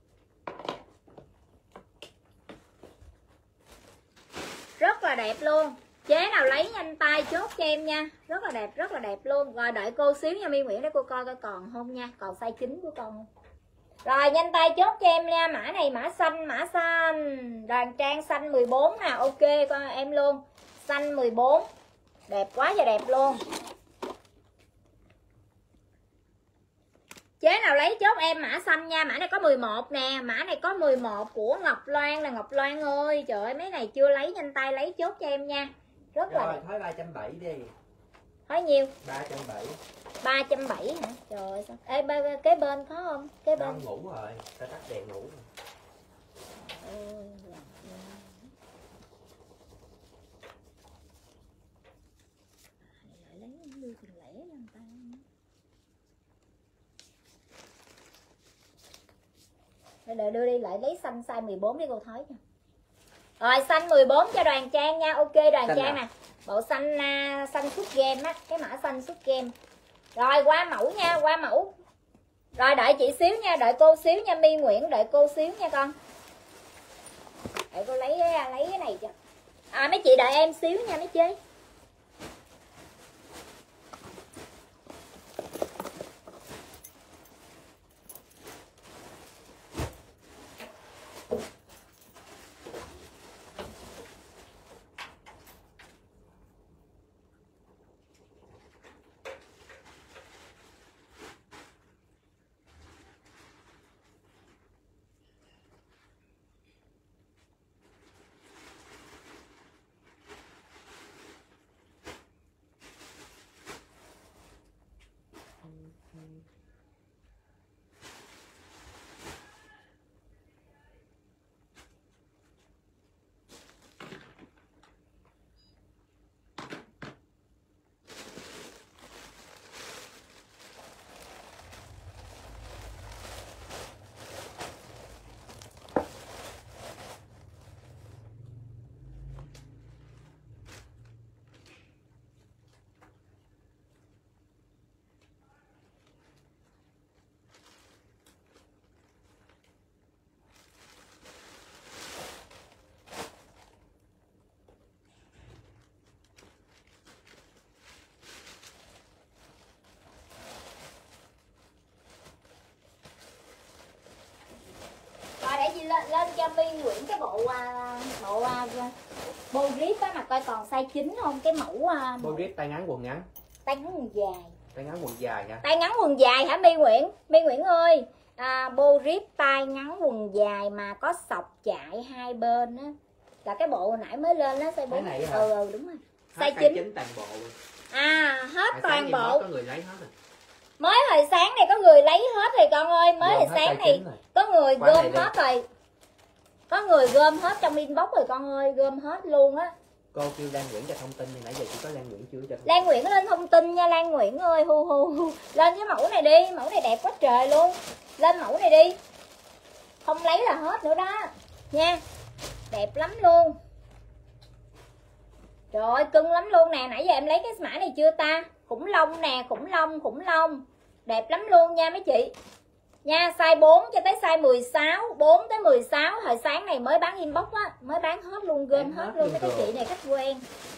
Rất là đẹp luôn. Chế nào lấy nhanh tay chốt cho em nha. Rất là đẹp luôn. Rồi đợi cô xíu nha My Nguyễn để cô coi coi còn không nha. Còn size 9 của con không. Rồi nhanh tay chốt cho em nha. Mã này mã xanh. Đoàn Trang xanh 14 nè. Ok con em luôn. Xanh 14. Đẹp quá trời đẹp luôn. Chế nào lấy chốt em mã xanh nha. Mã này có 11 nè. Mã này có 11 của Ngọc Loan nè. Ngọc Loan ơi. Trời ơi mấy này chưa lấy nhanh tay lấy chốt cho em nha. Rất là đẹp. Thôi 370 đi. Thôi nhiêu? 370. 370 hả? Trời ơi sao? Ê kế bên có không? Kế bên. Nó ngủ rồi, ta tắt đèn ngủ rồi. Để đưa đi lại lấy xanh size 14 đi cô Thới nha. Rồi xanh 14 cho Đoàn Trang nha. Ok Đoàn Xanh Trang nè. Bộ xanh xanh suit game á, cái mã xanh suit game. Rồi qua mẫu nha, qua mẫu. Rồi đợi chị xíu nha, đợi cô xíu nha My Nguyễn, đợi cô xíu nha con. Để cô lấy cái này cho. Mấy chị đợi em xíu nha mấy chế. Lên cho My Nguyễn cái bộ bô rip á mà coi còn size 9 không, cái mẫu Bô rip tay ngắn quần ngắn. tay ngắn quần dài. Tay ngắn quần dài hả? Tay ngắn quần dài hả My Nguyễn? My Nguyễn ơi, bô rip tay ngắn quần dài mà có sọc chạy hai bên á, là cái bộ hồi nãy mới lên đó, size 4. Này hả? Đúng rồi. Hết Size 9. toàn bộ. Hết toàn bộ. Có người lấy hết rồi. Mới hồi sáng này có người lấy hết rồi con ơi, mới hồi sáng này có người gom hết rồi. Có người gom hết trong inbox rồi con ơi, gom hết luôn á. Cô kêu Lan Nguyễn cho thông tin thì nãy giờ chỉ có Lan Nguyễn chưa cho. Lan Nguyễn lên thông tin nha Lan Nguyễn ơi, hu. Lên cái mẫu này đi, mẫu này đẹp quá trời luôn. Lên mẫu này đi. Không lấy là hết nữa đó nha. Đẹp lắm luôn. Trời ơi cưng lắm luôn nè, nãy giờ em lấy cái mã này chưa ta? Khủng long nè, khủng long. Đẹp lắm luôn nha mấy chị. Nha, size 4 cho tới size 16, 4 tới 16 hồi sáng này mới bán inbox á, mới bán hết luôn, gom hết luôn. Mấy cái chị này khách quen.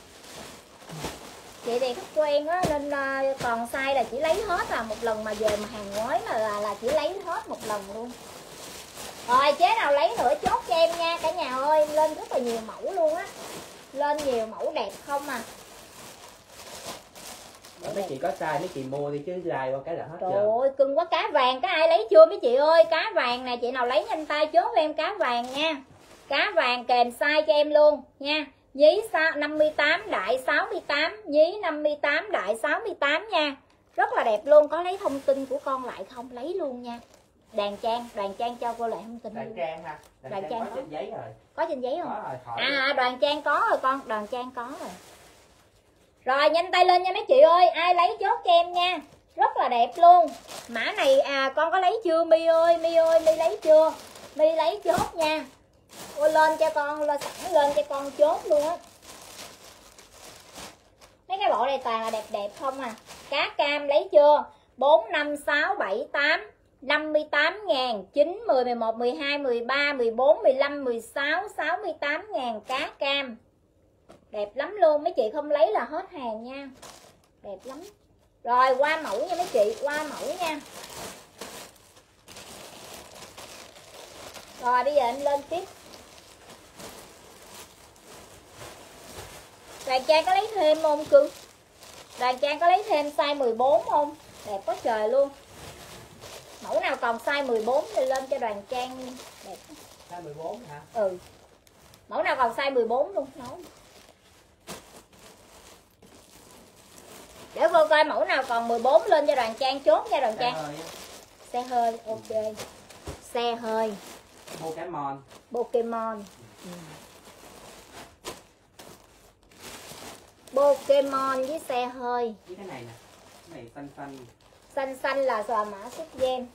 Chị này khách quen á nên còn size là chỉ lấy hết là một lần, mà về mà hàng ngoái mà là chỉ lấy hết một lần luôn. Rồi chế nào lấy nữa chốt cho em nha cả nhà ơi, lên rất là nhiều mẫu luôn á. Lên nhiều mẫu đẹp không à. Mấy chị có size mấy chị mua đi chứ like qua cái là hết. Trời ơi cưng quá. Cá vàng có ai lấy chưa mấy chị ơi? Cá vàng nè, chị nào lấy nhanh tay chốt cho em cá vàng nha. Cá vàng kèm size cho em luôn nha. Nhí 58 đại 68, nhí 58 đại 68 nha. Rất là đẹp luôn. Có lấy thông tin của con lại không? Lấy luôn nha. Đoàn Trang cho cô lại thông tin. Đoàn Trang ha. Đoàn Trang có trên giấy rồi. Có trên giấy không? Có rồi, Đoàn Trang có rồi con, Đoàn Trang có rồi. Rồi nhanh tay lên nha mấy chị ơi, ai lấy chốt cho em nha. Rất là đẹp luôn. Mã này con có lấy chưa My ơi? My lấy chưa? My lấy chốt nha. Cô lên cho con, sẵn lên cho con chốt luôn á. Mấy cái bộ này toàn là đẹp không à. Cá cam lấy chưa? 4, 5, 6, 7, 8 58 ngàn, 9, 10, 11, 12, 13, 14, 15, 16, 68 ngàn cá cam. Đẹp lắm luôn, mấy chị không lấy là hết hàng nha. Đẹp lắm. Rồi qua mẫu nha mấy chị, qua mẫu nha. Rồi bây giờ em lên tiếp. Đoàn Trang có lấy thêm không cưng? Đoàn Trang có lấy thêm size 14 không? Đẹp quá trời luôn. Mẫu nào còn size 14 thì lên cho Đoàn Trang đẹp. Size 14 hả? Ừ. Mẫu nào còn size 14 luôn nói. Để cô coi mẫu nào còn 14 lên cho Đoàn Trang chốt nha Đoàn Trang. Xe hơi, ok. Xe hơi. Pokemon. Pokemon với xe hơi. Với cái này nè. Cái này xanh. Xanh là xòa mã xuất gen.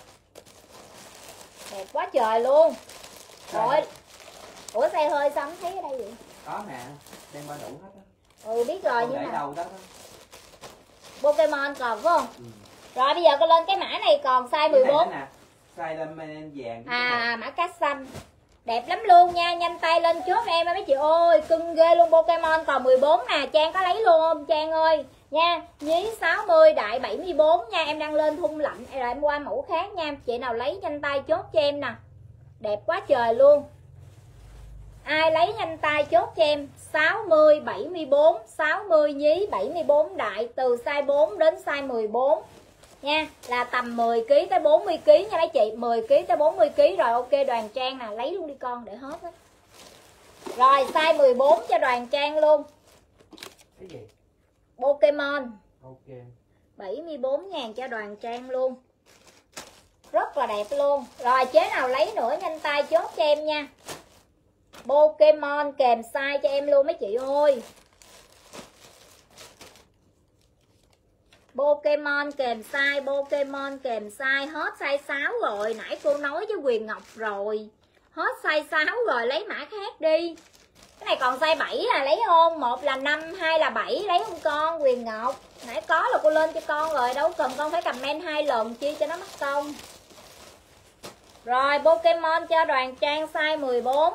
Đẹp quá trời luôn. Rồi. Ủa xe hơi sao không thấy ở đây vậy? Có nè, đem qua đủ hết á. Ừ biết rồi nhưng mà đâu đó. Pokemon còn phải không? Rồi bây giờ con lên cái mã này còn size 14. Nè, size lên vàng. Mã cá xanh. Đẹp lắm luôn nha, nhanh tay lên chốt em mấy chị ơi, cưng ghê luôn. Pokemon còn 14 nè, Trang có lấy luôn không Trang ơi? Nha, nhí 60 đại 74 nha, em đang lên thun lạnh rồi em qua mẫu khác nha. Chị nào lấy nhanh tay chốt cho em nè. Đẹp quá trời luôn. Ai lấy nhanh tay chốt cho em 60 74, 60 nhí 74 đại từ size 4 đến size 14 nha, là tầm 10 kg tới 40 kg nha mấy chị, 10 kg tới 40 kg rồi. Ok Đoàn Trang nè, lấy luôn đi con để hết á. Rồi size 14 cho Đoàn Trang luôn. Cái gì? Pokemon. Ok. 74 ngàn cho Đoàn Trang luôn. Rất là đẹp luôn. Rồi chế nào lấy nữa nhanh tay chốt cho em nha. Pokemon kèm size cho em luôn mấy chị ơi. Pokemon kèm size, hết size 6 rồi. Nãy cô nói với Quyền Ngọc rồi. Hết size 6 rồi, lấy mã khác đi. Cái này còn size 7 là lấy không? 1 là 5, 2 là 7, lấy không con? Quyền Ngọc nãy có là cô lên cho con rồi, đâu cần con phải comment 2 lần chi cho nó mất công. Rồi Pokemon cho Đoàn Trang size 14.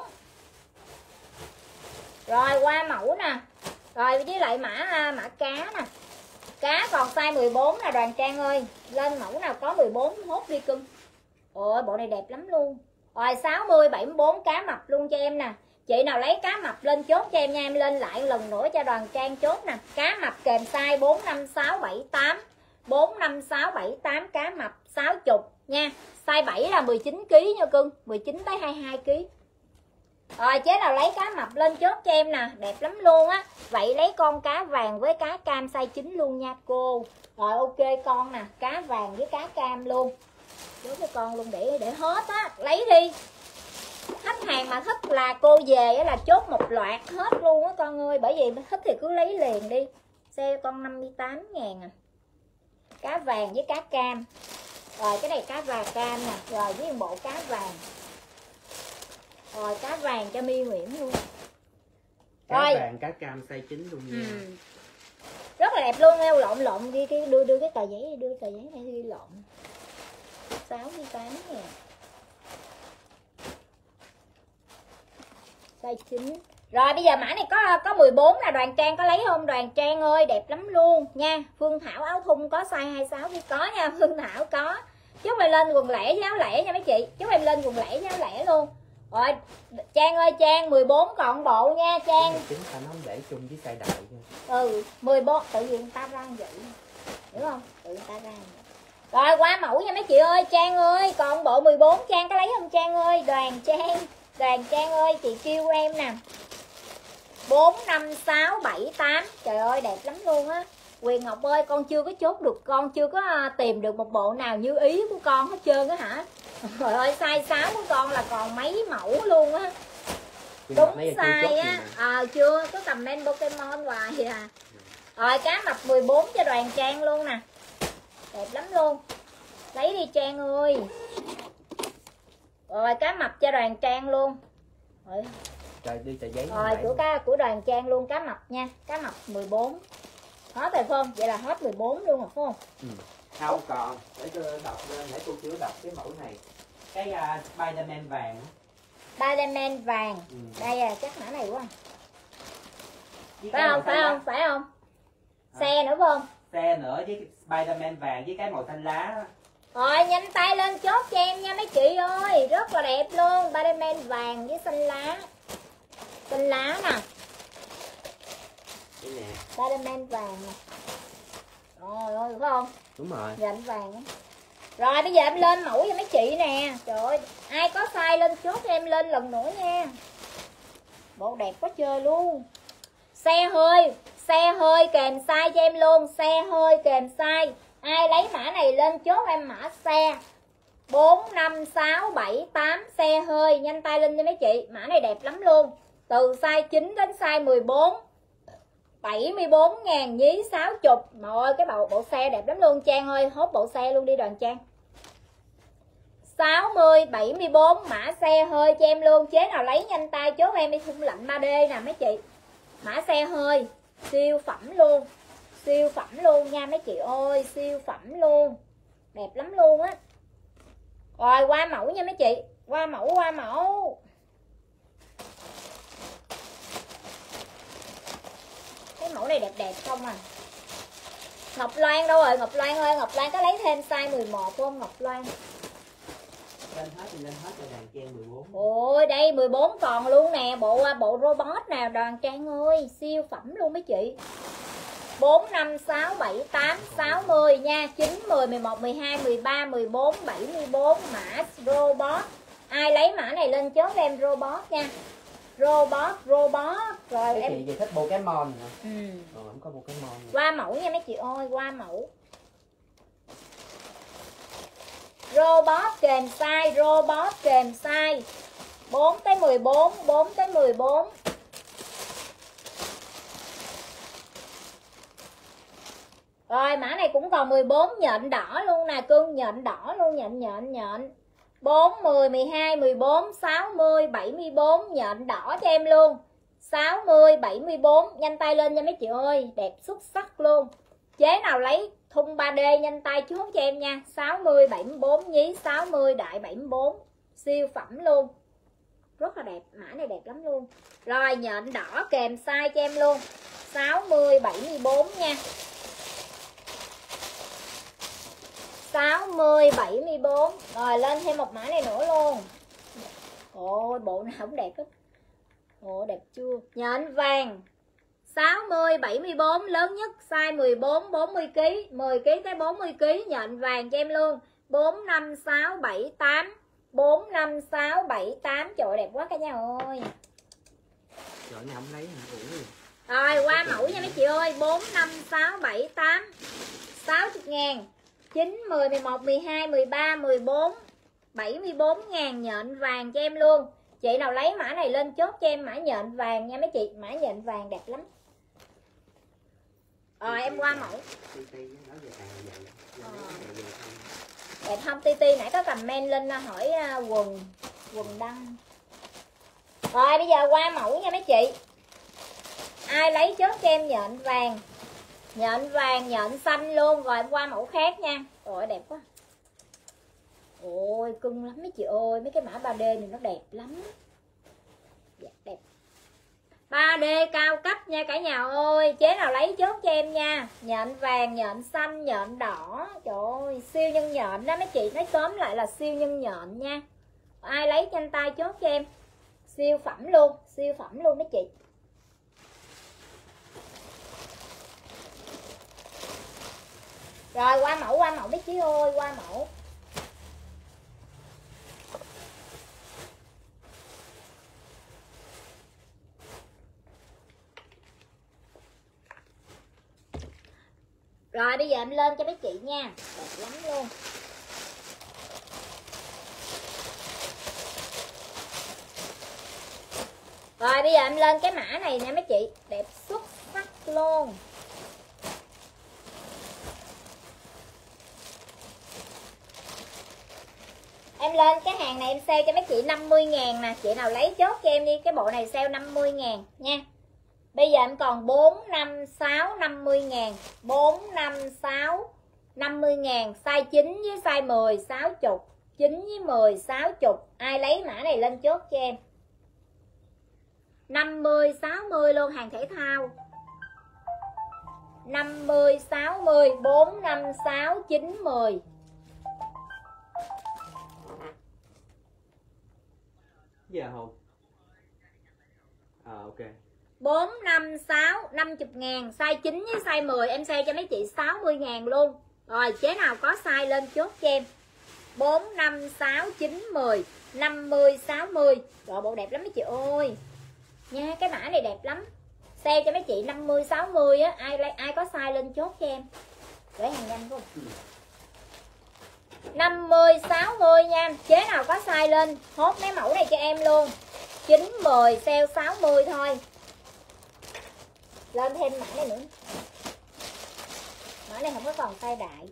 Rồi qua mẫu nè. Rồi với lại mã cá nè. Cá còn size 14 nè Đoàn Trang ơi. Lên mẫu nào có 14 hốt đi cưng. Ôi bộ này đẹp lắm luôn. Rồi 60 74 cá mập luôn cho em nè. Chị nào lấy cá mập lên chốt cho em nha. Em lên lại lần nữa cho Đoàn Trang chốt nè. Cá mập kèm size 4, 5, 6, 7, 8. 4, 5, 6, 7, 8 cá mập 60 nha. Size 7 là 19kg nha cưng, 19 tới 22kg. Rồi chế nào lấy cá mập lên chốt cho em nè, đẹp lắm luôn á. Vậy lấy con cá vàng với cá cam size 9 luôn nha cô. Rồi ok con nè, cá vàng với cá cam luôn. Chốt cho con luôn để hết á, lấy đi. Khách hàng mà thích là cô về là chốt một loạt hết luôn á con ơi. Bởi vì thích thì cứ lấy liền đi. Xe con 58.000 à. Cá vàng với cá cam. Rồi cái này cá vàng cam nè. Rồi với bộ cá vàng. Rồi cá vàng cho My Nguyễn luôn. Cá Rồi. vàng cá cam size 9 luôn nha. Rất là đẹp luôn, eo lộn ghi đưa cái tờ giấy, đưa tờ giấy này ghi lộn. 68.000. Size 9. Rồi bây giờ mã này có 14 là Đoàn Trang có lấy không? Đoàn Trang ơi đẹp lắm luôn nha. Phương Thảo áo thun có size 26 thì có nha. Phương Thảo có. Chúc em lên quần lẻ với áo lẻ nha mấy chị. Chúc em lên quần lẻ với áo lẻ luôn. Rồi Trang ơi, Trang 14 còn bộ nha Trang. Chính ta nó không để chung với size đại nha. 14 tự nhiên người ta ra vậy. Hiểu không? Tự người ta ra vậy. Rồi qua mẫu nha mấy chị ơi. Trang ơi còn bộ 14 Trang có lấy không Trang ơi? Đoàn Trang ơi chị kêu em nè. 4, 5, 6, 7, 8. Trời ơi đẹp lắm luôn á. Quyền Ngọc ơi con chưa có chốt được, con chưa có tìm được một bộ nào như ý của con hết trơn á hả? Trời ơi size 6 của con là còn mấy mẫu luôn á. Đúng size á. Chưa có comment Pokemon hoài à. Rồi cá mập 14 cho Đoàn Trang luôn nè. Đẹp lắm luôn. Lấy đi Trang ơi. Rồi cá mập cho Đoàn Trang luôn. Rồi. Trời đi tờ giấy. Rồi của Đoàn Trang luôn cá mập nha. Cá mập 14. Hết rồi phải không? Vậy là hết 14 luôn rồi phải không? Không còn. Để tôi đọc lên, để cô chưa đọc cái mẫu này. Cái Spiderman vàng. Spiderman vàng. Đây chắc mã này quá. Phải không? Xe nữa phải không? Xe nữa với Spiderman vàng với cái màu xanh lá. Rồi nhanh tay lên chốt cho em nha mấy chị ơi. Rất là đẹp luôn. Spiderman vàng với xanh lá. Xanh lá nè. Spiderman vàng nè. Rồi phải không? Đúng rồi. Dành vàng đó. Rồi bây giờ em lên mẫu cho mấy chị nè. Trời ơi, ai có size lên chốt em lên lần nữa nha. Bộ đẹp quá trời luôn. Xe hơi kèm size cho em luôn. Xe hơi kèm size. Ai lấy mã này lên chốt em mã xe 4, 5, 6, 7, 8. Xe hơi nhanh tay lên cho mấy chị. Mã này đẹp lắm luôn. Từ size 9 đến size 14. 74.000 nhí 60. Mọi cái bộ xe đẹp lắm luôn. Trang ơi hốt bộ xe luôn đi Đoàn Trang. 60, 74 mã xe hơi cho em luôn. Chế nào lấy nhanh tay chốt em đi khung lạnh 3D nè mấy chị. Mã xe hơi siêu phẩm luôn. Siêu phẩm luôn nha mấy chị ơi. Siêu phẩm luôn. Đẹp lắm luôn á. Rồi qua mẫu nha mấy chị. Qua mẫu. Cái mẫu này đẹp không à. Ngọc Loan đâu rồi? Ngọc Loan ơi, Ngọc Loan có lấy thêm size 11 không Ngọc Loan? Lên hết thì lên hết rồi Đoàn Trang 14. Ôi đây 14 còn luôn nè. Bộ robot nè Đoàn Trang ơi. Siêu phẩm luôn mấy chị. 4, 5, 6, 7, 8, 60 nha. 9, 10, 11, 12, 13, 14, 74 mã robot. Ai lấy mã này lên chốt em robot nha. Robot. Rồi Cái em chị gì thích Pokemon hả? Không có Pokemon. Qua mẫu nha mấy chị ơi, qua mẫu. Robot kèm size, 4 tới 14, 4 tới 14. Rồi mã này cũng còn 14 nhện đỏ luôn nè cưng, nhện đỏ luôn, nhện. 4, 10, 12, 14, 60, 74 nhện đỏ cho em luôn. 60, 74 nhanh tay lên nha mấy chị ơi, đẹp xuất sắc luôn. Chế nào lấy thun 3D nhanh tay chốt cho em nha. 60, 74 nhí 60 đại 74. Siêu phẩm luôn. Rất là đẹp, mã này đẹp lắm luôn. Rồi nhện đỏ kèm size cho em luôn. 60, 74 nha. 60, 74. Rồi lên thêm một mã này nữa luôn. Ôi bộ nào cũng đẹp hết. Ồ đẹp chưa. Nhện vàng 60 74 lớn nhất size 14 40 kg, 10 kg tới 40 kg nhện vàng cho em luôn. 4 5 6 7 8. 4 5 6 7 8. Trời ơi, đẹp quá cả nhà ơi. Trời này không lấy hả? Ủa. Rồi qua mẫu nha mấy chị ơi. 4 5 6 7 8. 60.000. 9 10 11 12 13 14 74.000 nhện vàng cho em luôn. Chị nào lấy mã này lên chốt cho em mã nhện vàng nha mấy chị. Mã nhện vàng đẹp lắm. Rồi em qua mẫu. Đẹp không Titi nãy có comment lên hỏi quần đăng. Rồi bây giờ qua mẫu nha mấy chị. Ai lấy chốt cho em nhện vàng. Nhện vàng, nhện xanh luôn. Rồi em qua mẫu khác nha. Ôi đẹp quá. Ôi cưng lắm mấy chị ơi. Mấy cái mã 3D này nó đẹp lắm. Dạ, đẹp. 3D cao cấp nha cả nhà ơi. Chế nào lấy chốt cho em nha. Nhện vàng, nhện xanh, nhện đỏ. Trời ơi siêu nhân nhện đó mấy chị. Nói tóm lại là siêu nhân nhện nha. Ai lấy nhanh tay chốt cho em. Siêu phẩm luôn. Siêu phẩm luôn mấy chị. Rồi qua mẫu mấy chị ơi. Qua mẫu. Rồi bây giờ em lên cho mấy chị nha. Đẹp lắm luôn. Rồi bây giờ em lên cái mã này nè mấy chị. Đẹp xuất sắc luôn. Em lên cái hàng này em sale cho mấy chị 50.000 nè. Chị nào lấy chốt cho em đi. Cái bộ này sale 50.000 nha. Bây giờ em còn 4, 5, 6, 50.000. 4, 5, 6, 50.000. Size 9 với size 10, 60. 9 với 10, 60. Ai lấy mã này lên chốt cho em. 50, 60 luôn, hàng thể thao. 50, 60, 4, 5, 6, 9, 10. Giờ không? Ok. 4, 5, 6, 50.000. Size 9 với size 10 em sale cho mấy chị 60.000 luôn. Rồi chế nào có size lên chốt cho em. 4, 5, 6, 9, 10, 50, 60. Rồi bộ đẹp lắm mấy chị ơi. Nha cái mã này đẹp lắm. Sale cho mấy chị 50, 60 á. Ai có size lên chốt cho em. Để hàng nhanh không? 50, 60 nha. Chế nào có size lên hốt mấy mẫu này cho em luôn. 9, 10 sale 60 thôi. Lên thêm mã này nữa. Mã này không có còn size đại.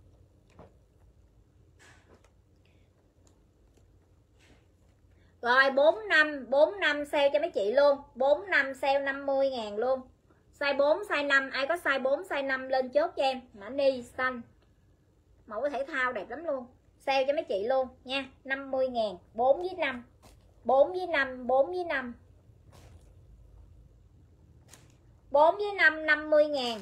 Rồi 45 sale cho mấy chị luôn. 45 sale 50.000 luôn. Size 4, size 5. Ai có size 4, size 5 lên chốt cho em. Mã ni xanh. Mẫu thể thao đẹp lắm luôn. Sale cho mấy chị luôn nha. 50.000. 4 với 5. 4 với 5. 4 với 5. 4 với 5 50.000.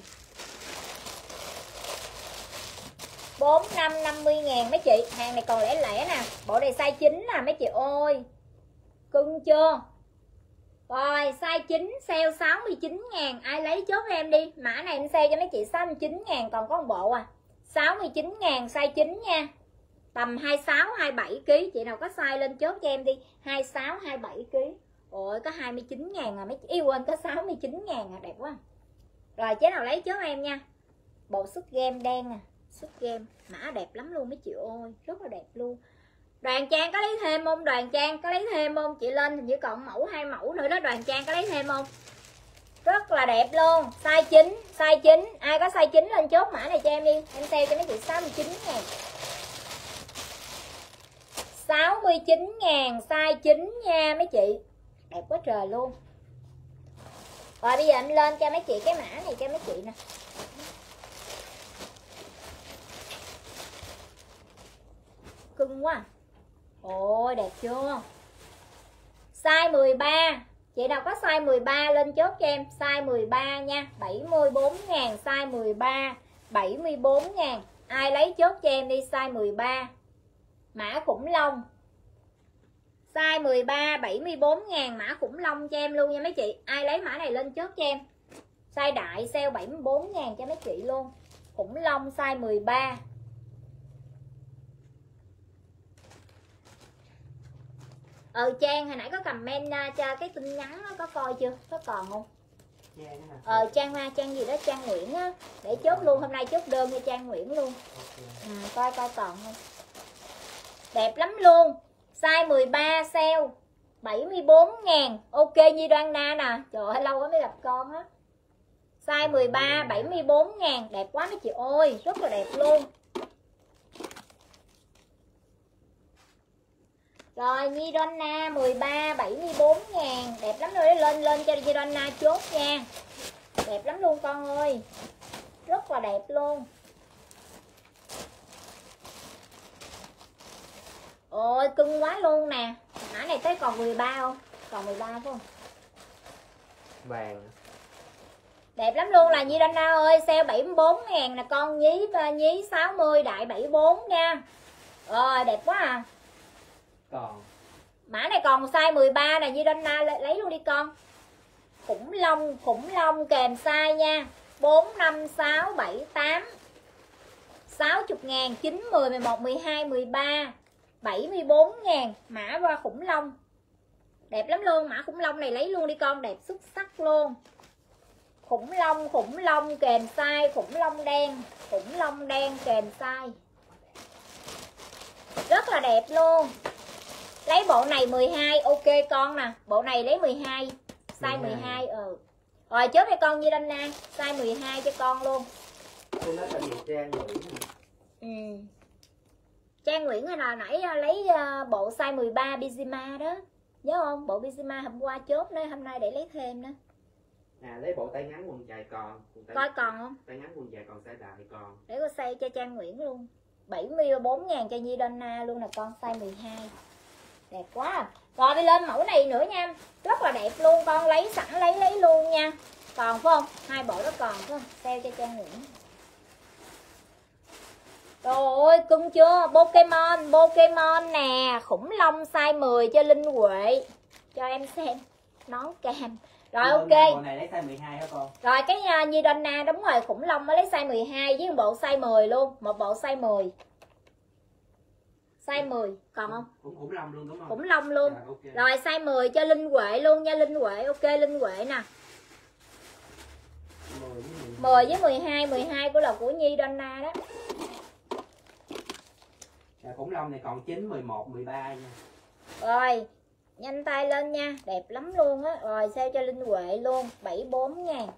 4, 5 50.000 mấy chị. Hàng này còn lẻ lẻ nè. Bộ này size 9 nè mấy chị ơi. Cưng chưa? Rồi size 9 sale 69.000. Ai lấy chốt em đi. Mã này em sale cho mấy chị 69.000. Còn có một bộ à. 69.000 size 9 nha. Tầm 26 27 kg. Chị nào có size lên chốt cho em đi. 26 27 kg. Ôi có 29.000 à mấy chị. Ý quên có 69.000 à, đẹp quá. Rồi chế nào lấy chốt em nha. Bộ sút game đen nè. Sút game mã đẹp lắm luôn mấy chị ơi. Rất là đẹp luôn. Đoàn Trang có lấy thêm không? Đoàn Trang có lấy thêm không? Chị lên hình như còn mẫu 2 mẫu nữa đó. Đoàn Trang có lấy thêm không? Rất là đẹp luôn. Size 9. Size 9. Ai có size 9 lên chốt mã này cho em đi. Em sale cho mấy chị 69.000. 69.000 size 9 nha mấy chị. Đẹp quá trời luôn. Rồi bây giờ em lên cho mấy chị cái mã này cho mấy chị nè. Cưng quá. Ôi đẹp chưa? Size 13. Chị nào có size 13 lên chốt cho em. Size 13 nha. 74.000 size 13. 74.000. Ai lấy chốt cho em đi size 13. Mã khủng long. Size 13 74.000 mã khủng long cho em luôn nha mấy chị. Ai lấy mã này lên chốt cho em. Size đại sale 74.000 cho mấy chị luôn. Khủng long size 13. Trang hồi nãy có comment cho cái tin nhắn đó, có coi chưa? Có còn không? Trang Hoa, Trang gì đó, Trang Nguyễn á. Để chốt luôn, hôm nay chốt đơn cho Trang Nguyễn luôn. Coi còn không? Đẹp lắm luôn. Size 13 sale 74.000. Ok Nhi Đoan Na nè. Trời ơi lâu quá mới gặp con á. Size 13 74.000. Đẹp quá mấy chị ơi, rất là đẹp luôn. Rồi Nhi Đoan Na 13 74.000. Đẹp lắm rồi, lên cho Nhi Đoan Na chốt nha. Đẹp lắm luôn con ơi. Rất là đẹp luôn. Ôi cưng quá luôn nè. Mã này tới còn 13 không? Còn 13 phải không? Vàng. Đẹp lắm luôn là Nhi Đoan Na ơi. Sale 74.000 nè con. Nhí 60 đại 74 nha. Rồi đẹp quá à. Còn Mã này còn size 13 nè Nhi Đoan Na, lấy luôn đi con. Khủng long kèm size nha. 4, 5, 6, 7, 8 60.000, 9, 10, 11, 12, 13 74.000. Mã qua khủng long. Đẹp lắm luôn, mã khủng long này lấy luôn đi con, đẹp xuất sắc luôn. Khủng long kèm size, khủng long đen kèm size. Rất là đẹp luôn. Lấy bộ này 12, ok con nè. Bộ này lấy 12, size 12. Rồi chốt cho con Nhi Đoan Na, size 12 cho con luôn. tôi nói là nhiều Trang Nguyễn. Trang Nguyễn là nãy lấy bộ size 13 Bizima đó. Nhớ không? Bộ Bizima hôm qua chốt nữa, hôm nay để lấy thêm nữa. Lấy bộ tay ngắn quần dài còn. Coi còn không? Tay ngắn quần dài còn, size đại còn. Để có size cho Trang Nguyễn luôn. 74.000 cho Nhi Đoan Na luôn nè con, size 12. Đẹp quá à. Rồi đi lên mẫu này nữa nha. Rất là đẹp luôn con, lấy sẵn lấy luôn nha. Còn phải không? Hai bộ đó còn phải không? Sale cho Trang Nguyễn. Trời ơi cưng chưa? Pokemon nè. Khủng long size 10 cho Linh Huệ. Cho em xem. Nón cam. Rồi ok. Bộ này lấy size 12 hả con? Rồi cái Nhi Đoan Na đúng rồi. Khủng long mới lấy size 12 với một bộ size 10 luôn. Một bộ size 10. Size 10 còn không? Khủng long luôn đúng không? Khủng long luôn. Dạ, okay. Rồi size 10 cho Linh Huệ luôn nha Linh Huệ. Ok Linh Huệ nè. 10 với 12 của là của Nhi Đoan Na đó. Khủng long này còn 9, 11, 13 nha. Rồi nhanh tay lên nha. Đẹp lắm luôn á. Rồi sale cho Linh Huệ luôn 74.000.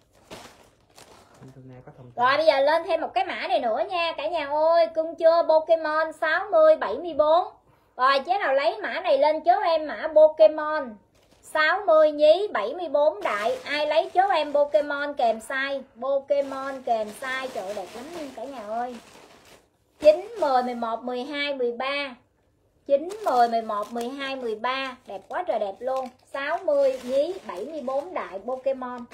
Rồi bây giờ lên thêm một cái mã này nữa nha cả nhà ơi. Cưng chưa? Pokemon 60 74. Rồi chế nào lấy mã này lên chốt em mã Pokemon 60 nhí 74 đại. Ai lấy chốt em Pokemon kèm size. Pokemon kèm size. Trời ơi, đẹp lắm cả nhà ơi. 9, 10, 11, 12, 13 9, 10, 11, 12, 13. Đẹp quá trời đẹp luôn. 60 nhí 74 đại Pokemon.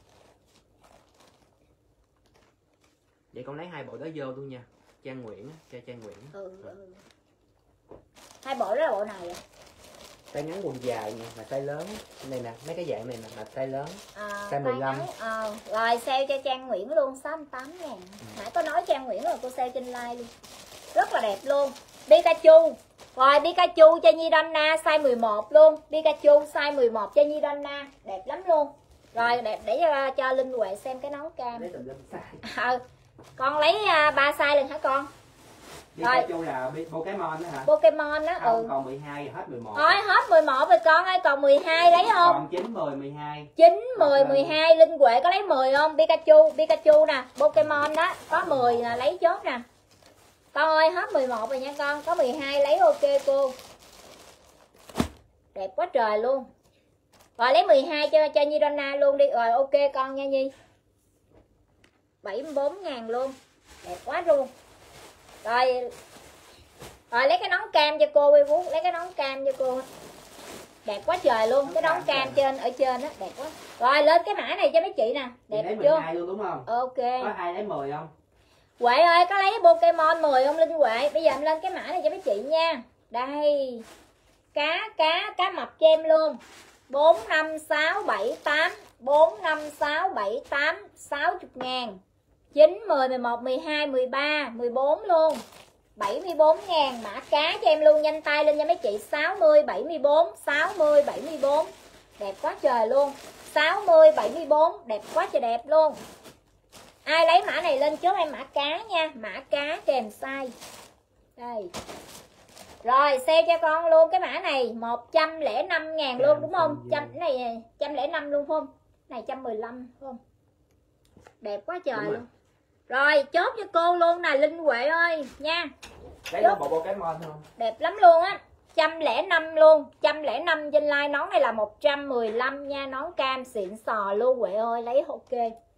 Vậy con lấy hai bộ đó vô luôn nha. Trang Nguyễn, cho Trang Nguyễn. Hai bộ đó là bộ này à? Tay ngắn quần dài nè, là size lớn. Này nè, mấy cái dạng này nè, là size lớn. Size 15. Rồi sale cho Trang Nguyễn luôn 68.000. Nãy có nói Trang Nguyễn rồi cô sale trên like luôn. Rất là đẹp luôn. Pikachu. Rồi Pikachu cho Nhi Đoan Na size 11 luôn. Pikachu size 11 cho Nhi Đoan Na. Đẹp lắm luôn. Rồi đẹp để cho Linh Huệ xem cái nón cam. Lấy tùm lum size. Con lấy 3 size lần hả con? Pikachu là Pokemon đó hả? Pokemon đó. Còn 12 hết 11. Thôi hết 11 rồi con ơi, còn 12 lấy không? Còn 9, 10, 12. 9, 10, 12 Linh Huệ có lấy 10 không? Pikachu nè, Pokemon đó, có 10 là lấy chốt nè. Con ơi hết 11 rồi nha con, có 12 lấy ok cô. Đẹp quá trời luôn. Rồi lấy 12 cho Nhi Đoan Na luôn đi. Rồi ok con nha Nhi. 74.000 luôn. Đẹp quá luôn. Rồi lấy cái nón cam cho cô Vú, lấy cái nón cam cho cô. Đẹp quá trời luôn, cái nón cam trên ở trên á, đẹp quá. Rồi lên cái mã này cho mấy chị nè, đẹp lấy chưa? 12 luôn đúng không? Ok. Có ai lấy 10 không? Huệ ơi, có lấy Pokemon 10 không Linh Huệ? Bây giờ em lên cái mã này cho mấy chị nha. Đây. Cá mập cho em luôn. 45678 45678 60.000 9, 10, 11, 12, 13, 14 luôn 74.000. Mã cá cho em luôn, nhanh tay lên nha mấy chị. 60, 74 60, 74 đẹp quá trời luôn. 60, 74 đẹp quá trời đẹp luôn. Ai lấy mã này lên chốt em mã cá nha. Mã cá kèm size. Đây. Rồi sale cho con luôn cái mã này 105.000 luôn đúng không? Cái này 105 luôn không? Này 115 không? Đẹp quá trời luôn. Rồi chốt cho cô luôn nè Linh Huệ ơi nha. Lấy luôn bộ cái mon không? Đẹp lắm luôn á. 105 luôn. 105 trên like. Nón này là 115 nha. Nón cam xịn sò luôn Huệ ơi. Lấy ok.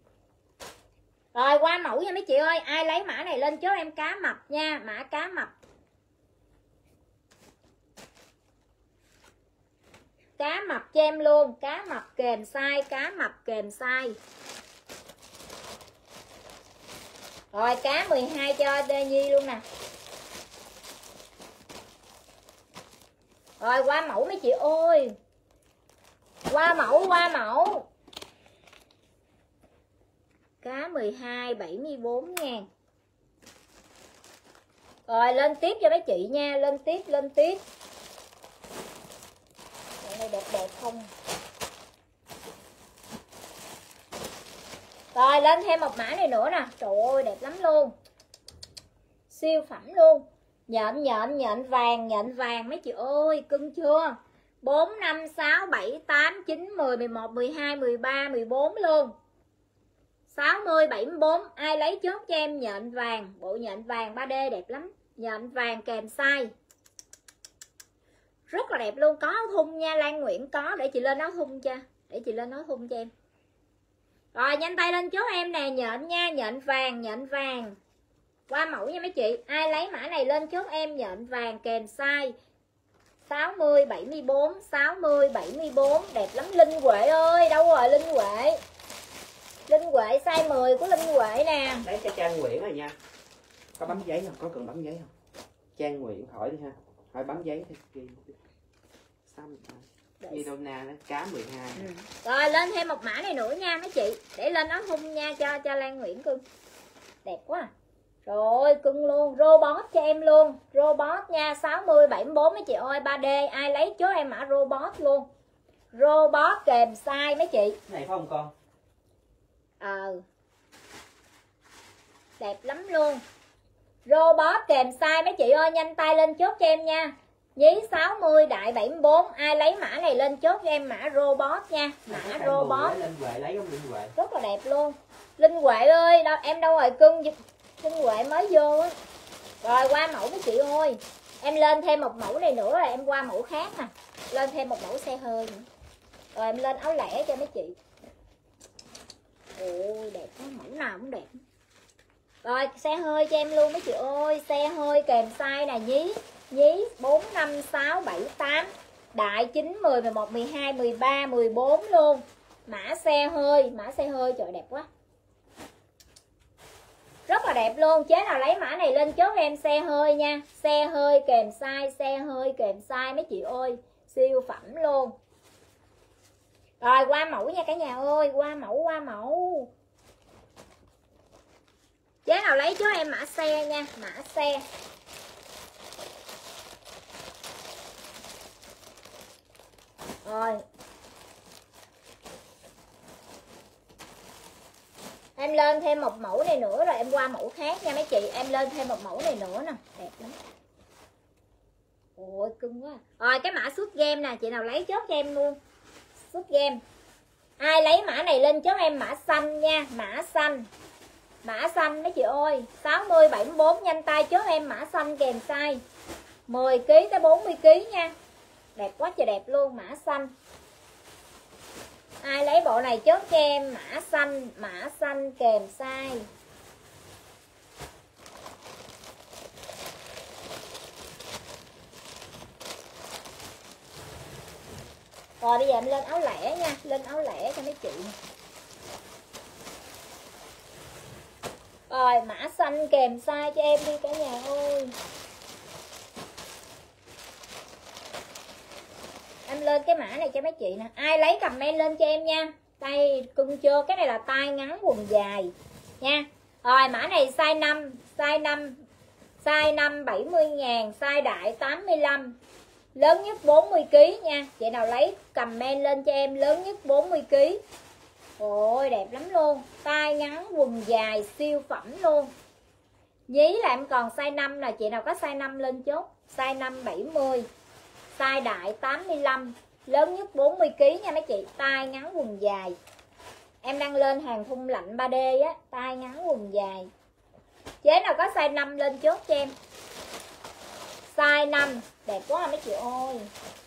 Rồi qua mẫu nha mấy chị ơi. Ai lấy mã này lên chốt em cá mập nha. Mã cá mập. Cá mập cho em luôn. Cá mập kèm size. Cá mập kèm size. Rồi cá 12 cho Đê Nhi luôn nè. Rồi qua mẫu mấy chị ơi. Qua mẫu. Cá 12 74.000. Rồi lên tiếp cho mấy chị nha. Lên tiếp. Cái này đẹp không? Rồi lên thêm một mã này nữa nè. Trời ơi đẹp lắm luôn. Siêu phẩm luôn. Nhện vàng mấy chị ơi. Cưng chưa? 4, 5, 6, 7, 8, 9, 10, 11, 12, 13, 14 luôn. 60, 74. Ai lấy chốt cho em nhện vàng. Bộ nhện vàng 3D đẹp lắm. Nhện vàng kèm size. Rất là đẹp luôn. Có áo thun nha. Lan Nguyễn có. Để chị lên áo thun cho. Em. Rồi nhanh tay lên chốt em nè. Nhện nha. Nhện vàng. Qua mẫu nha mấy chị. Ai lấy mã này lên chốt em nhện vàng kèm size 60, 74 60, 74 đẹp lắm. Linh Huệ ơi. Đâu rồi Linh Huệ? Linh Huệ size 10 của Linh Huệ nè. Lấy cho Trang Nguyễn rồi nha. Có bấm giấy không? Có cần bấm giấy không? Trang Nguyễn hỏi đi ha. Hỏi bấm giấy thì Midona đó, cá 12. Rồi lên thêm một mã này nữa nha mấy chị. Để lên áo thun nha cho Lan Nguyễn cưng. Đẹp quá. Rồi cưng luôn. Robot cho em luôn. Robot nha. 60, 74 mấy chị ơi. 3D. Ai lấy chốt em mã robot luôn. Robot kèm size mấy chị. Cái này phải không con? Đẹp lắm luôn. Robot kèm size mấy chị ơi. Nhanh tay lên chốt cho em nha. Nhí 60 đại 74. Ai lấy mã này lên chốt cho em mã robot nha. Mã robot. Linh Huệ lấy không Linh Huệ? Rất là đẹp luôn. Linh Huệ ơi, em đâu rồi cưng? Linh Huệ mới vô á. Rồi qua mẫu mấy chị ơi. Em lên thêm một mẫu này nữa rồi em qua mẫu khác nè. Lên thêm một mẫu xe hơi nữa. Rồi em lên áo lẻ cho mấy chị. Ôi đẹp quá, mẫu nào cũng đẹp. Rồi xe hơi cho em luôn mấy chị ơi. Xe hơi kèm size nè. Nhí 4, 5, 6, 7, 8 đại 9, 10, 11, 12, 13, 14 luôn. Mã xe hơi trời đẹp quá. Rất là đẹp luôn. Chế nào lấy mã này lên chốt em xe hơi nha. Xe hơi kèm size mấy chị ơi. Siêu phẩm luôn. Rồi qua mẫu nha cả nhà ơi. Qua mẫu. Chế nào lấy chốt em mã xe nha. Mã xe. Rồi em lên thêm một mẫu này nữa rồi em qua mẫu khác nha mấy chị. Em lên thêm một mẫu này nữa nè. Đẹp lắm. Ôi cưng quá. Rồi cái mã suốt game nè. Chị nào lấy chốt cho em luôn. Suốt game. Ai lấy mã này lên chốt em mã xanh nha. Mã xanh mấy chị ơi. 60, 74 nhanh tay chốt em mã xanh kèm size 10kg tới 40kg nha. Đẹp quá trời đẹp luôn. Mã xanh. Ai lấy bộ này chốt cho em mã xanh kèm size. Rồi bây giờ em lên áo lẻ nha. Lên áo lẻ cho mấy chị. Rồi mã xanh kèm size cho em đi cả nhà ơi. Em em lên cái mã này cho mấy chị nè. Ai lấy comment lên cho em nha. Tay cưng chưa? Cái này là tay ngắn quần dài nha. Rồi mã này size 5, size 5, size 5 70.000, size đại 85, lớn nhất 40kg nha. Chị nào lấy comment lên cho em, lớn nhất 40kg. Ôi đẹp lắm luôn. Tay ngắn quần dài siêu phẩm luôn. Nhí là em còn size 5 là chị nào có size 5 lên chốt. Size 5 70, size đại 85, lớn nhất 40kg nha mấy chị. Tay ngắn quần dài. Em đang lên hàng thun lạnh 3D á, tay ngắn quần dài. Chế nào có size 5 lên chốt cho em. Size 5 đẹp quá mấy chị ơi.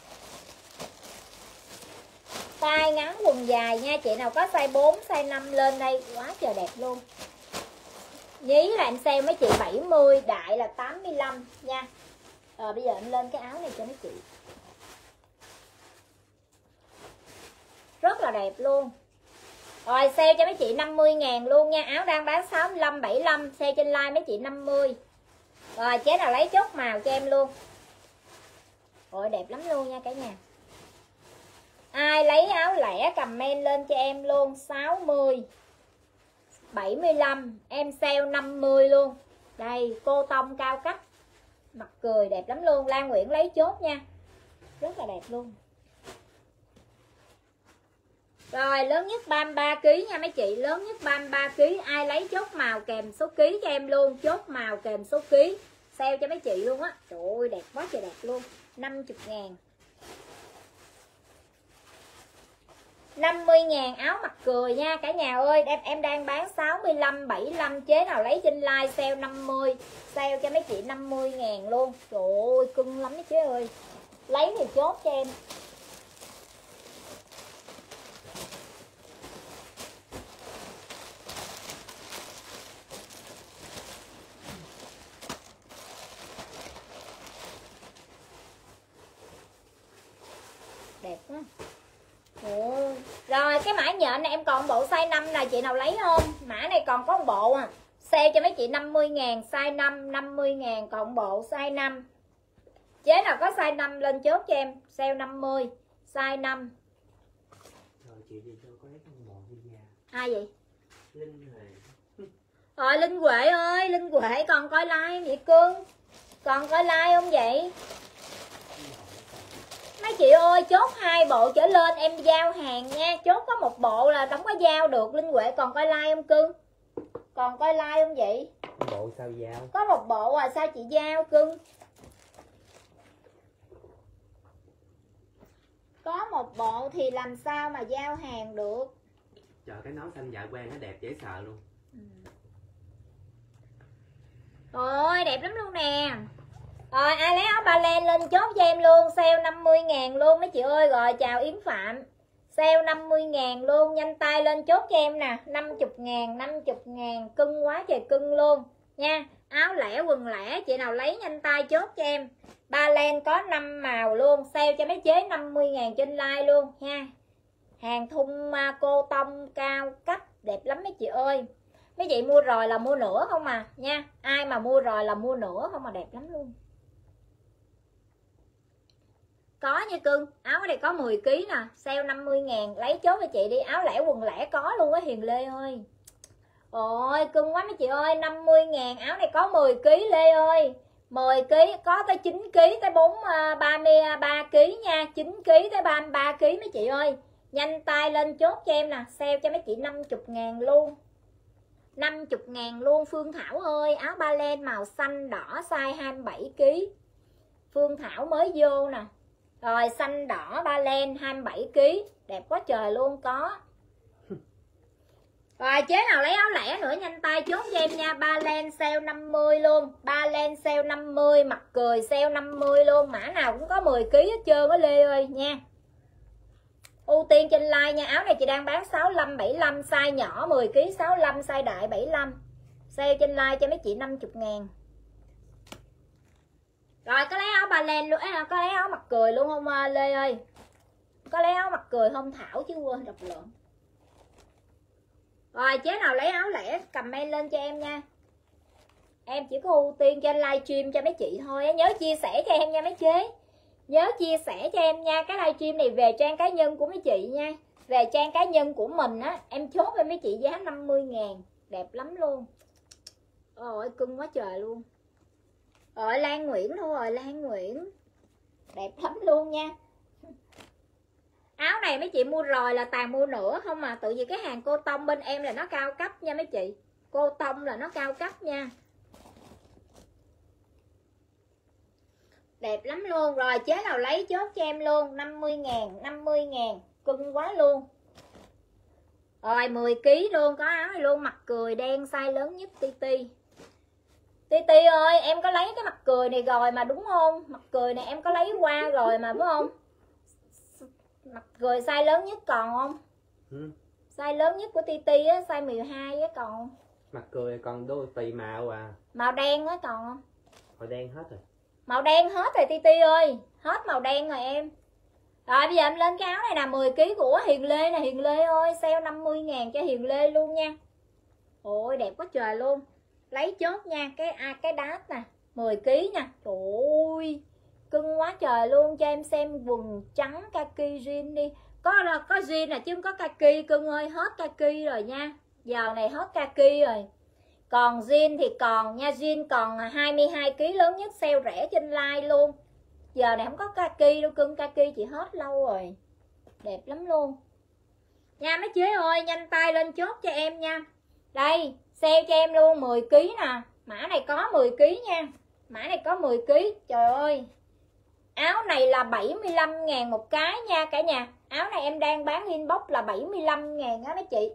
Tay ngắn quần dài nha. Chị nào có size 4, size 5 lên đây quá trời đẹp luôn. Nhí là em sale mấy chị 70, đại là 85 nha. Rồi bây giờ em lên cái áo này cho mấy chị. Rất là đẹp luôn. Rồi sale cho mấy chị 50.000 luôn nha. Áo đang bán 65, 75, sale trên like mấy chị 50. Rồi chế nào lấy chốt màu cho em luôn. Ôi đẹp lắm luôn nha cả nhà. Ai lấy áo lẻ comment lên cho em luôn. 60, 75, em sale 50 luôn. Đây cô tông cao cấp, mặt cười đẹp lắm luôn. Lan Nguyễn lấy chốt nha. Rất là đẹp luôn. Rồi lớn nhất 33kg nha mấy chị. Lớn nhất 33kg. Ai lấy chốt màu kèm số ký cho em luôn. Chốt màu kèm số ký. Sale cho mấy chị luôn á. Trời ơi đẹp quá trời đẹp luôn. 50.000, 50.000 áo mặt cười nha cả nhà ơi. Em đang bán 65, 75. Chế nào lấy trên like sale 50. Sale cho mấy chị 50.000 luôn. Trời ơi cưng lắm mấy chế ơi. Lấy thì chốt cho em. Đẹp quá. Ồ. Rồi cái mã nhện này em còn bộ size 5 là chị nào lấy không? Mã này còn có một bộ à. Sale cho mấy chị 50.000, size 5 50.000, còn bộ size 5. Chế nào có size 5 lên chốt cho em. Sale 50, size 5. Rồi chị đi cho có lấy con bò đi nhà. Ai vậy? Linh Huệ. Rồi Linh Huệ ơi, Linh Huệ còn coi like vậy cưng. Còn coi like không vậy? Mấy chị ơi chốt 2 bộ trở lên em giao hàng nha. Chốt có một bộ là không có giao được. Linh Huệ còn coi like không cưng? Còn coi like không vậy? Bộ sao giao? Có một bộ à, sao chị giao cưng? Có một bộ thì làm sao mà giao hàng được? Trời cái nón xanh dạ quen nó đẹp dễ sợ luôn. Ôi đẹp lắm luôn nè. Rồi ai lấy áo ba len lên chốt cho em luôn. Sale 50.000 luôn mấy chị ơi. Rồi chào Yến Phạm. Sale 50.000 luôn. Nhanh tay lên chốt cho em nè. 50.000, 50.000. Cưng quá trời cưng luôn nha. Áo lẻ quần lẻ. Chị nào lấy nhanh tay chốt cho em. Ba len có 5 màu luôn. Sale cho mấy chế 50.000 trên like luôn nha. Hàng thun cô tông cao cấp. Đẹp lắm mấy chị ơi. Mấy chị mua rồi là mua nữa không à nha. Ai mà mua rồi là mua nữa không mà đẹp lắm luôn. Có nha cưng. Áo này có 10kg nè. Sale 50.000. Lấy chốt cho chị đi. Áo lẻ quần lẻ có luôn á Hiền Lê ơi. Ôi cưng quá mấy chị ơi. 50.000. Áo này có 10kg Lê ơi. 10kg. Có tới 9kg tới 33kg nha. 9kg tới 33kg mấy chị ơi. Nhanh tay lên chốt cho em nè. Sale cho mấy chị 50.000 luôn. 50.000 luôn Phương Thảo ơi. Áo ba len màu xanh đỏ size 27kg. Phương Thảo mới vô nè. Rồi xanh đỏ ba len 27kg. Đẹp quá trời luôn có. Rồi chế nào lấy áo lẻ nữa nhanh tay chốt cho em nha. Ba len sale 50 luôn. Ba len sale 50. Mặt cười sale 50 luôn. Mã nào cũng có 10kg hết trơn á Lê ơi nha. Ưu tiên trên like nha. Áo này chị đang bán 65, 75. Size nhỏ 10kg 65. Size đại 75. Sale trên like cho mấy chị 50.000. Rồi có lấy áo ba len luôn. Có lấy áo mặt cười luôn không Lê ơi? Có lấy áo mặt cười không Thảo chứ quên đọc lộn. Rồi chế nào lấy áo lẻ comment lên cho em nha. Em chỉ có ưu tiên trên livestream cho mấy chị thôi. Nhớ chia sẻ cho em nha mấy chế. Nhớ chia sẻ cho em nha. Cái livestream này về trang cá nhân của mấy chị nha. Về trang cá nhân của mình á. Em chốt với mấy chị giá 50.000. Đẹp lắm luôn. Ôi cưng quá trời luôn. Rồi Lan Nguyễn thôi rồi, Lan Nguyễn. Đẹp lắm luôn nha. Áo này mấy chị mua rồi là toàn mua nữa không mà. Tự vì cái hàng cô tông bên em là nó cao cấp nha mấy chị. Cô tông là nó cao cấp nha. Đẹp lắm luôn. Rồi chế nào lấy chốt cho em luôn. 50.000, 50.000. Cưng quá luôn. Rồi 10kg luôn. Có áo này luôn. Mặt cười đen size lớn nhất Titi. Titi ơi em có lấy cái mặt cười này rồi mà đúng không? Mặt cười này em có lấy qua rồi mà đúng không? Mặt cười size lớn nhất còn không? Size lớn nhất của Titi á, size 12 á còn không? Mặt cười còn đôi tùy màu à. Màu đen á còn không? Màu đen hết rồi. Màu đen hết rồi Titi ơi. Hết màu đen rồi em. Rồi bây giờ em lên cái áo này là 10kg của Hiền Lê nè. Hiền Lê ơi sale 50.000 cho Hiền Lê luôn nha. Ôi đẹp quá trời luôn. Lấy chốt nha. Cái đát nè 10kg nha. Trời ơi cưng quá trời luôn. Cho em xem quần trắng kaki jean đi. Có jean là chứ không có kaki cưng ơi. Hết kaki rồi nha. Giờ này hết kaki rồi. Còn jean thì còn nha. Jean còn 22kg lớn nhất. Sale rẻ trên live luôn. Giờ này không có kaki đâu cưng. Kaki chị hết lâu rồi. Đẹp lắm luôn nha mấy chế ơi. Nhanh tay lên chốt cho em nha. Đây sale cho em luôn 10kg nè. Mã này có 10kg nha. Mã này có 10kg. Trời ơi áo này là 75.000 một cái nha cả nhà. Áo này em đang bán inbox là 75.000 á mấy chị.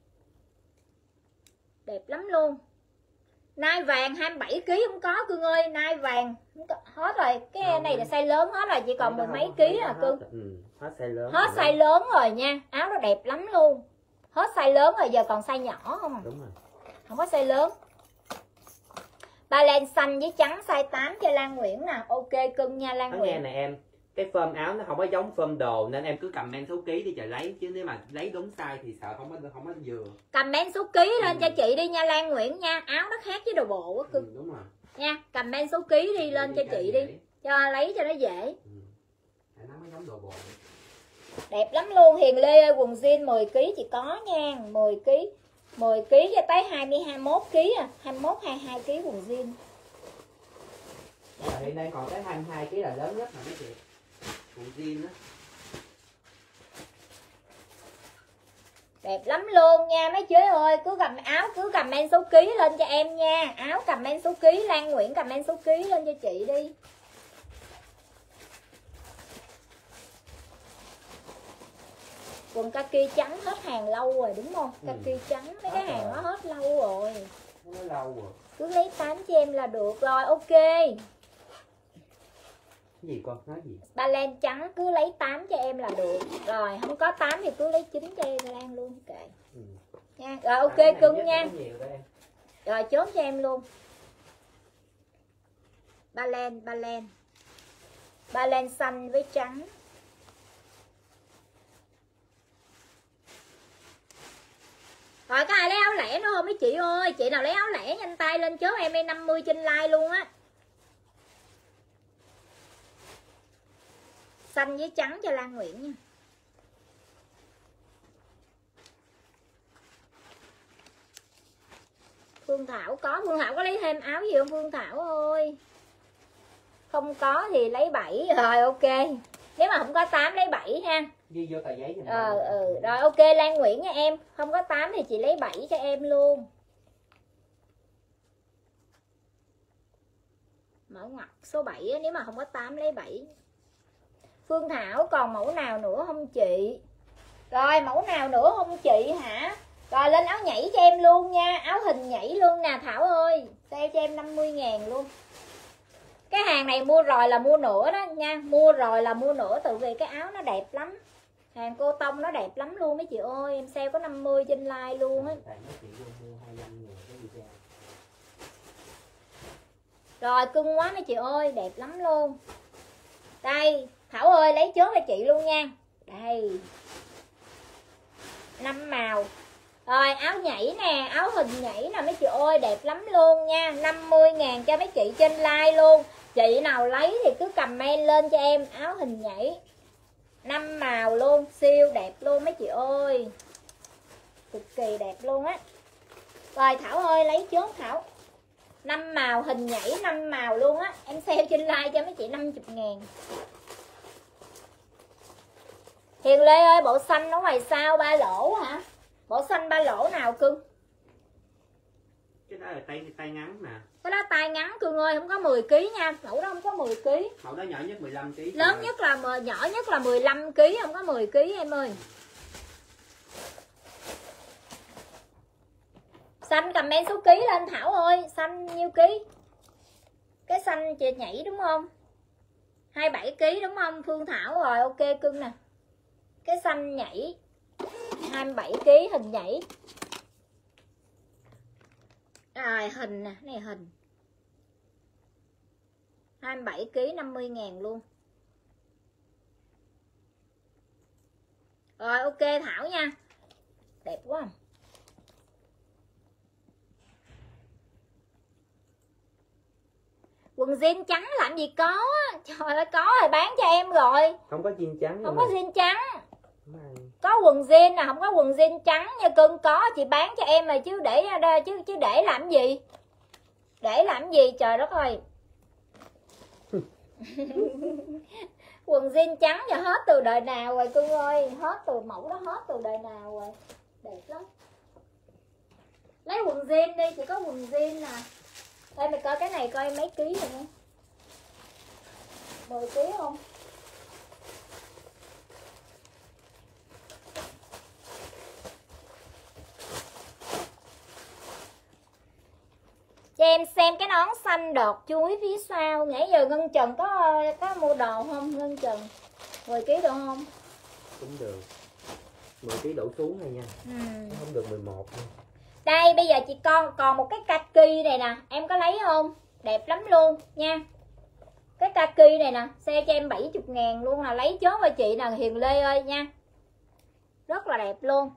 Đẹp lắm luôn. Nai vàng 27kg không có cưng ơi. Nai vàng hết rồi. Cái này là size lớn hết rồi. Chỉ còn mười mấy ký à cưng. Hết size lớn. Hết size lớn rồi nha. Áo nó đẹp lắm luôn. Hết size lớn rồi. Giờ còn size nhỏ không à? Đúng rồi. Không có size lớn. Ba len xanh với trắng size 8 cho Lan Nguyễn nè. Ok cưng nha Lan Nguyễn. Nghe nè em. Cái phơm áo nó không có giống phơm đồ nên em cứ comment số ký đi trời lấy, chứ nếu mà lấy đúng size thì sợ không có vừa. Comment số ký lên cho chị đi nha Lan Nguyễn nha. Áo nó khác với đồ bộ quá cưng. Đúng rồi. Nha, comment số ký đi lên cho chị đi. Cho lấy cho nó dễ. Nó mới giống đồ bộ. Đẹp lắm luôn. Hiền Lê ơi quần jean 10kg chị có nha. 10kg 10kg cho tới 21kg à. 21 22kg quần jean. Hiện nay còn tới 22kg là lớn nhất mà mấy chị. Quần jean á. Đẹp lắm luôn nha mấy chế ơi. Cứ cầm áo cứ comment số ký lên cho em nha. Áo comment số ký. Lan Nguyễn comment số ký lên cho chị đi. Quần kaki trắng hết hàng lâu rồi đúng không? Kaki trắng mấy cái hàng nó hết lâu rồi. Nó lâu rồi. Cứ lấy 8 cho em là được rồi. Ok. Cái gì con nói gì? Ba len trắng cứ lấy 8 cho em là được. Rồi không có 8 thì cứ lấy 9 cho em Lan luôn. Kệ. Nha. Rồi ok cưng nha. Rồi chốt cho em luôn. Ba len xanh với trắng. Rồi có ai lấy áo lẻ nữa không mấy chị ơi? Chị nào lấy áo lẻ nhanh tay lên chốt em 50 trên like luôn á. Xanh với trắng cho Lan Nguyễn nha. Phương Thảo có. Phương Thảo có lấy thêm áo gì không Phương Thảo ơi? Không có thì lấy 7. Rồi ok. Nếu mà không có 8 lấy 7 ha. Ghi vô tờ giấy cho Rồi ok Lan Nguyễn nha em. Không có 8 thì chị lấy 7 cho em luôn. Mở ngoặc số 7 á, nếu mà không có 8 lấy 7. Phương Thảo còn mẫu nào nữa không chị? Rồi mẫu nào nữa không chị hả? Rồi lên áo nhảy cho em luôn nha. Áo hình nhảy luôn nè Thảo ơi. Sale cho em 50.000 luôn. Cái hàng này mua rồi là mua nữa đó nha. Mua rồi là mua nữa. Tự vì cái áo nó đẹp lắm. Hàng cô tông nó đẹp lắm luôn mấy chị ơi. Em sale có 50 trên like luôn á. Rồi cưng quá mấy chị ơi. Đẹp lắm luôn. Đây Thảo ơi lấy chốt cho chị luôn nha. Đây 5 màu. Rồi áo nhảy nè. Áo hình nhảy nè mấy chị ơi. Đẹp lắm luôn nha. 50.000 cho mấy chị trên like luôn. Chị nào lấy thì cứ comment lên cho em. Áo hình nhảy 5 màu luôn, siêu đẹp luôn mấy chị ơi, cực kỳ đẹp luôn á. Rồi Thảo ơi lấy chốt Thảo. 5 màu hình nhảy 5 màu luôn á. Em sale trên like cho mấy chị 50.000. Hiền Lê ơi, bộ xanh ở ngoài sau 3 lỗ hả? Bộ xanh 3 lỗ nào cưng? Cái đó là tay ngắn nè. Cái đó tay ngắn cưng ơi, không có 10 kg nha. Mẫu đó không có 10 kg. Mẫu đó nhỏ nhất 15 kg. Lớn nhất là nhỏ nhất là 15 kg, không có 10 kg em ơi. Xanh comment số ký lên Thảo ơi. Xanh nhiêu ký? Cái xanh chị nhảy đúng không? 27 kg đúng không Phương Thảo? Rồi ok cưng nè. Cái xanh nhảy 27 kg hình nhảy. Rồi hình nè, này hình 27 kg 50.000 luôn. Rồi ok Thảo nha. Đẹp quá. Quần jean trắng làm gì có. Trời ơi có rồi bán cho em rồi. Không có jean trắng. Không có jean trắng. Mà. Có quần jean nè, không có quần jean trắng nha cưng. Có chị bán cho em mà chứ để chứ để làm gì? Để làm gì trời đất ơi. Quần jean trắng giờ hết từ đời nào rồi cưng ơi. Hết từ mẫu đó hết từ đời nào rồi. Đẹp lắm. Lấy quần jean đi, chỉ có quần jean nè. Đây mày coi cái này coi mấy ký rồi nha. 10 ký không? Cho em xem cái nón xanh đọt chuối phía sau. Nãy giờ Ngân Trần có mua đồ không Ngân Trần? 10 kg được không? Cũng được. 10 kg đổ xuống thôi nha. Không được 11 nha. Đây bây giờ chị còn một cái kaki này nè. Em có lấy không? Đẹp lắm luôn nha. Cái kaki này nè. Xe cho em 70.000 luôn là lấy chốt cho chị nè Hiền Lê ơi nha. Rất là đẹp luôn.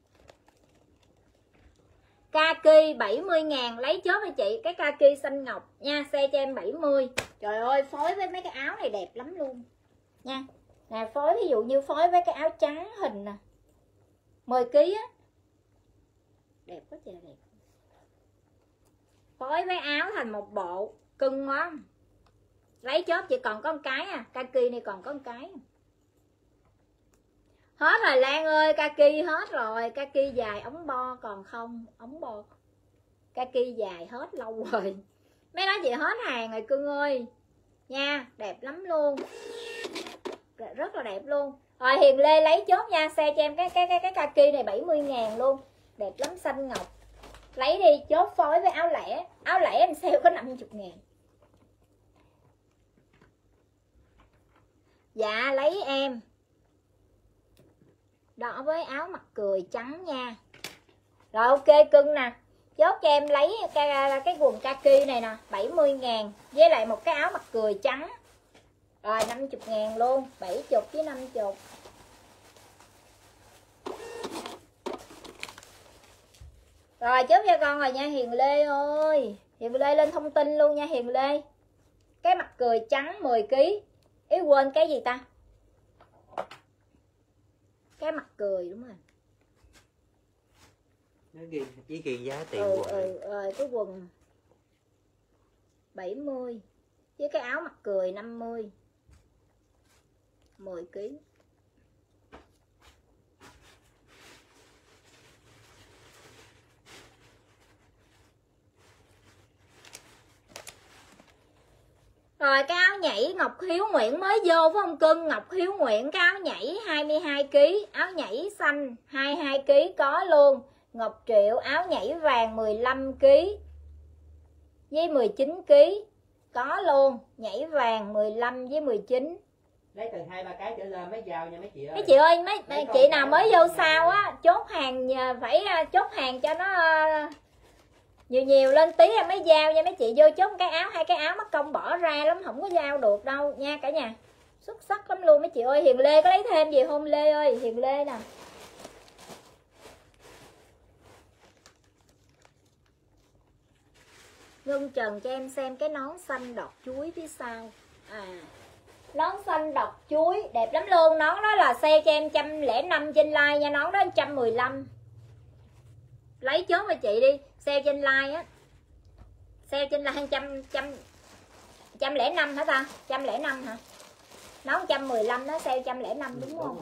Kaki 70.000 lấy chốt cho chị. Cái kaki xanh ngọc nha. Xe cho em 70. Trời ơi phối với mấy cái áo này đẹp lắm luôn nha. Nè phối ví dụ như phối với cái áo trắng hình nè 10 kg á. Đẹp quá trời đẹp. Phối với áo thành một bộ. Cưng quá. Lấy chốt chị còn có một cái à. Kaki này còn có một cái. Hết rồi Lan ơi. Kaki hết rồi. Kaki dài ống bo còn không. Ống bo kaki dài hết lâu rồi. Mấy đó chị hết hàng rồi cưng ơi nha. Đẹp lắm luôn. Rất là đẹp luôn. Rồi Hiền Lê lấy chốt nha. Xe cho em cái kaki này 70.000 luôn. Đẹp lắm xanh ngọc. Lấy đi chốt phối với áo lẻ. Áo lẻ em sale có 50.000. Dạ lấy em. Đỏ với áo mặt cười trắng nha. Rồi ok cưng nè. Chốt cho em lấy cái quần kaki này nè 70.000. Với lại một cái áo mặt cười trắng. Rồi 50.000 luôn. 70 với 50. Rồi chốt cho con rồi nha Hiền Lê ơi. Hiền Lê lên thông tin luôn nha Hiền Lê. Cái mặt cười trắng 10 kg. Ý quên cái gì ta? Cái mặt cười đúng rồi. Nó ghi chỉ ghi giá tiền quần. Cái quần 70 với cái áo mặt cười 50. 10 kg. Rồi cái áo nhảy Ngọc Hiếu Nguyễn mới vô phải không cưng? Ngọc Hiếu Nguyễn cái áo nhảy 22 kg, áo nhảy xanh 22 kg có luôn. Ngọc Triệu áo nhảy vàng 15 kg với 19 kg có luôn. Nhảy vàng 15 với 19. Lấy từ 2-3 cái trở lên mới giao nha mấy chị ơi. Mấy chị ơi, mấy chị nào mới vô sau á, chốt hàng phải chốt hàng cho nó nhiều lên tí em mới giao nha mấy chị. Vô chốt cái áo, 2 cái áo mất công bỏ ra lắm, không có giao được đâu nha cả nhà. Xuất sắc lắm luôn mấy chị ơi. Hiền Lê có lấy thêm gì không Lê ơi? Hiền Lê nè. Ngân Trần cho em xem cái nón xanh đọt chuối phía sau. Nón xanh đọt chuối đẹp lắm luôn. Nón đó là xe cho em 105 trên like nha. Nón đó 115. Lấy chốt cho chị đi. Xe trên like á. Xe trên like 105 hả ta? 105 hả? Nón 115 đó, xe 105 đúng không?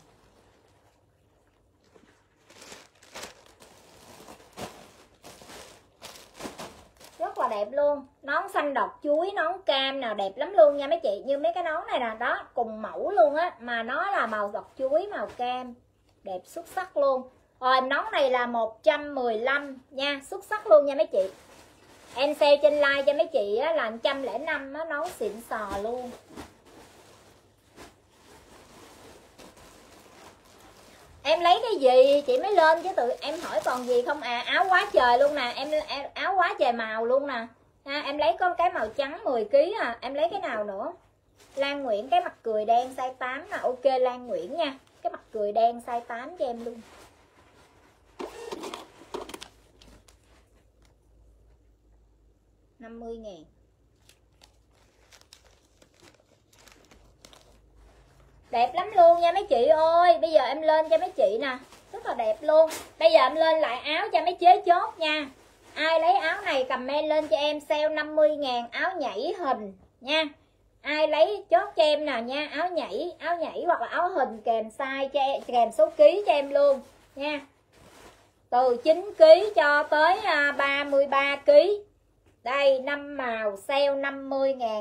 Rất là đẹp luôn. Nón xanh đọt chuối, nón cam nào đẹp lắm luôn nha mấy chị. Như mấy cái nón này nè, đó, cùng mẫu luôn á. Mà nó là màu đọt chuối, màu cam. Đẹp xuất sắc luôn. Rồi nón này là 115 nha. Xuất sắc luôn nha mấy chị. Em sale trên like cho mấy chị á, là 105 á, nón xịn sò luôn. Em lấy cái gì chị mới lên chứ tự em hỏi còn gì không à. Áo quá trời luôn nè em, áo quá trời màu luôn nè ha, em lấy có cái màu trắng 10kg à. Em lấy cái nào nữa? Lan Nguyễn cái mặt cười đen size 8 nè. Ok Lan Nguyễn nha. Cái mặt cười đen size 8 cho em luôn. $50.000. Đẹp lắm luôn nha mấy chị ơi. Bây giờ em lên cho mấy chị nè. Rất là đẹp luôn. Bây giờ em lên lại áo cho mấy chế chốt nha. Ai lấy áo này comment lên cho em. Sale 50.000 áo nhảy hình nha. Ai lấy chốt cho em nào nha. Áo nhảy hoặc là áo hình kèm size cho em, kèm số ký cho em luôn nha. Từ 9kg cho tới 33kg. Đây 5 màu sale 50.000.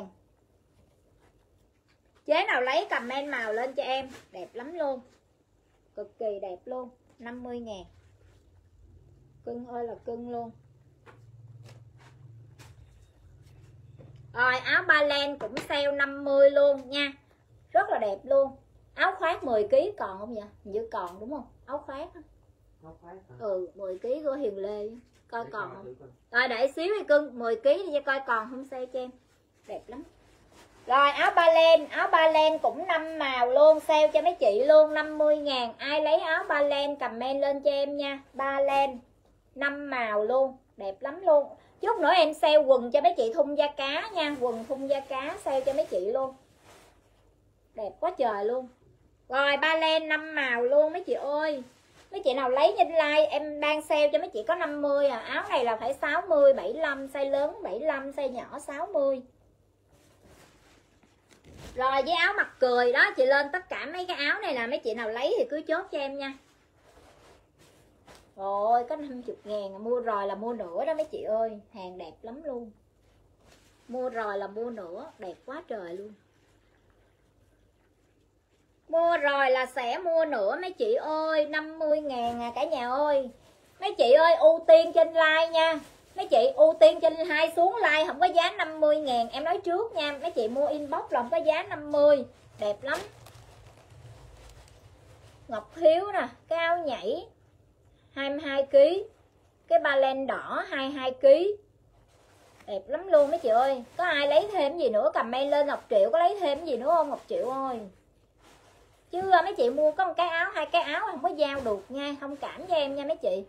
Chế nào lấy comment màu lên cho em. Đẹp lắm luôn. Cực kỳ đẹp luôn. 50.000. Cưng ơi là cưng luôn. Rồi áo ba len cũng sale 50 luôn nha. Rất là đẹp luôn. Áo khoác 10kg còn không vậy? Hình như còn đúng không? Áo khoác. Ừ 10kg của Hiền Lê. Coi để còn không? Rồi để xíu đi cưng. 10kg đi cho coi còn không xe cho em. Đẹp lắm. Rồi áo ba len cũng 5 màu luôn. Sale cho mấy chị luôn 50.000. Ai lấy áo ba len comment lên cho em nha. Ba len 5 màu luôn. Đẹp lắm luôn. Chút nữa em sale quần cho mấy chị thun da cá nha. Quần thun da cá sale cho mấy chị luôn. Đẹp quá trời luôn. Rồi ba len 5 màu luôn mấy chị ơi. Mấy chị nào lấy trên like em đang sale cho mấy chị có 50 à. Áo này là phải 60, 75. Size lớn 75, size nhỏ 60. Rồi với áo mặt cười đó. Chị lên tất cả mấy cái áo này là mấy chị nào lấy thì cứ chốt cho em nha. Rồi có 50.000. Mua rồi là mua nữa đó mấy chị ơi. Hàng đẹp lắm luôn. Mua rồi là mua nữa. Đẹp quá trời luôn. Mua rồi là sẽ mua nữa mấy chị ơi. 50.000 à cả nhà ơi. Mấy chị ơi ưu tiên trên like nha. Mấy chị ưu tiên trên 2 xuống like không có giá 50.000. Em nói trước nha. Mấy chị mua inbox là không có giá 50. Đẹp lắm. Ngọc Hiếu nè. Cái áo nhảy 22kg. Cái ba len đỏ 22kg. Đẹp lắm luôn mấy chị ơi. Có ai lấy thêm gì nữa comment lên. Ngọc Triệu có lấy thêm gì nữa không Ngọc Triệu ơi? Chứ mấy chị mua có một cái áo, 2 cái áo không có giao được nha. Thông cảm cho em nha mấy chị.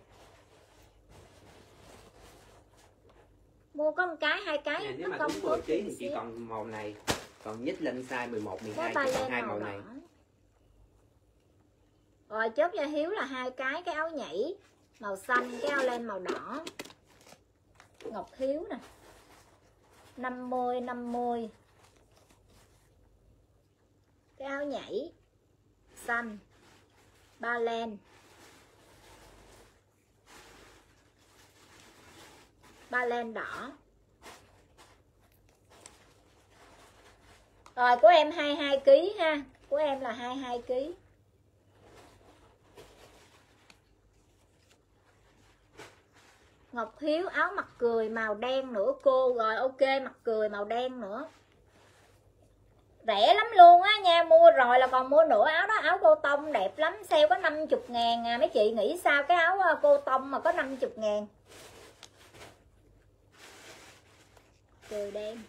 Mua có một cái, 2 cái nè, nếu nó mà không đúng 10kg thì chỉ còn màu này. Còn nhích lên size 11, 12 chỉ còn 2 màu này. Rồi chốt cho Hiếu là 2 cái áo nhảy màu xanh, cái áo len màu đỏ. Ngọc Hiếu nè. 50. Cái áo nhảy xanh, ba len, ba len đỏ. Rồi của em 22kg ha. Của em là 22kg. Ngọc Hiếu áo mặt cười màu đen nữa cô. Rồi ok mặt cười màu đen nữa. Rẻ lắm luôn á nha. Mua rồi là còn mua nữa. Áo đó áo cô tông đẹp lắm. Sale có 50.000 à. Mấy chị nghĩ sao cái áo cô tông mà có 50.000. Cười đen.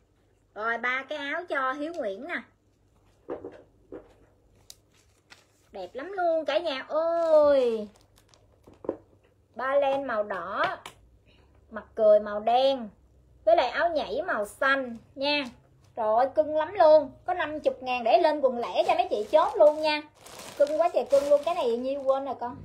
Rồi 3 cái áo cho Hiếu Nguyễn nè. Đẹp lắm luôn cả nhà ơi. Ba len màu đỏ, mặt cười màu đen, với lại áo nhảy màu xanh nha. Trời ơi cưng lắm luôn. Có 50.000 để lên quần lẻ cho mấy chị chốt luôn nha. Cưng quá trời cưng luôn. Cái này nhiêu quên rồi con.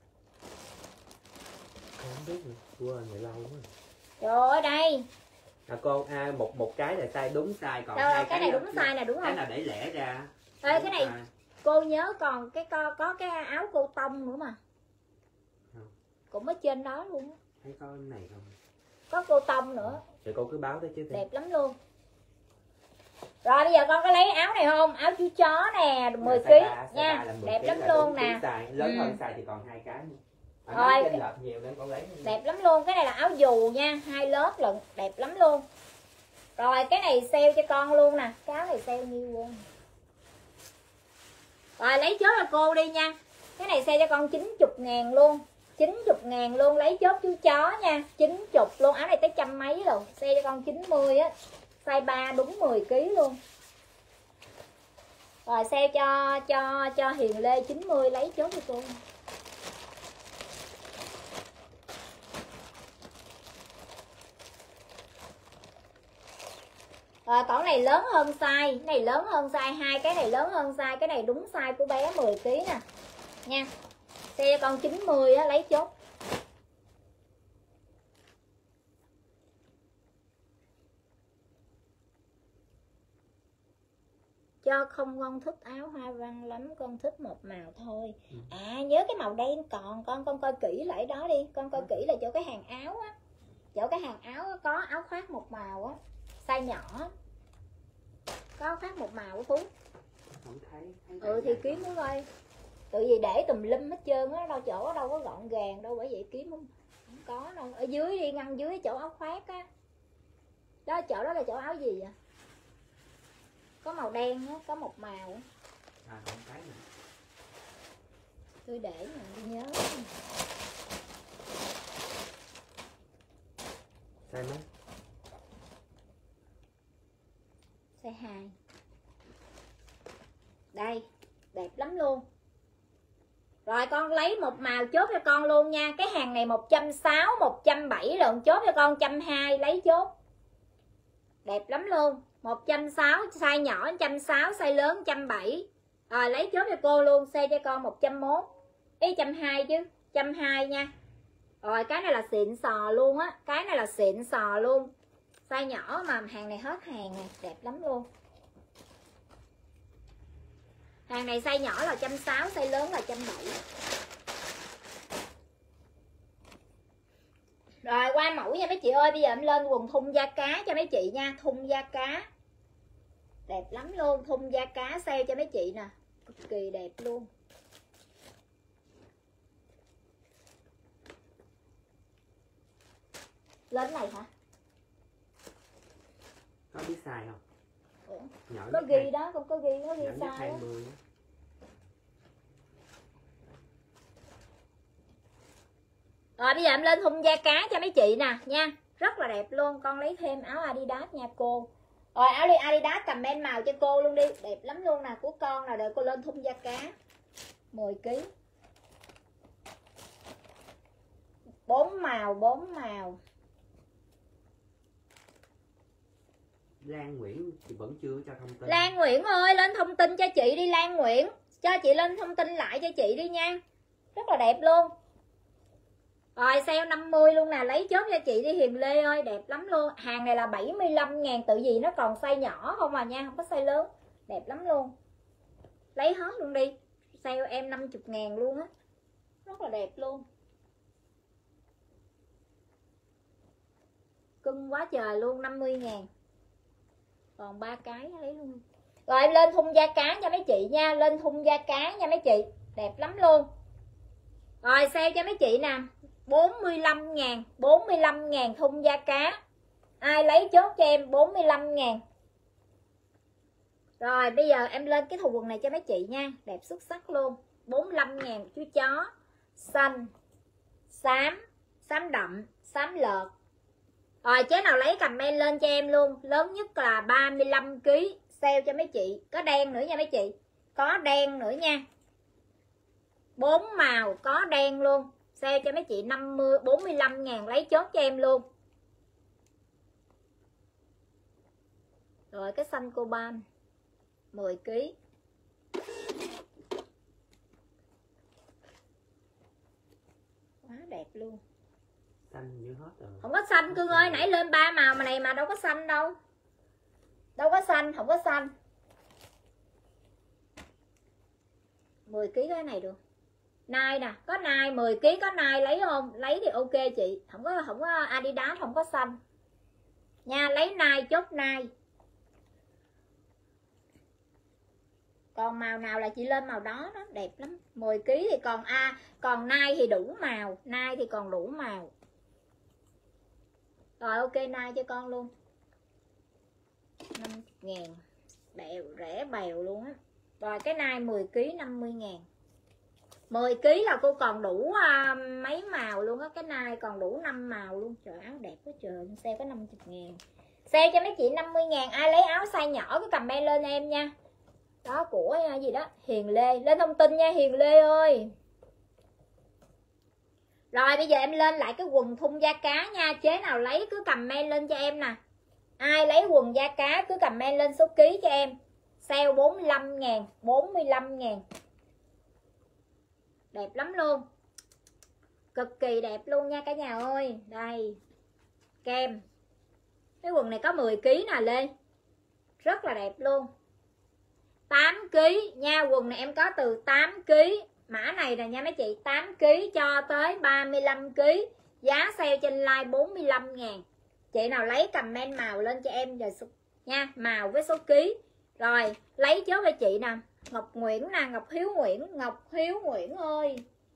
Không biết nữa. Quên rồi lâu quá. Trời ơi đây. Con một cái là size đúng size, còn Đâu, hai cái này đúng size nè, đúng cái không? nào để lẻ ra. Ê, cái này cô nhớ còn có cái áo cô tông nữa mà. Không. Cũng ở trên đó luôn. Thấy có cái này không? Có cô tông nữa. Thì cô cứ báo tới chứ. Đẹp lắm luôn. Rồi bây giờ con có lấy áo này không? Áo chú chó nè, 10kg nha. Đẹp lắm luôn nè. Lớn hơn size thì còn 2 cái. Rồi, trên lợp nhiều nên con lấy. Đẹp lắm luôn. Cái này là áo dù nha, 2 lớp lận, đẹp lắm luôn. Rồi cái này sale cho con luôn nè. Cái áo này sale nhiêu luôn. Rồi lấy chốt cho cô đi nha. Cái này sale cho con 90.000 luôn. 90.000 luôn, lấy chốt chú chó nha. 90 luôn, áo này tới trăm mấy rồi. Sale cho con 90 á. Size 3 đúng 10kg luôn. Rồi sale cho Hiền Lê 90, lấy chốt cho cô. Rồi còn này lớn hơn size, cái này lớn hơn size 2, cái này lớn hơn size, cái này đúng size của bé 10kg nè. Nha. Xe con 90 á, lấy chốt. Cho không con thích áo hoa văn lắm, con thích một màu thôi. À nhớ cái màu đen còn con coi kỹ lại đó đi, con coi kỹ là chỗ cái hàng áo á. Chỗ cái hàng áo á, có áo khoác một màu á, size nhỏ. Có áo khoác một màu á Phú. Không thấy Thì kiếm nó coi. Tự vì để tùm lum hết trơn á, đâu chỗ đâu có gọn gàng đâu, bởi vậy kiếm không có đâu. Ở dưới đi, ngăn dưới chỗ áo khoác á. Đó chỗ đó là chỗ áo gì vậy? Có màu đen á, có một màu á. Không thấy nữa. Tôi để mà tôi nhớ. Size mấy? Size 2. Đây, đẹp lắm luôn. Rồi con lấy một màu chốt cho con luôn nha. Cái hàng này 160, 170 lận, chốt cho con 120, lấy chốt. Đẹp lắm luôn. 160, size nhỏ 160, size lớn 170. Rồi lấy chốt cho cô luôn, size cho con 101. Ý 120 chứ, 120 nha. Rồi cái này là xịn sò luôn á, cái này là xịn sò luôn. Size nhỏ mà hàng này hết hàng nè, đẹp lắm luôn. Hàng này size nhỏ là 160, size lớn là 170. Rồi qua mẫu nha mấy chị ơi. Bây giờ em lên quần thun da cá cho mấy chị nha. Thun da cá đẹp lắm luôn. Thun da cá sale cho mấy chị nè, cực kỳ đẹp luôn. Lên này hả? Có biết size không? Ủa? Nhỏ Có nhất ghi 2, đó, không có ghi, có ghi nhỏ nhất size 20 á. Rồi bây giờ em lên thun da cá cho mấy chị nè nha. Rất là đẹp luôn. Con lấy thêm áo Adidas nha cô. Rồi áo Adidas comment màu cho cô luôn đi. Đẹp lắm luôn nè, của con là đợi cô lên thun da cá 10kg. 4 màu, 4 màu. Lan Nguyễn thì vẫn chưa cho thông tin. Lan Nguyễn ơi, lên thông tin cho chị đi Lan Nguyễn. Cho chị lên thông tin lại cho chị đi nha. Rất là đẹp luôn. Rồi sale 50 luôn nè, lấy chốt cho chị đi Hiền Lê ơi, đẹp lắm luôn. Hàng này là 75.000, tự vì nó còn size nhỏ không à nha, không có size lớn. Đẹp lắm luôn. Lấy hết luôn đi. Sale em 50.000 luôn á. Rất là đẹp luôn. Cưng quá trời luôn, 50.000. Còn 3 cái lấy luôn. Rồi em lên thun da cá cho mấy chị nha, lên thun da cá nha mấy chị. Đẹp lắm luôn. Rồi sale cho mấy chị nè, 45.000, 45.000 thun da cá. Ai lấy chốt cho em 45.000. Rồi bây giờ em lên cái thùng quần này cho mấy chị nha, đẹp xuất sắc luôn. 45.000 chú chó, xanh, xám, xám đậm, xám lợt. Rồi chế nào lấy comment lên cho em luôn. Lớn nhất là 35kg, sale cho mấy chị. Có đen nữa nha mấy chị, có đen nữa nha. 4 màu có đen luôn. Sale cho mấy chị 45.000 lấy chốt cho em luôn. Rồi cái xanh coban 10 kg. Quá đẹp luôn. Xanh như hết rồi. Không có xanh Cương ơi, nãy lên 3 màu mà này mà đâu có xanh đâu. Đâu có xanh, không có xanh. 10 kg cái này được. Nai nè, có nai 10 kg có nai lấy không? Lấy thì ok chị. Không có Adidas, không có xanh. Nha, lấy nai chốt nai. Còn màu nào là chị lên màu đó đó, đẹp lắm. 10 kg thì còn nai thì đủ màu, nai thì còn đủ màu. Rồi ok nai cho con luôn. 50.000. Bèo rẻ bèo luôn á. Rồi cái nai 10 kg 50.000. 10 kg là cô còn đủ mấy màu luôn á, cái nai còn đủ 5 màu luôn. Trời áo đẹp quá trời, xe có 50.000. Xe cho mấy chị 50.000, ai lấy áo size nhỏ cứ comment lên em nha. Đó của gì đó, Hiền Lê, lên thông tin nha Hiền Lê ơi. Rồi bây giờ em lên lại cái quần thun da cá nha, chế nào lấy cứ comment lên cho em nè. Ai lấy quần da cá cứ comment lên số ký cho em. Sale 45.000, 45.000. Đẹp lắm luôn. Cực kỳ đẹp luôn nha cả nhà ơi. Đây. Kem. Cái quần này có 10 kg nè Lê. Rất là đẹp luôn. 8 kg nha, quần này em có từ 8 kg. Mã này nè nha mấy chị, 8 kg cho tới 35 kg. Giá sale trên like 45.000. Chị nào lấy comment màu lên cho em rồi nha, màu với số ký. Rồi, lấy chốt cho chị nè. Ngọc Nguyễn nè, Ngọc Hiếu Nguyễn ơi.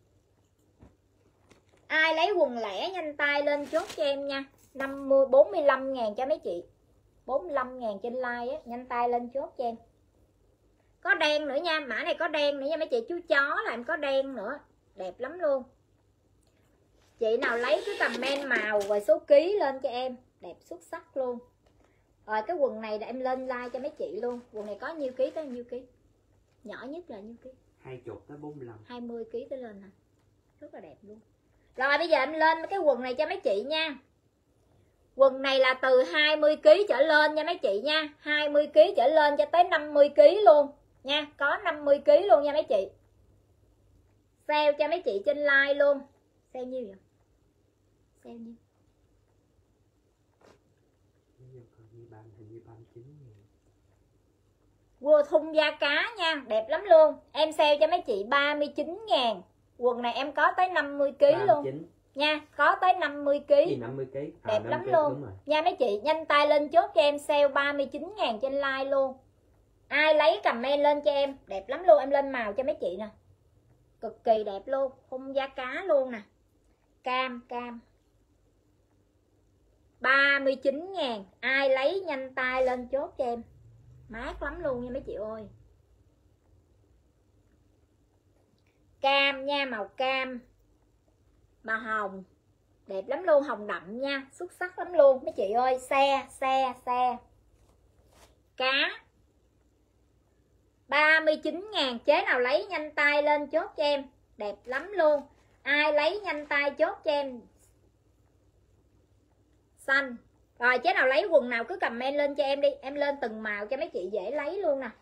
Ai lấy quần lẻ nhanh tay lên chốt cho em nha. 45.000 cho mấy chị. 45.000 trên like á, nhanh tay lên chốt cho em. Có đen nữa nha, mã này có đen nữa nha mấy chị, chú chó là em có đen nữa. Đẹp lắm luôn. Chị nào lấy cứ comment màu và số ký lên cho em. Đẹp xuất sắc luôn. Rồi cái quần này là em lên like cho mấy chị luôn. Quần này có nhiêu ký tới nhiêu ký? Nhỏ nhất là nhiêu ký? 20 tới 45. 20 ký tới lên nè. Rất là đẹp luôn. Rồi bây giờ em lên cái quần này cho mấy chị nha. Quần này là từ 20 kg trở lên nha mấy chị nha. 20 kg trở lên cho tới 50 kg luôn nha. Có 50 kg luôn nha mấy chị. Sale cho mấy chị trên like luôn. Sale nhiêu vậy? Sale nhiêu? Vừa thun da cá nha, đẹp lắm luôn. Em sale cho mấy chị 39.000. Quần này em có tới 50 kg luôn nha, có tới 50 kg. Gì 50 kg? Đẹp lắm luôn. Nha mấy chị, nhanh tay lên chốt cho em sale 39.000 trên like luôn. Ai lấy comment lên cho em, đẹp lắm luôn. Em lên màu cho mấy chị nè. Cực kỳ đẹp luôn, thun da cá luôn nè. Cam 39.000. Ai lấy nhanh tay lên chốt cho em. Mát lắm luôn nha mấy chị ơi. Cam nha, màu cam. Màu hồng. Đẹp lắm luôn, hồng đậm nha, xuất sắc lắm luôn mấy chị ơi. Xe. Cá 39.000. Chế nào lấy nhanh tay lên chốt cho em. Đẹp lắm luôn. Ai lấy nhanh tay chốt cho em. Xanh. Rồi chế nào lấy quần nào cứ comment lên cho em đi. Em lên từng màu cho mấy chị dễ lấy luôn nè.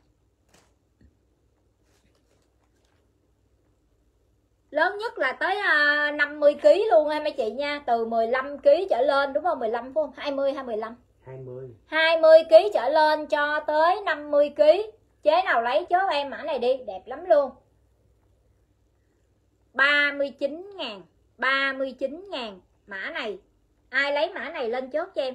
Lớn nhất là tới 50 kg luôn ha mấy chị nha. Từ 15 kg trở lên đúng không? 15 phải không? 20 hay 15? 20 kg trở lên cho tới 50 kg. Chế nào lấy chốt em mã này đi. Đẹp lắm luôn. 39.000. 39.000. Mã này. Ai lấy mã này lên chốt cho em.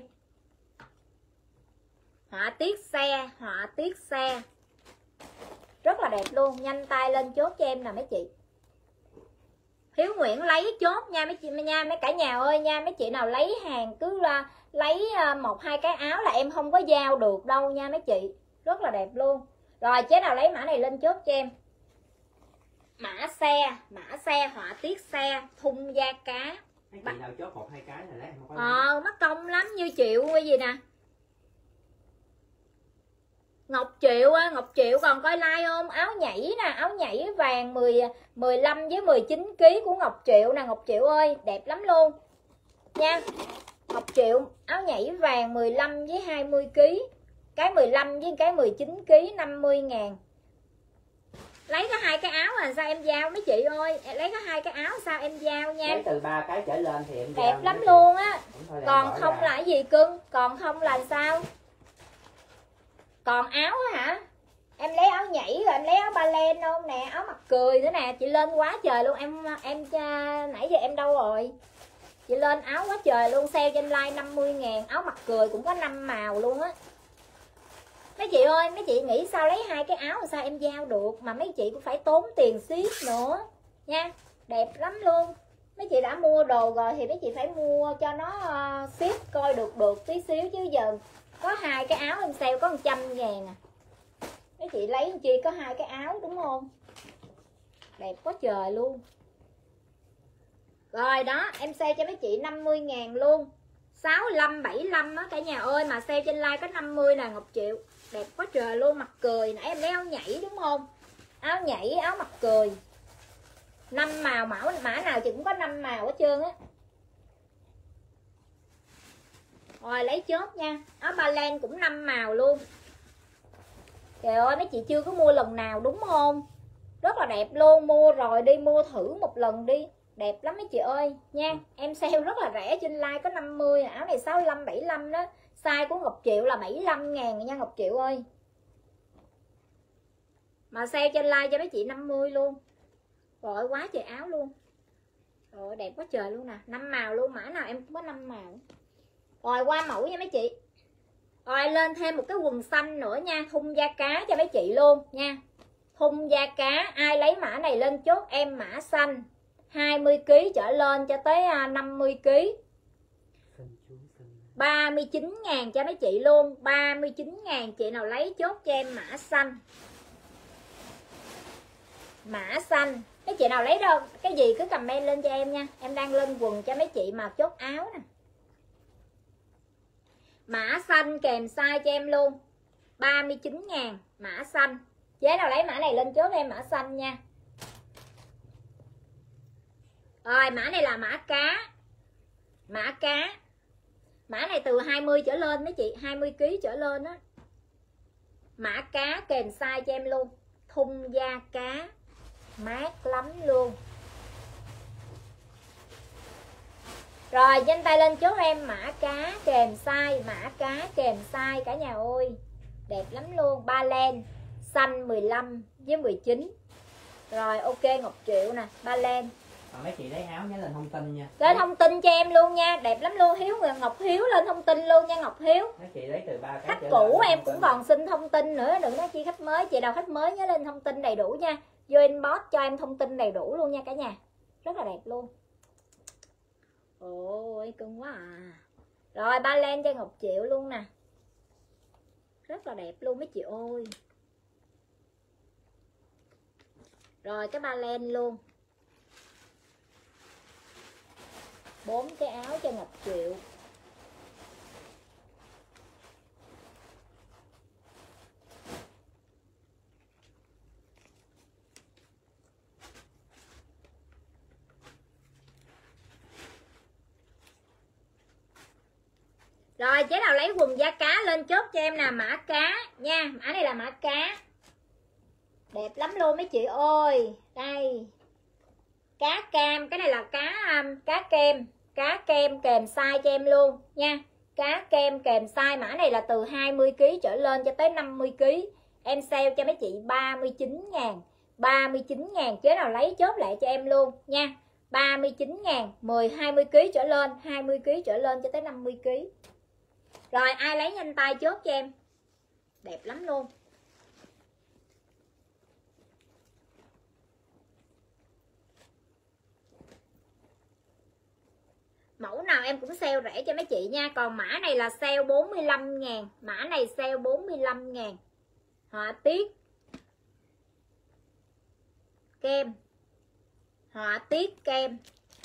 Họa tiết xe. Rất là đẹp luôn. Nhanh tay lên chốt cho em nè mấy chị. Hiếu Nguyễn lấy chốt nha mấy chị nha, mấy cả nhà ơi nha. Mấy chị nào lấy hàng cứ lấy 1-2 cái áo là em không có giao được đâu nha mấy chị. Rất là đẹp luôn. Rồi chế nào lấy mã này lên chốt cho em. Mã xe, họa tiết xe, thun da cá. Mấy chị nào chốt 1-2 cái là lấy không có lấy. Mắc công lắm, như triệu cái gì nè. Ngọc Triệu á, Ngọc Triệu còn coi like không? Áo nhảy nè, áo nhảy vàng 15 với 19 kg của Ngọc Triệu nè. Ngọc Triệu ơi, đẹp lắm luôn nha. Ngọc Triệu áo nhảy vàng 15 với 20 kg, cái 15 với cái 19 kg 50.000. Lấy có 2 cái áo là sao em giao mấy chị ơi, lấy có 2 cái áo sao em giao nha. Lấy từ 3 cái trở lên thì em đẹp giao lắm chị. luôn á. Còn không là cái gì cưng? Còn không là sao? Còn áo á hả? Em lấy áo nhảy rồi em lấy áo ba len không nè, áo mặt cười nữa nè, chị lên quá trời luôn. Em nãy giờ em đâu rồi? Chị lên áo quá trời luôn, sale trên like 50.000, áo mặt cười cũng có 5 màu luôn á. Mấy chị ơi, mấy chị nghĩ sao lấy 2 cái áo sao em giao được, mà mấy chị cũng phải tốn tiền ship nữa nha. Đẹp lắm luôn. Mấy chị đã mua đồ rồi thì mấy chị phải mua cho nó ship coi được tí xíu, chứ giờ có 2 cái áo em sale có 100.000 à. Mấy chị lấy chi có 2 cái áo đúng không? Đẹp quá trời luôn. Rồi đó, em sale cho mấy chị 50.000 luôn. 65, 75 á cả nhà ơi, mà sale trên like có 50 nè Ngọc Triệu. Đẹp quá trời luôn, mặt cười. Nãy em lấy áo nhảy đúng không? Áo nhảy, áo mặt cười. 5 màu, mã nào chị cũng có 5 màu hết trơn á. Rồi lấy chốt nha. Áo ba len cũng 5 màu luôn. Trời ơi, mấy chị chưa có mua lần nào đúng không? Rất là đẹp luôn, mua rồi đi, mua thử một lần đi. Đẹp lắm mấy chị ơi nha. Em sale rất là rẻ, trên like có 50, áo này 65, 75 đó. Size của Ngọc Triệu là 75.000 nha Ngọc Triệu ơi. Mà sale trên like cho mấy chị 50 luôn. Rồi quá trời áo luôn. Rồi đẹp quá trời luôn nè, 5 màu luôn, mã nào em cũng có 5 màu. Rồi qua mẫu nha mấy chị. Rồi lên thêm một cái quần xanh nữa nha, thun da cá cho mấy chị luôn nha. Thun da cá, ai lấy mã này lên chốt em mã xanh 20 kg trở lên cho tới 50 kg. 39.000 cho mấy chị luôn, 39.000 chị nào lấy chốt cho em mã xanh. Mã xanh, mấy chị nào lấy đâu cái gì cứ comment lên cho em nha. Em đang lên quần cho mấy chị mà chốt áo nè. Mã xanh kèm size cho em luôn, 39.000 mã xanh. Chế nào lấy mã này lên chốt em mã xanh nha. Rồi mã này là mã cá. Mã cá. Mã này từ 20 trở lên mấy chị, 20 kg trở lên á. Mã cá kèm size cho em luôn. Thun da cá, mát lắm luôn. Rồi nhanh tay lên chốt em mã cá kèm size, mã cá kèm size cả nhà ơi. Đẹp lắm luôn, ba len xanh 15 với 19. Rồi ok Ngọc Triệu nè, ba len. Mấy chị lấy áo nhớ lên thông tin nha. Lên thông tin cho em luôn nha, đẹp lắm luôn. Hiếu Ngọc Hiếu lên thông tin luôn nha Ngọc Hiếu. Mấy chị lấy từ 3 cái. Khách cũ em cũng còn xin thông tin nữa, đừng nói chi khách mới. Chị nào khách mới nhớ lên thông tin đầy đủ nha. Vô inbox cho em thông tin đầy đủ luôn nha cả nhà. Rất là đẹp luôn. Ôi cưng quá à. Rồi ba len cho Ngọc Triệu luôn nè. Rất là đẹp luôn mấy chị ơi. Rồi cái ba len luôn. 4 cái áo cho Ngọc Triệu. Rồi chế nào lấy quần da cá lên chốt cho em nè, mã cá nha. Mã này là mã cá. Đẹp lắm luôn mấy chị ơi. Đây. Cá cam, cái này là cá kem. Cá kem kèm size cho em luôn nha. Cá kem kèm size, mã này là từ 20 kg trở lên cho tới 50 kg. Em sale cho mấy chị 39.000. 39.000 chế nào lấy chốt lại cho em luôn nha. 39.000, 20 kg trở lên, 20 kg trở lên cho tới 50 kg. Rồi ai lấy nhanh tay chốt cho em. Đẹp lắm luôn. Mẫu nào em cũng sale rẻ cho mấy chị nha. Còn mã này là sale 45.000. Mã này sale 45.000. Họa tiết kem. Họa tiết kem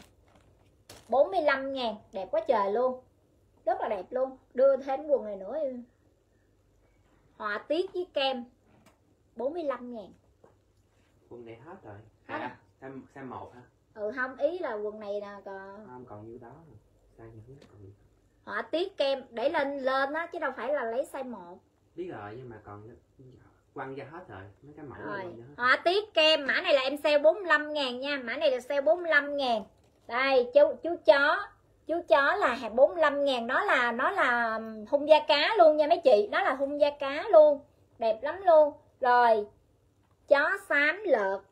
45.000. Đẹp quá trời luôn. Rất là đẹp luôn. Đưa thêm quần này nữa. họa tiết với kem 45.000. Quần này hết rồi. Hết À, size 1 hả? Không, ý là quần này nè, còn Không, còn nhiêu đó. Size những còn gì? họa tiết kem để lên á chứ đâu phải là lấy size 1. Biết rồi, nhưng mà còn quăng ra hết rồi. Mấy cái mẫu Rồi, quăng ra hết. họa tiết kem, mã này là em sale 45.000 nha, mã này là sale 45.000. Đây, chú chó là 45.000, nó là hung da cá luôn nha mấy chị, nó là hung da cá luôn, đẹp lắm luôn. Rồi, chó xám lợt,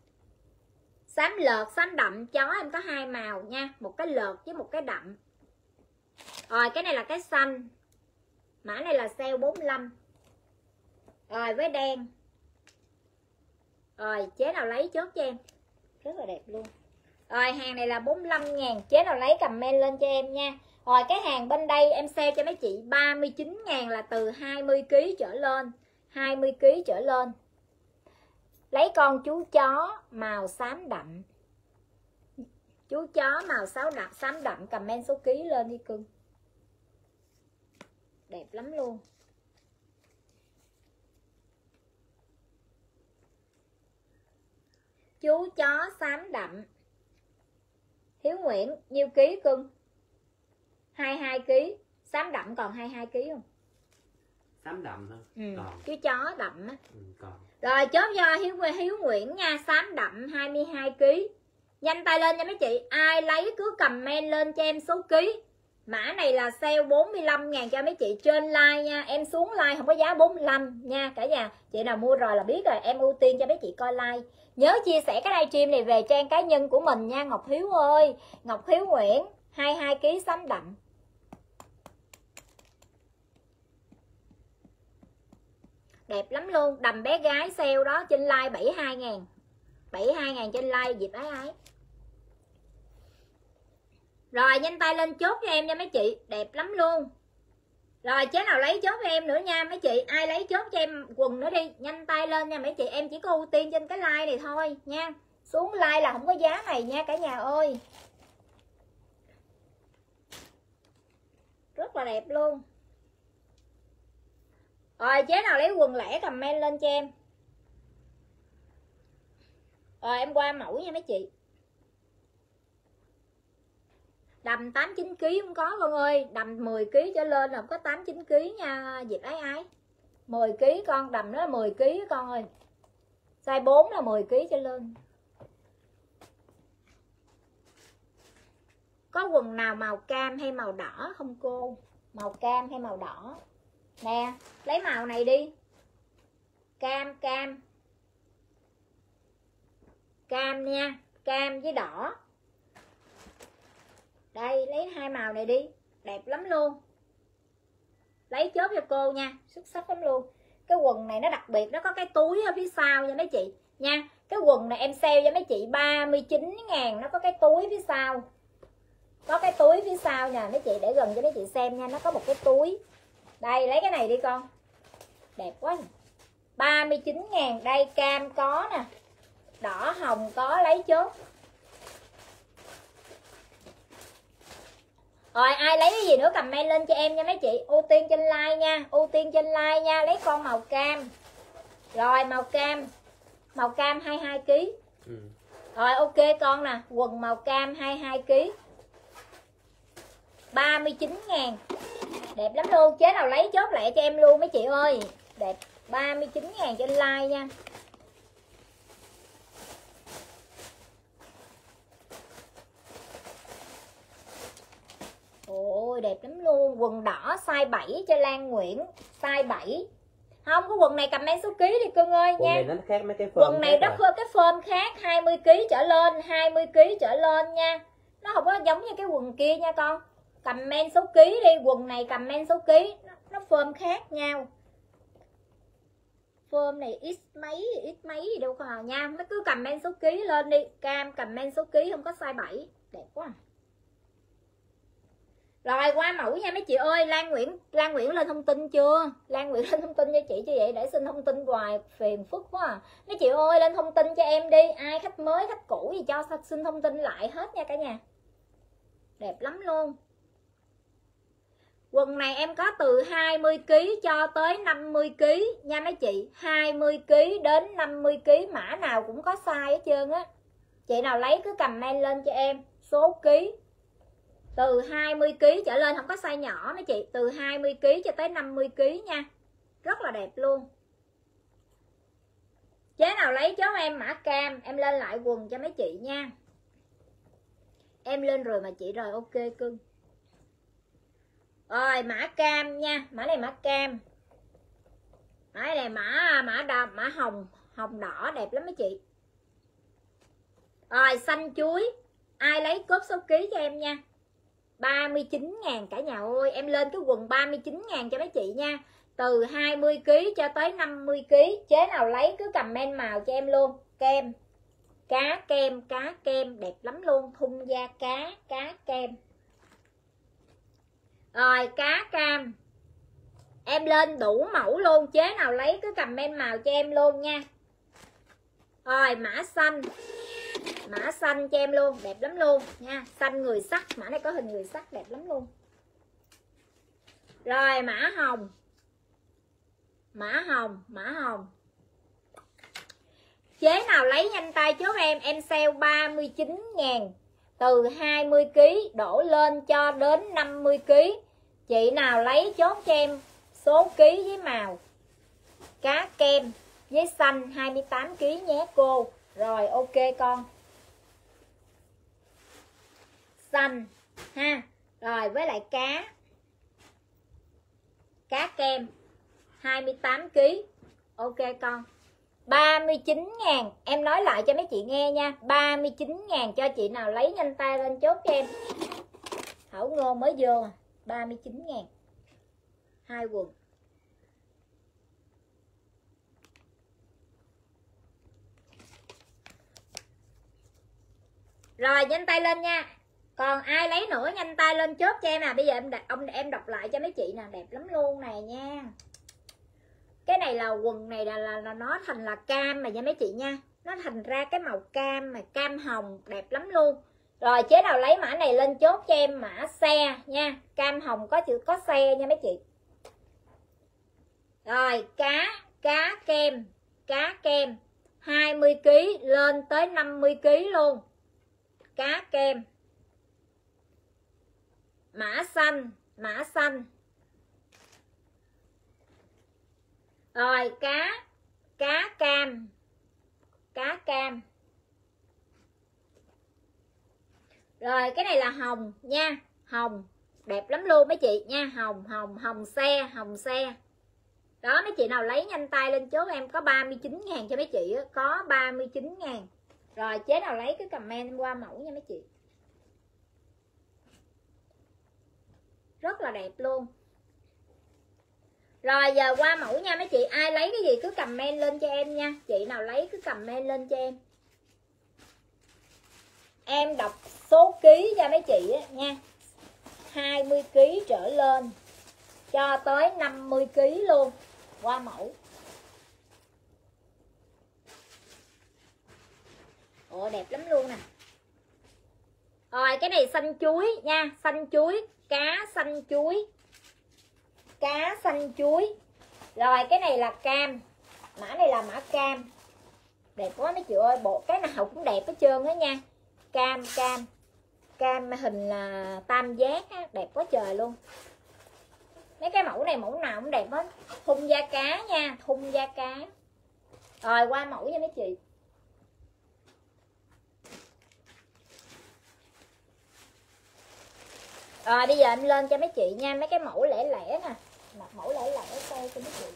xám đậm, chó em có 2 màu nha, một cái lợt với một cái đậm. Rồi, cái này là cái xanh, mã này là sale 45. Rồi, với đen. Rồi, chế nào lấy chốt cho em, rất là đẹp luôn. Rồi, hàng này là 45.000, chế nào lấy comment lên cho em nha. Rồi, cái hàng bên đây em sale cho mấy chị 39.000 là từ 20kg trở lên, 20kg trở lên. Lấy con chú chó màu xám đậm, chú chó màu xám đậm comment số ký lên đi cưng, đẹp lắm luôn. Chú chó xám đậm Hiếu Nguyễn nhiêu ký cưng? 22kg. Xám đậm còn 22kg không? Xám đậm thôi. Còn. Chú chó đậm á. Còn. Rồi chốt cho Hiếu Nguyễn nha, xám đậm 22kg. Nhanh tay lên nha mấy chị, ai lấy cứ comment lên cho em số ký. Mã này là sale 45.000 cho mấy chị trên like nha. Em xuống like không có giá 45 nha cả nhà. Chị nào mua rồi là biết rồi, em ưu tiên cho mấy chị coi like. Nhớ chia sẻ cái livestream này về trang cá nhân của mình nha Ngọc Hiếu ơi. Ngọc Hiếu Nguyễn 22kg xám đậm. Đẹp lắm luôn, đầm bé gái sale đó trên like 72.000. 72.000 trên like dịp ái. Rồi nhanh tay lên chốt cho em nha mấy chị, đẹp lắm luôn. Rồi chế nào lấy chốt cho em nữa nha mấy chị, ai lấy chốt cho em quần nữa đi, nhanh tay lên nha mấy chị, em chỉ có ưu tiên trên cái like này thôi nha. Xuống like là không có giá này nha cả nhà ơi. Rất là đẹp luôn. Rồi chế nào lấy quần lẻ comment lên cho em. Rồi em qua mẫu nha mấy chị. Đầm 8-9kg không có con ơi, đầm 10kg trở lên là không có 8-9kg nha dịp ái. 10kg con, đầm đó là 10kg con ơi. Size 4 là 10kg trở lên. Có quần nào màu cam hay màu đỏ không cô? Màu cam hay màu đỏ? Nè, lấy màu này đi. Cam nha, cam với đỏ. Đây, lấy 2 màu này đi, đẹp lắm luôn. Lấy chốt cho cô nha, xuất sắc lắm luôn. Cái quần này nó đặc biệt, nó có cái túi ở phía sau nha mấy chị nha. Cái quần này em sale cho mấy chị 39.000, nó có cái túi phía sau. Có cái túi phía sau nè mấy chị, để gần cho mấy chị xem nha, nó có một cái túi. Đây, lấy cái này đi con. Đẹp quá. 39.000, đây cam có nè, đỏ hồng có, lấy chốt. Rồi ai lấy cái gì nữa comment lên cho em nha mấy chị, ưu tiên trên like nha, ưu tiên trên like nha. Lấy con màu cam. Rồi màu cam 22kg. Rồi ok con nè, quần màu cam 22kg 39.000, đẹp lắm luôn. Chế nào lấy chốt lẹ cho em luôn mấy chị ơi, đẹp. 39.000 trên like nha. Ôi đẹp lắm luôn. Quần đỏ size 7 cho Lan Nguyễn, size 7. Không, có quần này comment số ký đi cưng ơi nha. Quần này nó khác mấy cái form. Quần này rất cái form khác, 20kg trở lên, 20kg trở lên nha. Nó không có giống như cái quần kia nha con. Comment số ký đi, quần này comment số ký, nó form khác nhau. Form này ít mấy gì đâu còn nha. Nó cứ comment số ký lên đi. Cam comment số ký, không có size 7. Đẹp quá. Rồi qua mẫu nha mấy chị ơi. Lan Nguyễn lên thông tin chưa? Lan Nguyễn lên thông tin cho chị chứ vậy, để xin thông tin hoài phiền phức quá à. Mấy chị ơi lên thông tin cho em đi. Ai khách mới khách cũ gì cho xin thông tin lại hết nha cả nhà. Đẹp lắm luôn. Quần này em có từ 20kg cho tới 50kg nha mấy chị. 20kg đến 50kg, mã nào cũng có size hết trơn á. Chị nào lấy cứ comment lên cho em số ký. Từ 20kg trở lên, không có size nhỏ mấy chị. Từ 20kg cho tới 50kg nha. Rất là đẹp luôn. Chế nào lấy chốt em mã cam. Em lên lại quần cho mấy chị nha. Em lên rồi mà chị rồi, ok cưng. Rồi mã cam nha. Mã này mã cam. Mã này mã hồng. Hồng đỏ đẹp lắm mấy chị. Rồi xanh chuối. Ai lấy cốt số ký cho em nha. 39.000 cả nhà ơi. Em lên cái quần 39.000 cho mấy chị nha. Từ 20kg cho tới 50kg. Chế nào lấy cứ comment màu cho em luôn. Kem. Cá kem, cá kem đẹp lắm luôn. Thun da cá, cá kem. Rồi cá cam. Em lên đủ mẫu luôn. Chế nào lấy cứ comment màu cho em luôn nha. Rồi mã xanh. Mã xanh cho em luôn, đẹp lắm luôn nha. Xanh người sắt, mã này có hình người sắt đẹp lắm luôn. Rồi mã hồng. Mã hồng, mã hồng. Chế nào lấy nhanh tay chốt em sale 39.000. Từ 20kg đổ lên cho đến 50kg. Chị nào lấy chốt cho em số ký với màu. Cá kem với xanh 28kg nhé cô. Rồi ok con. Xanh ha. Rồi với lại cá. Cá kem 28kg. Ok con. 39.000. Em nói lại cho mấy chị nghe nha. 39.000 cho chị nào lấy nhanh tay lên chốt cho em. Thảo Ngôn mới vô. 39.000. Hai quần. Rồi nhanh tay lên nha. Còn ai lấy nữa nhanh tay lên chốt cho em. Bây giờ em đọc lại cho mấy chị nè. Đẹp lắm luôn này nha. Cái này là quần này là nó thành là cam mà nha mấy chị nha. Nó thành ra cái màu cam mà cam hồng đẹp lắm luôn. Rồi chế nào lấy mã này lên chốt cho em mã xe nha. Cam hồng có chữ có xe nha mấy chị. Rồi cá kem. Cá kem 20kg lên tới 50kg luôn. Cá kem. Mã xanh. Mã xanh. Rồi cá cam. Cá cam. Rồi cái này là hồng nha. Hồng đẹp lắm luôn mấy chị nha. Hồng xe. Hồng xe. Đó mấy chị nào lấy nhanh tay lên chốt em. Có 39.000 cho mấy chị. Có 39.000. Rồi chế nào lấy cứ comment qua mẫu nha mấy chị. Rất là đẹp luôn. Rồi giờ qua mẫu nha mấy chị. Ai lấy cái gì cứ comment lên cho em nha. Chị nào lấy cứ comment lên cho em. Em đọc số ký cho mấy chị nha. 20kg trở lên cho tới 50kg luôn. Qua mẫu. Ồ đẹp lắm luôn nè. Rồi cái này xanh chuối nha. Xanh chuối. Cá xanh chuối. Cá xanh chuối. Rồi cái này là cam. Mã này là mã cam. Đẹp quá mấy chị ơi. Bộ cái nào cũng đẹp hết trơn á nha. Cam. Cam hình là tam giác á. Đẹp quá trời luôn. Mấy cái mẫu này mẫu nào cũng đẹp hết. Thun da cá nha. Thun da cá. Rồi qua mẫu nha mấy chị. Rồi bây giờ em lên cho mấy chị nha. Mấy cái mẫu lẻ lẻ nè. Mẫu lẻ lẻ coi cho mấy chị.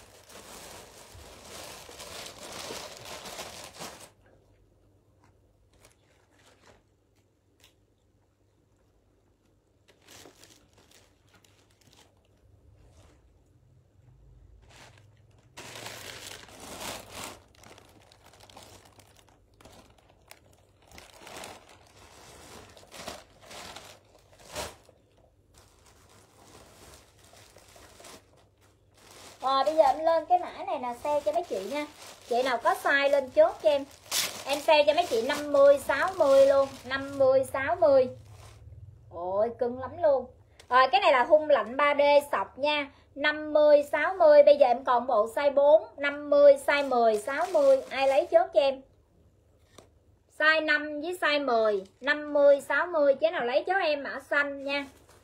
Rồi bây giờ em lên cái mã này là sale cho mấy chị nha. Chị nào có size lên chốt cho em. Em sale cho mấy chị 50, 60 luôn. 50, 60. Ôi cưng lắm luôn. Rồi cái này là thun lạnh 3D sọc nha, 50 60. Bây giờ em còn bộ size 4, 50, size 10, 60. Ai lấy chốt cho em. Size 5 với size 10, 50, 60. Chế nào lấy chốt em mã xanh nha.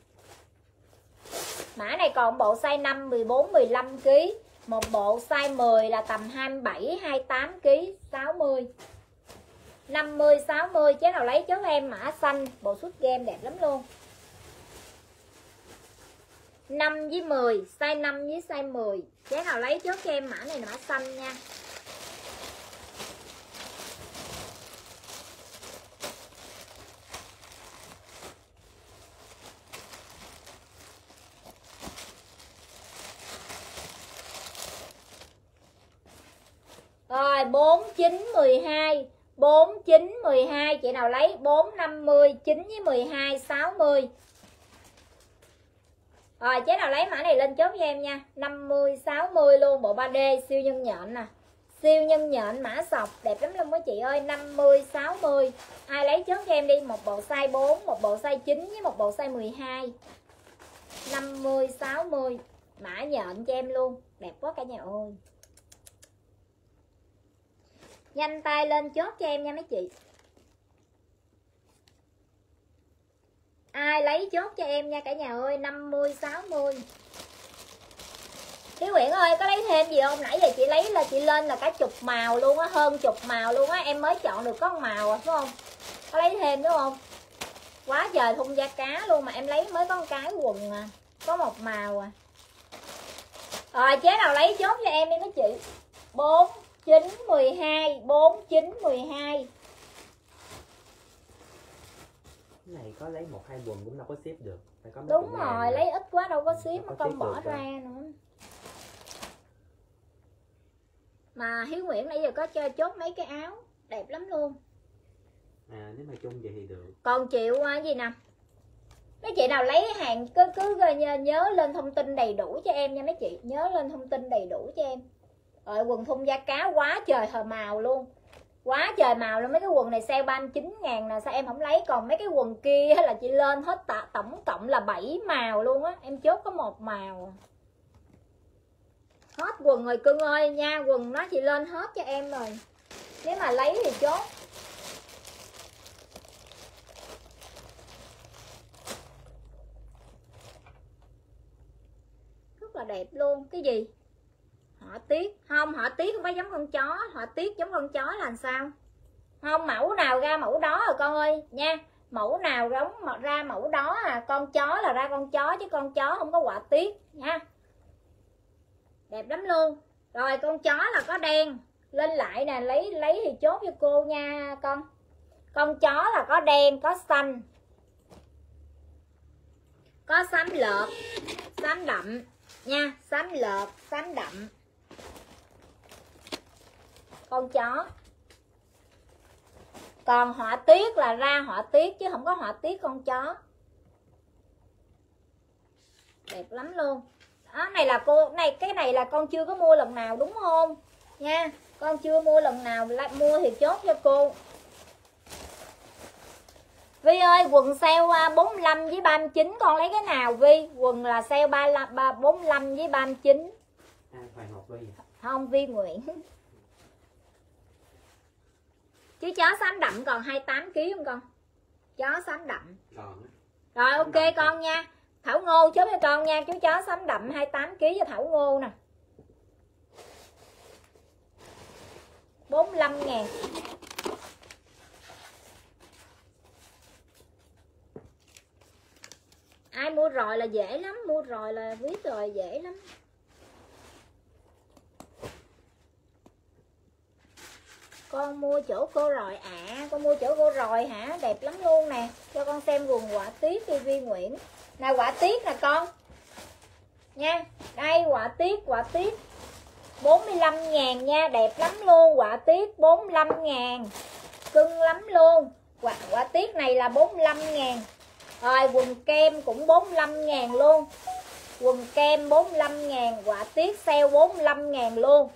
Mã này còn bộ size 5, 14, 15 kg. Một bộ size 10 là tầm 27, 28 kg, 60. 50, 60. Chế nào lấy chốt em mã xanh. Bộ suit game đẹp lắm luôn. 5 với 10, size 5 với size 10. Chế nào lấy chốt cho em mã này là mã xanh nha. Rồi 4, 9, 12. 4, 9, 12. Chị nào lấy 4, 50, 9 với 12, 60. Rồi chế nào lấy mã này lên chốt cho em nha. 50, 60 luôn. Bộ 3D siêu nhân nhện nè. Siêu nhân nhện mã sọc. Đẹp lắm luôn mấy chị ơi. 50, 60. Ai lấy chốt cho em đi. Một bộ size 4, một bộ size 9 với một bộ size 12. 50, 60. Mã nhện cho em luôn. Đẹp quá cả nhà ơi. Nhanh tay lên chốt cho em nha mấy chị. Ai lấy chốt cho em nha cả nhà ơi. 50, 60. Thúy Nguyễn ơi có lấy thêm gì không? Nãy giờ chị lấy là chị lên là cả chục màu luôn á. Hơn chục màu luôn á. Em mới chọn được có một màu à, phải không? Có lấy thêm đúng không? Quá trời thun da cá luôn. Mà em lấy mới có một cái quần à. Có một màu à. Rồi chế nào lấy chốt cho em đi mấy chị. 4, 9, 12. 4, 9, 12. Cái này có lấy 1-2 quần cũng đâu có ship được. Phải có mấy Đúng chục rồi, ngàn lấy ít quá đâu có ship, có mà con ship bỏ được ra nữa. Mà Hiếu Nguyễn nãy giờ có cho chốt mấy cái áo đẹp lắm luôn. À nếu mà chung vậy thì được. Còn chịu gì nè. Mấy chị nào lấy hàng cứ nhớ lên thông tin đầy đủ cho em nha mấy chị. Nhớ lên thông tin đầy đủ cho em. Rồi quần thun da cá quá trời hờ màu luôn. Quá trời màu luôn. Mấy cái quần này sale 39.000 nè. Sao em không lấy. Còn mấy cái quần kia là chị lên hết tổng cộng là 7 màu luôn á. Em chốt có một màu. Hết quần rồi cưng ơi nha. Quần nó chị lên hết cho em rồi. Nếu mà lấy thì chốt. Rất là đẹp luôn. Cái gì? Họa tiết. Không, họa tiết không phải giống con chó. Họa tiết giống con chó là làm sao? Không, mẫu nào ra mẫu đó rồi con ơi nha. Mẫu nào giống ra mẫu đó à. Con chó là ra con chó chứ con chó không có họa tiết nha. Đẹp lắm luôn. Rồi con chó là có đen. Lên lại nè, lấy thì chốt cho cô nha con. Con chó là có đen, có xanh. Có xám lợp, xám đậm nha, xám lợp, xám đậm. Con chó. Còn họa tiết là ra họa tiết chứ không có họa tiết con chó. Đẹp lắm luôn. Đó, này là cô cái này là con chưa có mua lần nào đúng không? Nha, con chưa mua lần nào, lại mua thì chốt cho cô. Vi ơi, quần sale 45 với 39 con lấy cái nào Vi? Quần là sale 45 với 39. Hoàng Ngọc Vi. Không, Vi Nguyễn. Chứ chó xám đậm còn 28 kg không con? Chó xám đậm. Còn. Rồi ok con nha. Thảo Ngô chốt cho con nha, chú chó xám đậm 28 kg cho Thảo Ngô nè. 45.000. Ai mua rồi là dễ lắm, mua rồi là viết rồi dễ lắm. Con mua chỗ cô rồi à, con mua chỗ cô rồi hả? Đẹp lắm luôn nè. Cho con xem quần họa tiết đi Vi Nguyễn. Nè họa tiết nè con. Nha, đây họa tiết 45.000 nha, đẹp lắm luôn. Họa tiết 45.000. Cưng lắm luôn. Họa tiết này là 45.000. Rồi quần kem cũng 45.000 luôn. Quần kem 45.000, họa tiết sale 45.000 luôn.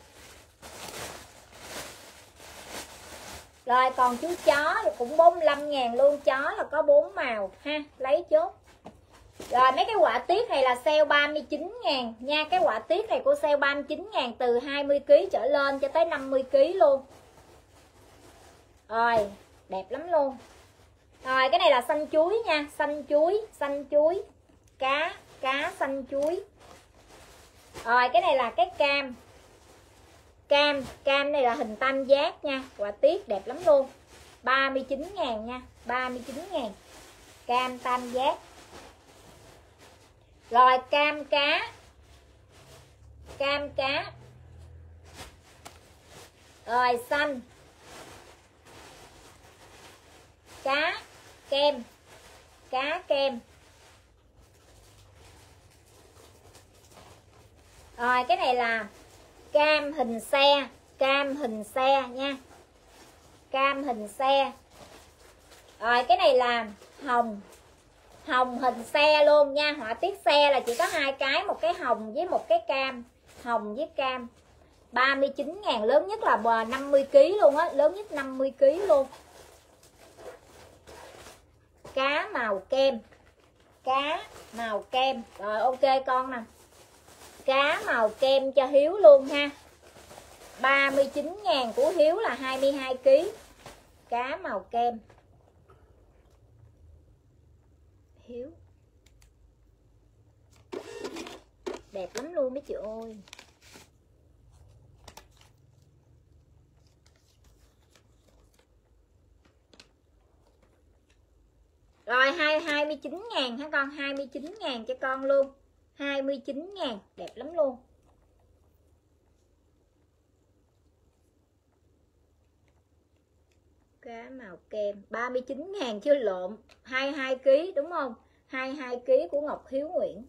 Rồi còn chú chó thì cũng 45.000 luôn. Chó là có 4 màu ha. Lấy chốt. Rồi mấy cái họa tiết này là sale 39.000 nha. Cái họa tiết này cô sale 39.000 từ 20kg trở lên cho tới 50kg luôn. Rồi đẹp lắm luôn. Rồi cái này là xanh chuối nha. Xanh chuối cá xanh chuối. Rồi cái này là cái cam này là hình tam giác nha. Họa tiết đẹp lắm luôn. 39.000 nha. 39.000 cam tam giác. Rồi cam cá. Rồi xanh. Cá kem. Rồi cái này là cam hình xe nha. Cam hình xe. Rồi cái này là hồng hình xe luôn nha. Họa tiết xe là chỉ có 2 cái, một cái hồng với một cái cam. Hồng với cam. 39.000, lớn nhất là 50kg luôn á, lớn nhất 50kg luôn. Cá màu kem. Rồi ok con nè. Cá màu kem cho Hiếu luôn ha. 39.000 của Hiếu là 22kg. Cá màu kem. Hiếu đẹp lắm luôn mấy chị ơi. Rồi 29.000 hả con? 29.000 cho con luôn. 29.000 đẹp lắm luôn. Cá màu kem 39.000 chưa lộn. 22kg đúng không? 22kg của Ngọc Hiếu Nguyễn.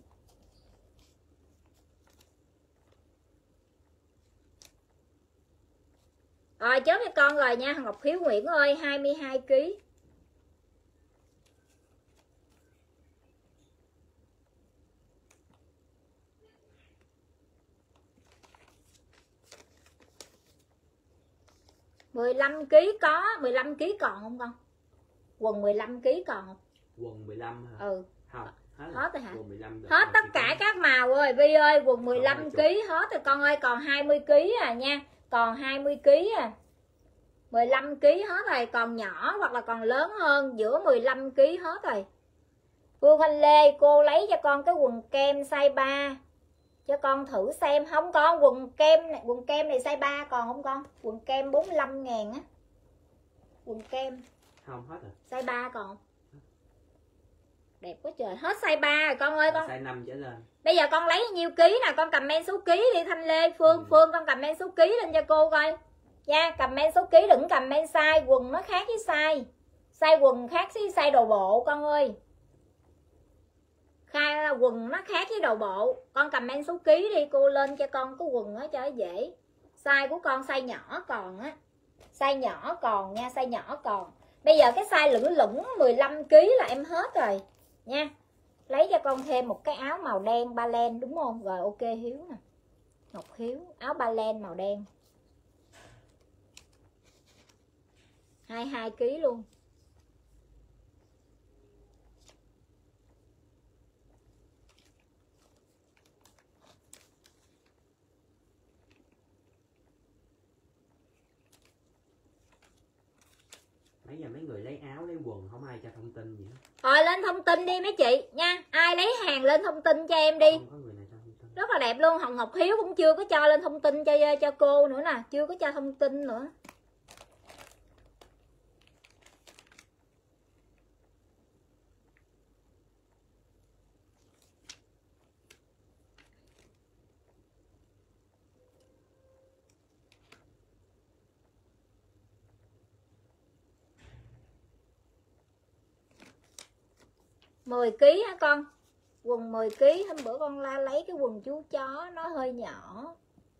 Rồi chốt cho con rồi nha Ngọc Hiếu Nguyễn ơi. 22kg. có 15kg còn không con? Quần 15kg còn không? Quần 15 hả? Ừ. Không, hết rồi hả? Quần 15 hết tất cả các màu ơi Vi ơi. Quần 15kg hết rồi con ơi. Còn 20kg à nha. Còn 20kg à. 15kg hết rồi. Còn nhỏ hoặc là còn lớn hơn. Giữa 15kg hết rồi. Phương Thanh Lê, cô lấy cho con cái quần kem size 3 cho con thử xem. Không con, quần kem này size 3 còn không con? Quần kem 45.000 á. Quần kem không hết rồi. Size 3 còn. Đẹp quá trời. Hết size 3 rồi con ơi. Con size 5 trở lên. Bây giờ con lấy nhiêu ký nè? Con comment số ký đi Thanh Lê. Phương con comment số ký lên cho cô coi nha. Comment số ký, đừng comment size. Quần nó khác với size. Size quần khác với size đồ bộ con ơi. Khai quần nó khác với đồ bộ. Con comment số ký đi, cô lên cho con cái quần đó cho dễ. Size của con size nhỏ còn á. Size nhỏ còn nha, size nhỏ còn. Bây giờ cái size lửng 15kg là em hết rồi nha. Lấy cho con thêm một cái áo màu đen ba len đúng không? Rồi ok Hiếu nè. Ngọc Hiếu, áo ba len màu đen. 22kg luôn. Nãy giờ mấy người lấy áo lấy quần không ai cho thông tin gì hết. Rồi lên thông tin đi mấy chị nha. Ai lấy hàng lên thông tin cho em đi. Không có người nào cho thông tin. Rất là đẹp luôn. Hồng Ngọc Hiếu cũng chưa có cho lên thông tin cho cô nữa nè. Chưa có cho thông tin nữa. Mười ký hả con? Quần 10kg. Hôm bữa con lấy cái quần chú chó nó hơi nhỏ.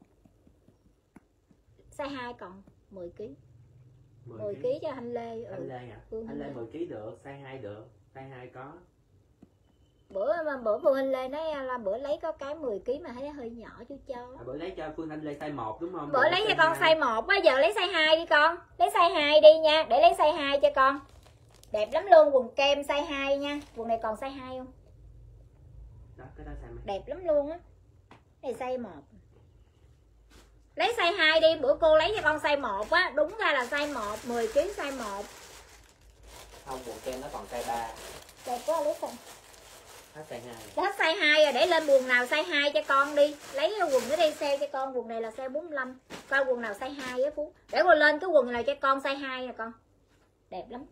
Size 2 còn 10kg. 10kg cho Thanh Lê. Thanh Lê à? Thanh Lê 10kg được, size 2 được. Size 2 có. Bữa Phương Thanh Lê nói là bữa lấy có cái 10kg mà thấy hơi nhỏ chú chó. Bữa lấy cho Phương Thanh Lê size 1 đúng không? Bữa lấy cho con size 1, bây giờ lấy size 2 đi con. Lấy size 2 đi nha, để lấy size 2 cho con. Đẹp lắm luôn, quần kem size 2 nha. Quần này còn size 2 không? Đó, cái đó size mấy? Đẹp lắm luôn á. Này size 1. Lấy size 2 đi, bữa cô lấy cho con size 1 á, đúng ra là size 1, 10 kg size 1. Không, quần kem nó còn size 3. Đẹp quá, lấy size. Hết size 2. Hết size 2 rồi, để lên quần nào size 2 cho con đi. Lấy cái quần ở đây sale cho con, quần này là size 45. Coi quần nào size 2 á Phú. Để cô lên cái quần này cho con size 2 nè con. Đẹp lắm.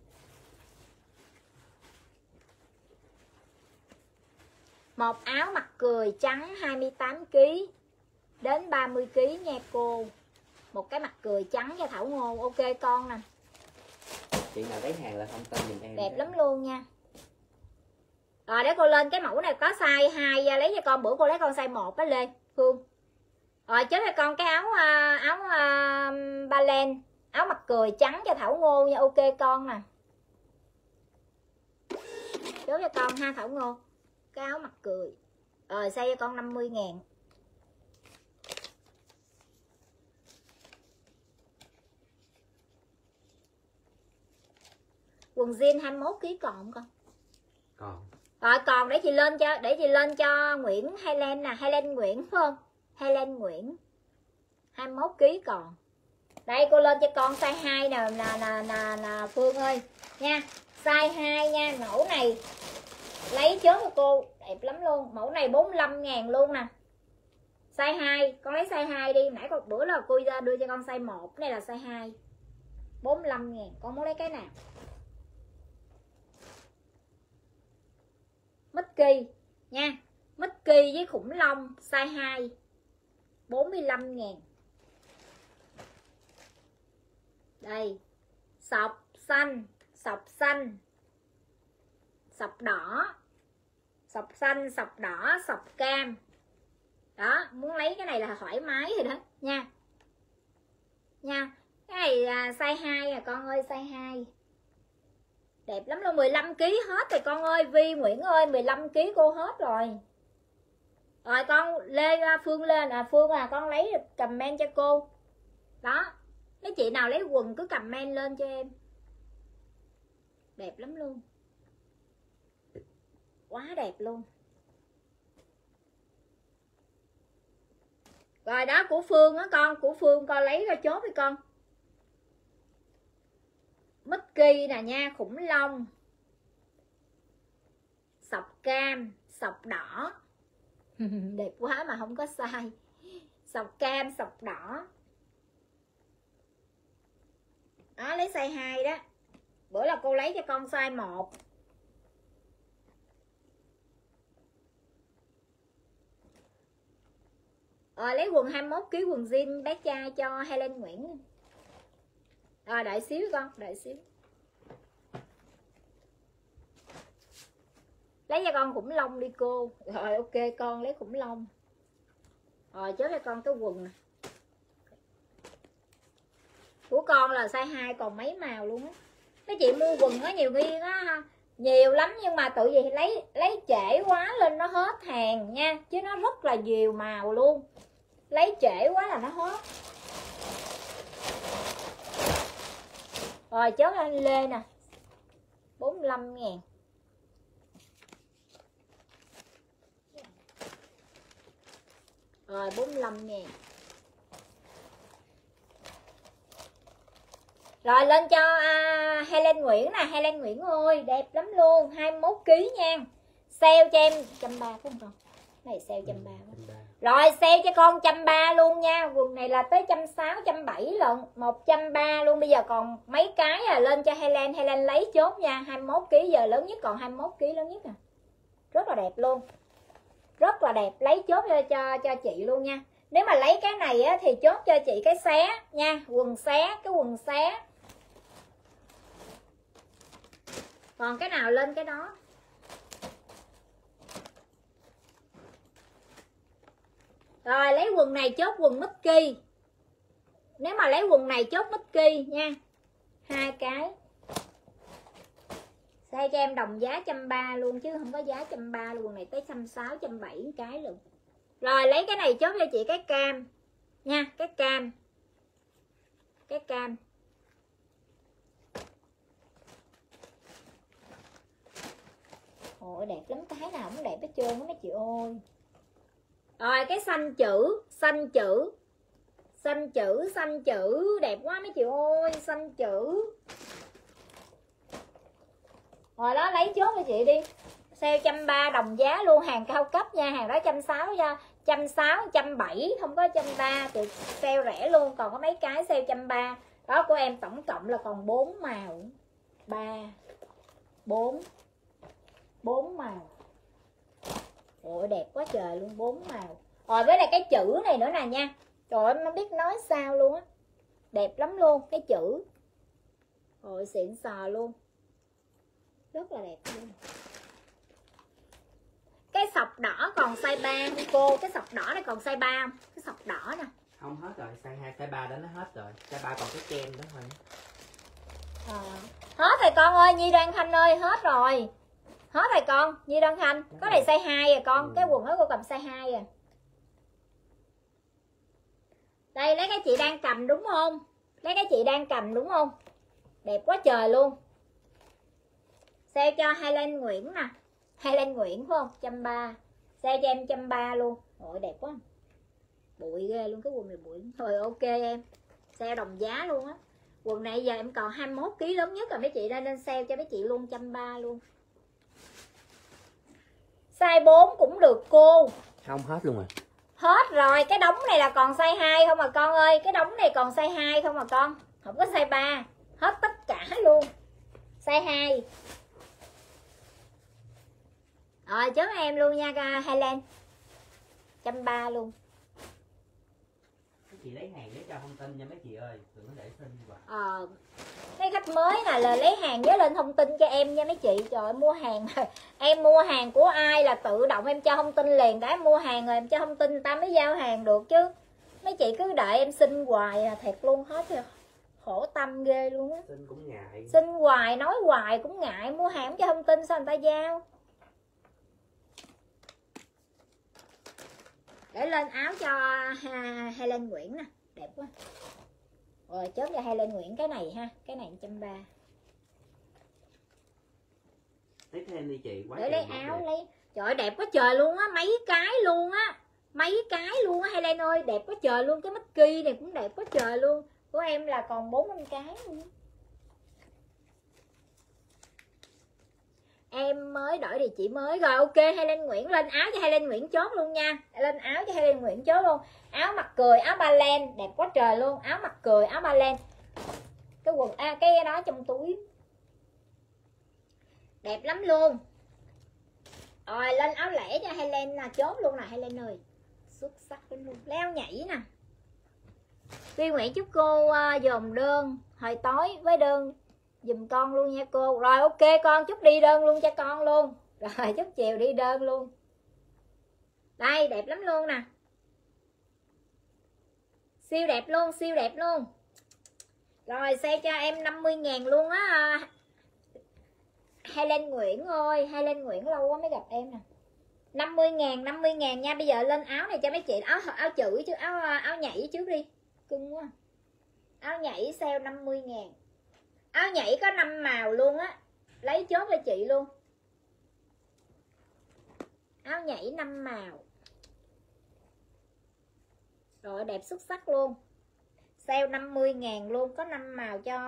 Một áo mặt cười trắng 28 kg đến 30 kg nha cô. Một cái mặt cười trắng cho Thảo Ngô, ok con nè. Chị nào lấy hàng là thông tin giùm em. Đẹp lắm luôn nha. Rồi để cô lên cái mẫu này có size 2 lấy cho con, bữa cô lấy con size 1 á Lê Phương. Rồi chốt cho con cái áo ba len, áo mặt cười trắng cho Thảo Ngô nha, ok con nè. Chốt cho con ha Thảo Ngô. Cái áo mặt cười. Rồi size cho con 50.000. Quần jean 21 kg còn không con? Còn. Rồi còn để chị lên cho Nguyễn Highland nè, Highland Nguyễn phải không? Highland Nguyễn 21 kg còn. Đây cô lên cho con size 2 nè Phương ơi nha. Size 2 nha, mẫu này lấy chốt cho cô, đẹp lắm luôn. Mẫu này 45.000 luôn nè. Size 2, con lấy size 2 đi, nãy một bữa là cô ra đưa cho con size 1, cái này là size 2. 45.000, con muốn lấy cái nào? Mickey nha, Mickey với khủng long size 2 45.000. Đây, sọc xanh, sọc xanh, sọc đỏ, sọc xanh, sọc đỏ, sọc cam. Đó, muốn lấy cái này là thoải mái rồi đó nha. Nha, cái này size 2 à con ơi, size 2. Đẹp lắm luôn, 15 kg hết rồi con ơi. Vi Nguyễn ơi, 15 kg cô hết rồi. Rồi con Lê Phương lên Phương con lấy comment cho cô. Đó, mấy chị nào lấy quần cứ comment lên cho em. Đẹp lắm luôn. Quá đẹp luôn. Rồi đó của Phương á con, của Phương con lấy ra chốt đi con. Mickey nè nha, khủng long, sọc cam, sọc đỏ. Đẹp quá mà không có size. Sọc cam, sọc đỏ. Đó, lấy size 2 đó. Bữa là cô lấy cho con size 1. Lấy quần 21 kg quần jean bé trai cho Helen Nguyễn. Đợi xíu con, đợi xíu. Lấy cho con khủng long đi cô. Rồi ok con lấy khủng long. Rồi chốt cho con cái quần nè. Của con là size 2 còn mấy màu luôn á. Mấy chị mua quần á nhiều khi nó nhiều lắm nhưng mà tự gì lấy trễ quá lên nó hết hàng nha, chứ nó rất là nhiều màu luôn. Lấy trễ quá là nó hết. Rồi chốt anh Lê nè, 45.000. Rồi 45.000. Rồi lên cho Helen Nguyễn nè, Helen Nguyễn ơi, đẹp lắm luôn, 21 kg nha. Sale cho em 130 phải không con? Này sale 130. Rồi sale cho con 130 luôn nha. Quần này là tới 160, 170 lận, 130 luôn. Bây giờ còn mấy cái lên cho Helen, Helen lấy chốt nha. 21 kg giờ lớn nhất, còn 21 kg lớn nhất nè. Rất là đẹp luôn. Rất là đẹp, lấy chốt cho chị luôn nha. Nếu mà lấy cái này á, thì chốt cho chị cái xé nha, quần xé, cái quần xé. Còn cái nào lên cái đó. Rồi lấy quần này chốt quần Mickey. Nếu mà lấy quần này chốt Mickey nha. 2 cái. Size cho em đồng giá 130 luôn chứ không có giá 130 luôn. Quần này tới 160, 170 cái luôn. Rồi lấy cái này chốt cho chị cái cam nha, cái cam. Cái cam. Ôi đẹp lắm, cái nào cũng đẹp hết trơn á mấy chị ơi. Rồi cái xanh chữ đẹp quá mấy chị ơi, xanh chữ. Rồi đó, lấy chốt cho chị đi. Sale 130 đồng giá luôn, hàng cao cấp nha, hàng đó 160 nha, 160, 170, không có 130 thì sale rẻ luôn. Còn có mấy cái sale 130. Đó của em tổng cộng là còn 4 màu. 3 4 màu. Ôi đẹp quá trời luôn, 4 màu. Rồi với lại cái chữ này nữa nè nha. Trời ơi không biết nói sao luôn á. Đẹp lắm luôn cái chữ. Rồi xịn sò luôn. Rất là đẹp luôn. Cái sọc đỏ còn size 3 không cô? Cái sọc đỏ này còn size 3 không? Cái sọc đỏ nè. Không hết rồi, size 2, size 3 đó nó hết rồi. Size 3 còn cái kem đó thôi. Hết rồi con ơi, Nhi Đoan Khanh ơi, hết rồi. Hết rồi con, Nhi Đoan Khanh. Có này size 2 rồi con, cái quần đó cô cầm size 2 rồi. Đây lấy cái chị đang cầm đúng không? Lấy cái chị đang cầm đúng không? Đẹp quá trời luôn. Sale cho Highland Nguyễn nè. Highland Nguyễn phải không? 130. Sale cho em 130 luôn. Ôi đẹp quá. Bụi ghê luôn, cái quần này bụi. Thôi ok em. Sale đồng giá luôn á. Quần này giờ em còn 21 kg lớn nhất rồi mấy chị, nên sale cho mấy chị luôn 130 luôn. Size 4 cũng được cô. Không hết luôn rồi. Hết rồi, cái đống này là còn size 2 không à con ơi. Cái đống này còn size 2 không à con. Không có size 3. Hết tất cả luôn. Size 2. Rồi chốt em luôn nha Highland. 130 luôn. Mấy chị lấy hàng để cho thông tin nha mấy chị ơi, đừng có để xin hoài. Mấy khách mới là lấy hàng nhớ lên thông tin cho em nha mấy chị. Trời ơi, mua hàng em mua hàng của ai là tự động em cho thông tin liền. Đã mua hàng rồi em cho thông tin người ta mới giao hàng được chứ. Mấy chị cứ đợi em xin hoài à, thiệt luôn, hết rồi. Khổ tâm ghê luôn á. Xin cũng ngại. Xin hoài, nói hoài cũng ngại. Mua hàng cho thông tin sao người ta giao. Để lên áo cho Helen Nguyễn nè, đẹp quá. Rồi chốt cho Helen Nguyễn cái này ha, cái này 130. Lấy thêm đi chị, quá để lấy áo đẹp. Lấy trời ơi, đẹp quá trời luôn á, mấy cái luôn á, mấy cái luôn á Helen ơi, đẹp quá trời luôn. Cái Mickey này cũng đẹp quá trời luôn. Của em là còn 40 cái luôn. Em mới đổi địa chỉ mới rồi. Ok Helen Nguyễn, lên áo cho Helen Nguyễn chốt luôn nha. Lên áo cho Helen Nguyễn chốt luôn. Áo mặt cười, áo ba len đẹp quá trời luôn. Áo mặt cười, áo ba len. Cái quần cái đó trong túi đẹp lắm luôn. Rồi lên áo lẻ cho Helen là chốt luôn nè Helen ơi. Xuất sắc luôn. Leo nhảy nè. Tuy Nguyễn chúc cô dồn đơn hồi tối với đơn dùm con luôn nha cô. Rồi ok con, chúc đi đơn luôn cho con luôn. Rồi chúc chiều đi đơn luôn. Đây đẹp lắm luôn nè. Siêu đẹp luôn, siêu đẹp luôn. Rồi xe cho em 50.000 luôn á Helen Nguyễn ơi. Helen Nguyễn lâu quá mới gặp em nè. 50.000, 50.000 nha. Bây giờ lên áo này cho mấy chị. Áo chữ chứ, áo nhảy trước đi. Cưng quá. Áo nhảy sale 50.000. Áo nhảy có 5 màu luôn á. Lấy chốt cho chị luôn. Áo nhảy 5 màu. Rồi đẹp xuất sắc luôn. Sale 50.000 luôn. Có 5 màu cho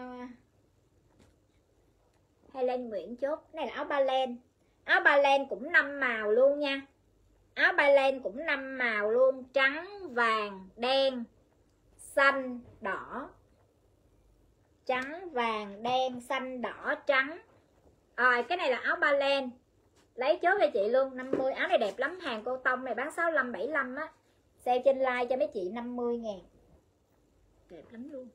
Helen Nguyễn chốt. Này là áo ba len. Áo ba len cũng 5 màu luôn nha. Áo ba len cũng 5 màu luôn. Trắng, vàng, đen, xanh, đỏ. Trắng, vàng, đen, xanh, đỏ, trắng. Rồi cái này là áo ba len. Lấy chốt cho chị luôn 50. Áo này đẹp lắm. Hàng cô tông này bán 65, 75 á. Sale trên like cho mấy chị 50.000. Đẹp lắm luôn.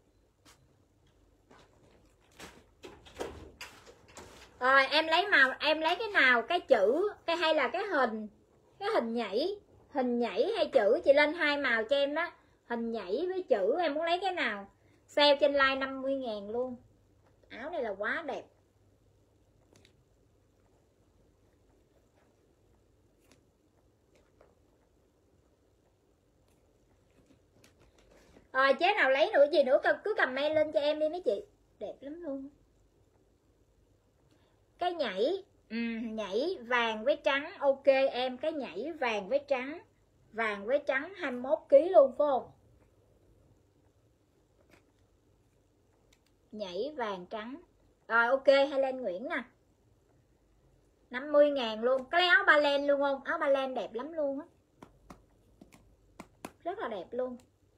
Rồi em lấy màu, em lấy cái nào, cái chữ, cái hay là cái hình. Cái hình nhảy hay chữ, chị lên 2 màu cho em đó. Hình nhảy với chữ, em muốn lấy cái nào. Sale trên like 50.000 luôn. Áo này là quá đẹp. Rồi chế nào lấy nữa gì nữa cứ comment lên cho em đi mấy chị. Đẹp lắm luôn. Cái nhảy Nhảy vàng với trắng. Ok em, cái nhảy vàng với trắng. Vàng với trắng 21kg luôn phải không? Nhảy vàng trắng. Rồi ok, Helen Nguyễn nè, 50.000 luôn. Cái áo ba len luôn không? Áo ba len đẹp lắm luôn á, rất là đẹp luôn.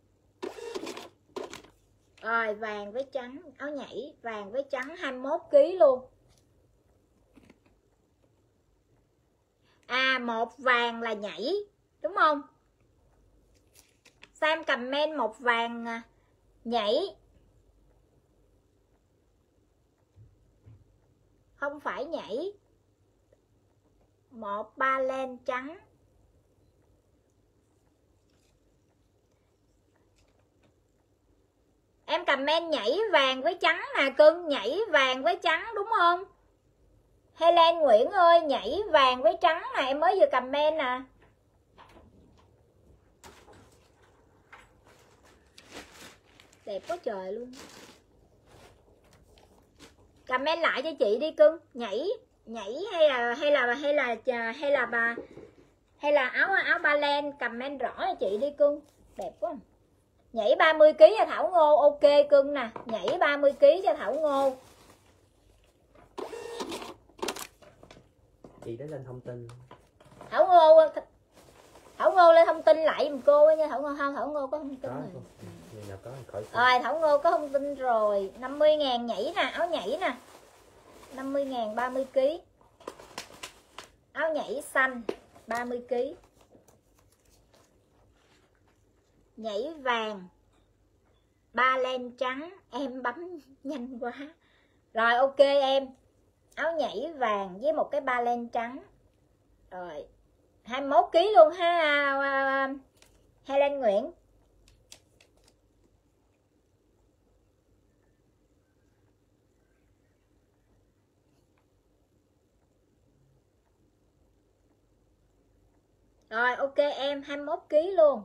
Rồi vàng với trắng, áo nhảy vàng với trắng 21kg luôn. À, một vàng là nhảy đúng không? Sam comment một vàng nhảy, không phải nhảy. Một ba len trắng. Em comment nhảy vàng với trắng nè cưng, nhảy vàng với trắng đúng không? Helen Nguyễn ơi, nhảy vàng với trắng nè, em mới vừa comment nè. Đẹp quá trời luôn. Comment lại cho chị đi cưng. Nhảy hay là áo ba len, comment rõ cho chị đi cưng. Đẹp quá. Nhảy 30kg cho Thảo Ngô. Ok cưng nè, nhảy 30kg cho Thảo Ngô. Chị đã lên thông tin. Thảo Ngô lên thông tin lại giùm cô nha. Thảo Ngô có thông tin rồi. Rồi Thảo Ngô có thông tin rồi. 50.000 nhảy nè, áo nhảy nè, 50.000 30kg. Áo nhảy xanh 30kg. Nhảy vàng ba len trắng. Em bấm nhanh quá. Rồi ok em, áo nhảy vàng với một cái ba len trắng. Rồi 21kg luôn ha Helen Nguyễn. Rồi ok em, 21kg luôn.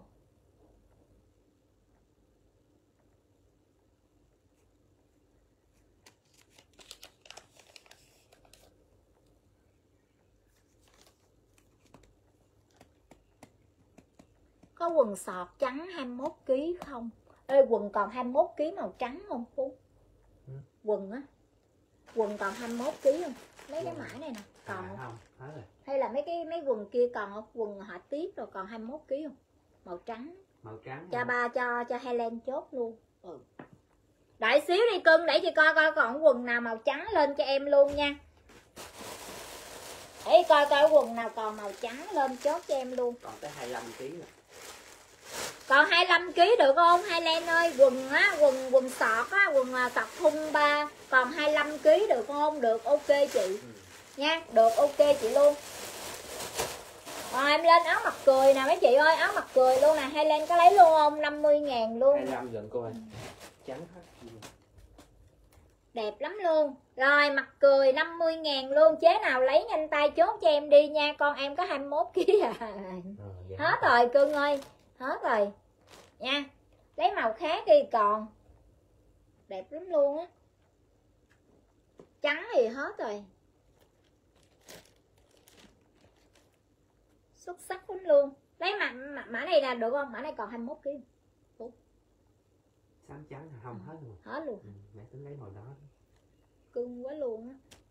Có quần sọt trắng 21kg không? Ê, quần còn 21kg màu trắng không Phú? Quần á, quần còn 21kg không? Mấy cái mã này nè còn không? Hết rồi. Hay là mấy quần kia còn không? Quần họ tiếp rồi còn 21kg không? Màu trắng. Màu trắng. Cho ba cho Helen chốt luôn. Đợi xíu đi cưng, để chị coi còn quần nào màu trắng lên cho em luôn nha. Để coi quần nào còn màu trắng lên chốt cho em luôn. Còn tới 25kg rồi. Còn 25kg được không Helen ơi? Quần á, quần sọt á, quần sọt thun 3 còn 25kg được không? Được, ok chị. Nha, được ok chị luôn. Rồi em lên áo mặt cười nè mấy chị ơi, áo mặt cười luôn nè, Helen có lấy luôn không? 50.000 luôn. 25 gần cô ơi. Trắng hết. Đẹp lắm luôn. Rồi mặt cười 50.000 luôn. Chế nào lấy nhanh tay chốt cho em đi nha. Con em có 21kg à. Hết rồi cưng ơi. Hết rồi nha. Lấy màu khác đi còn. Đẹp lắm luôn á. Trắng thì hết rồi. Xuất sắc lắm luôn. Lấy mã này là được không? Mã này còn 21kg. Xám trắng là không hết luôn. Hết luôn. Mẹ tính lấy màu đó. Cưng quá luôn á.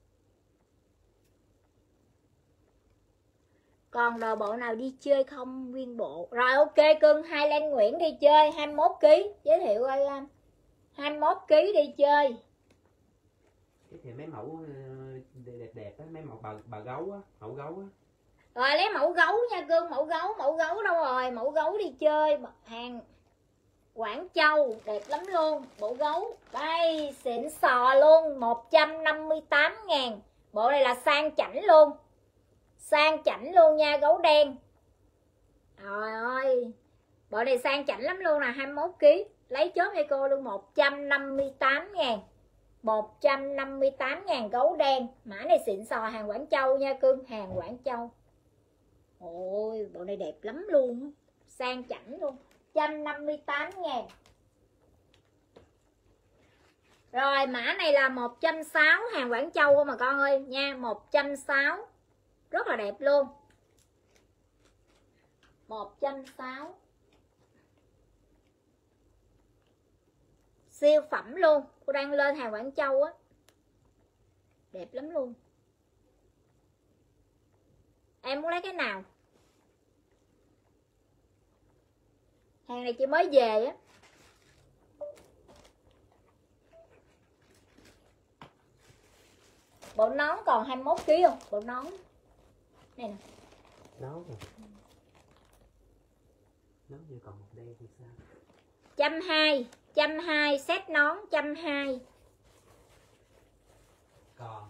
Còn đồ bộ nào đi chơi không? Nguyên bộ. Rồi ok cưng, Highland Nguyễn đi chơi 21kg. Giới thiệu coi anh. 21kg đi chơi. Giới thiệu mấy mẫu đẹp á, mấy mẫu bà gấu á, mẫu gấu á. Rồi lấy mẫu gấu nha cưng, mẫu gấu đâu rồi? Mẫu gấu đi chơi, hàng Quảng Châu, đẹp lắm luôn. Bộ gấu, đây, xịn sò luôn, 158.000. Bộ này là sang chảnh luôn. Sang chảnh luôn nha, gấu đen. Trời ơi, bộ này sang chảnh lắm luôn nè, 21kg. Lấy chốtให้cô luôn, 158.000. 158.000 gấu đen. Mã này xịn sò, hàng Quảng Châu nha cưng, hàng Quảng Châu. Ôi, bộ này đẹp lắm luôn. Sang chảnh luôn, 158.000. Rồi mã này là 160, hàng Quảng Châu mà con ơi nha, 160. Rất là đẹp luôn. 160. Siêu phẩm luôn. Cô đang lên hàng Quảng Châu á. Đẹp lắm luôn. Em muốn lấy cái nào? Hàng này chỉ mới về á. Bộ nón còn 21 kg không? Bộ nón này nè. Nón nè. Nón như còn một đen thì sao? 120 set nón 120. Còn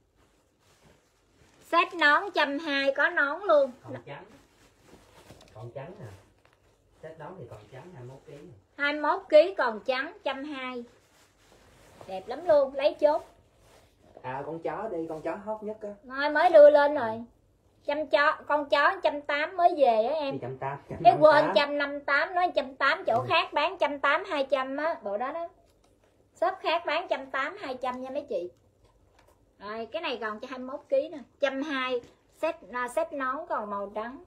Set nón 120 có nón luôn. còn trắng. Còn trắng nè. Set nón thì còn trắng 21 kg. 21 kg còn trắng 120. Đẹp lắm luôn, lấy chốt. À con chó đi, con chó hot nhất á. Thôi mới đưa lên rồi. Con chó 180 mới về á em. 180. Cái quên 158 nói 180 chỗ khác bán 180 200 á, bộ đó đó. Shop khác bán 180 200 nha mấy chị. Rồi cái này còn cho 21 kg nè, 120 set nón còn màu trắng.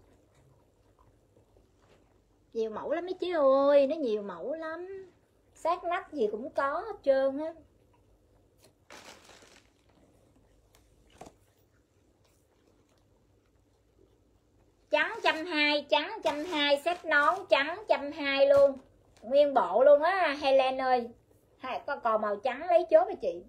Nhiều mẫu lắm mấy chị ơi, nó nhiều mẫu lắm. Sát nách gì cũng có hết trơn á. Trắng 120, trắng 120, set nón trắng 120 luôn. Nguyên bộ luôn á Helen ơi. Còn màu trắng lấy chốt với chị.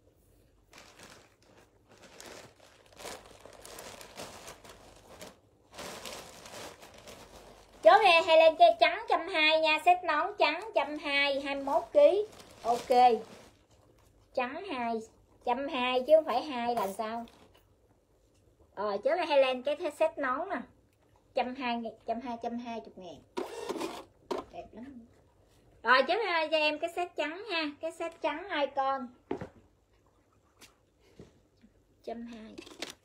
Chốt nè Helen cho trắng 120 nha, set nón trắng 120, 21 kg. Ok. Trắng 2, 120 chứ không phải 2 là sao? Rồi chốt nè Helen cái set nón nè. 120 ngàn. Đẹp lắm. Rồi chốt cho em cái set trắng ha, cái set trắng 2 con. 120.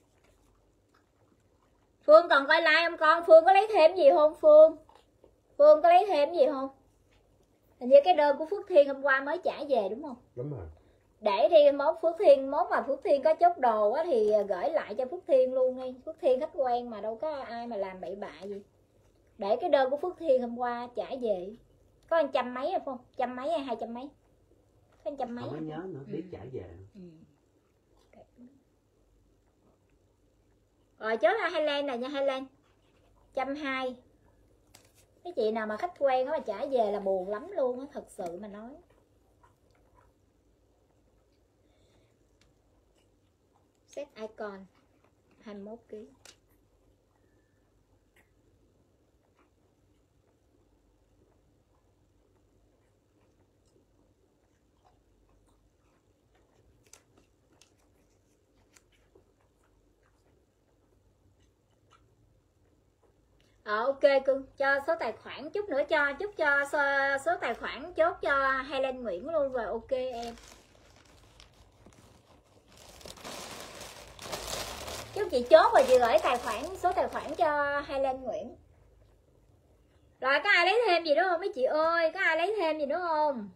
Phương còn coi like không con? Phương có lấy thêm gì không Phương? Phương có lấy thêm gì không? Hình như cái đơn của Phước Thiên hôm qua mới trả về đúng không? Đúng rồi. Để đi mốt Phước Thiên, mốt mà Phước Thiên có chốt đồ á thì gửi lại cho Phước Thiên luôn đi. Phước Thiên khách quen mà đâu có ai mà làm bậy bạ gì. Để cái đơn của Phước Thiên hôm qua trả về. Có 100 mấy không? 100 mấy hay 200 mấy? Có 100 mấy. Không có nhớ nữa, biết trả về. Rồi chốt là Highland này nha Highland. 120. Cái chị nào mà khách quen đó mà trả về là buồn lắm luôn á, thật sự mà nói. Set icon 21 kg. Ok cưng, cho số tài khoản chút nữa chút cho số tài khoản chốt cho Helen Nguyễn luôn rồi. Ok em. Chút chị chốt rồi chị gửi số tài khoản cho Helen Nguyễn. Rồi có ai lấy thêm gì nữa không mấy chị ơi? Có ai lấy thêm gì nữa không?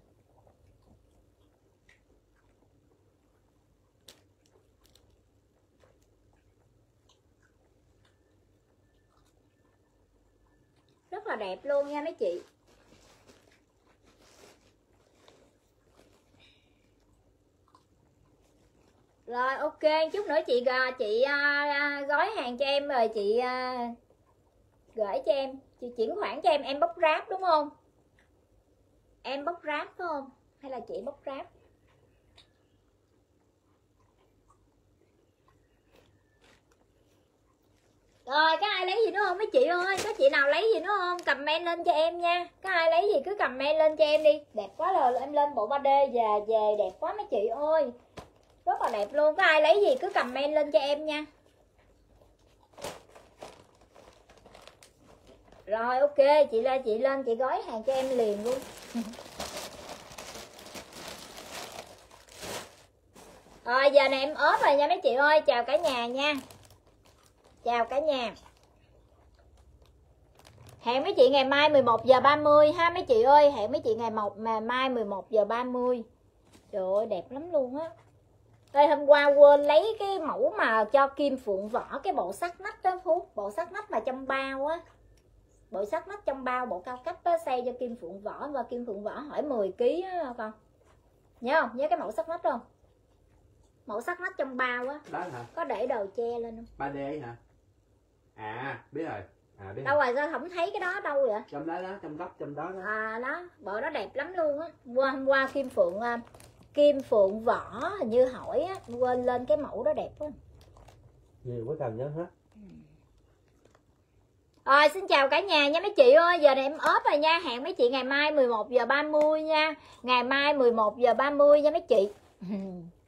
Rất là đẹp luôn nha mấy chị. Rồi ok, chút nữa chị gói hàng cho em rồi chị gửi cho em, chị chuyển khoản cho em bốc ráp đúng không? Em bốc ráp phải không? Hay là chị bốc ráp? Rồi có ai lấy gì nữa không mấy chị ơi? Có chị nào lấy gì nữa không? Comment lên cho em nha. Có ai lấy gì cứ comment lên cho em đi. Đẹp quá rồi, em lên bộ 3D về đẹp quá mấy chị ơi. Rất là đẹp luôn. Có ai lấy gì cứ comment lên cho em nha. Rồi ok, chị lên chị gói hàng cho em liền luôn. Rồi giờ này em ốp rồi nha mấy chị ơi. Chào cả nhà nha. Chào cả nhà. Hẹn mấy chị ngày mai 11 giờ 30 ha mấy chị ơi. Hẹn mấy chị ngày mai 11 giờ 30. Trời ơi đẹp lắm luôn á. Đây hôm qua quên lấy cái mẫu mà cho Kim Phượng Võ cái bộ sắt nách đó Phú, bộ sắt nách mà trong bao á, bộ sắt nách trong bao bộ cao cấp á, xây cho Kim Phượng Võ, và Kim Phượng Võ hỏi 10 kg á con. Nhớ không? Nhớ cái mẫu sắt nách không? Mẫu sắt nách trong bao á. Đó hả? Có để đầu che lên không? 3D hả? À biết rồi. À biết Đâu rồi. rồi sao không thấy cái đó đâu vậy? Trong đó đó, trong góc trong đó đó. À đó, bộ đó đẹp lắm luôn á. Hôm qua Kim Phượng Võ hình như hỏi á, quên lên cái mẫu đó đẹp quá. Nhiều quá cần nhớ hết. Rồi xin chào cả nhà nha mấy chị ơi, giờ này em ốp rồi nha, hẹn mấy chị ngày mai 11 giờ 30 nha. Ngày mai 11 giờ 30 nha mấy chị.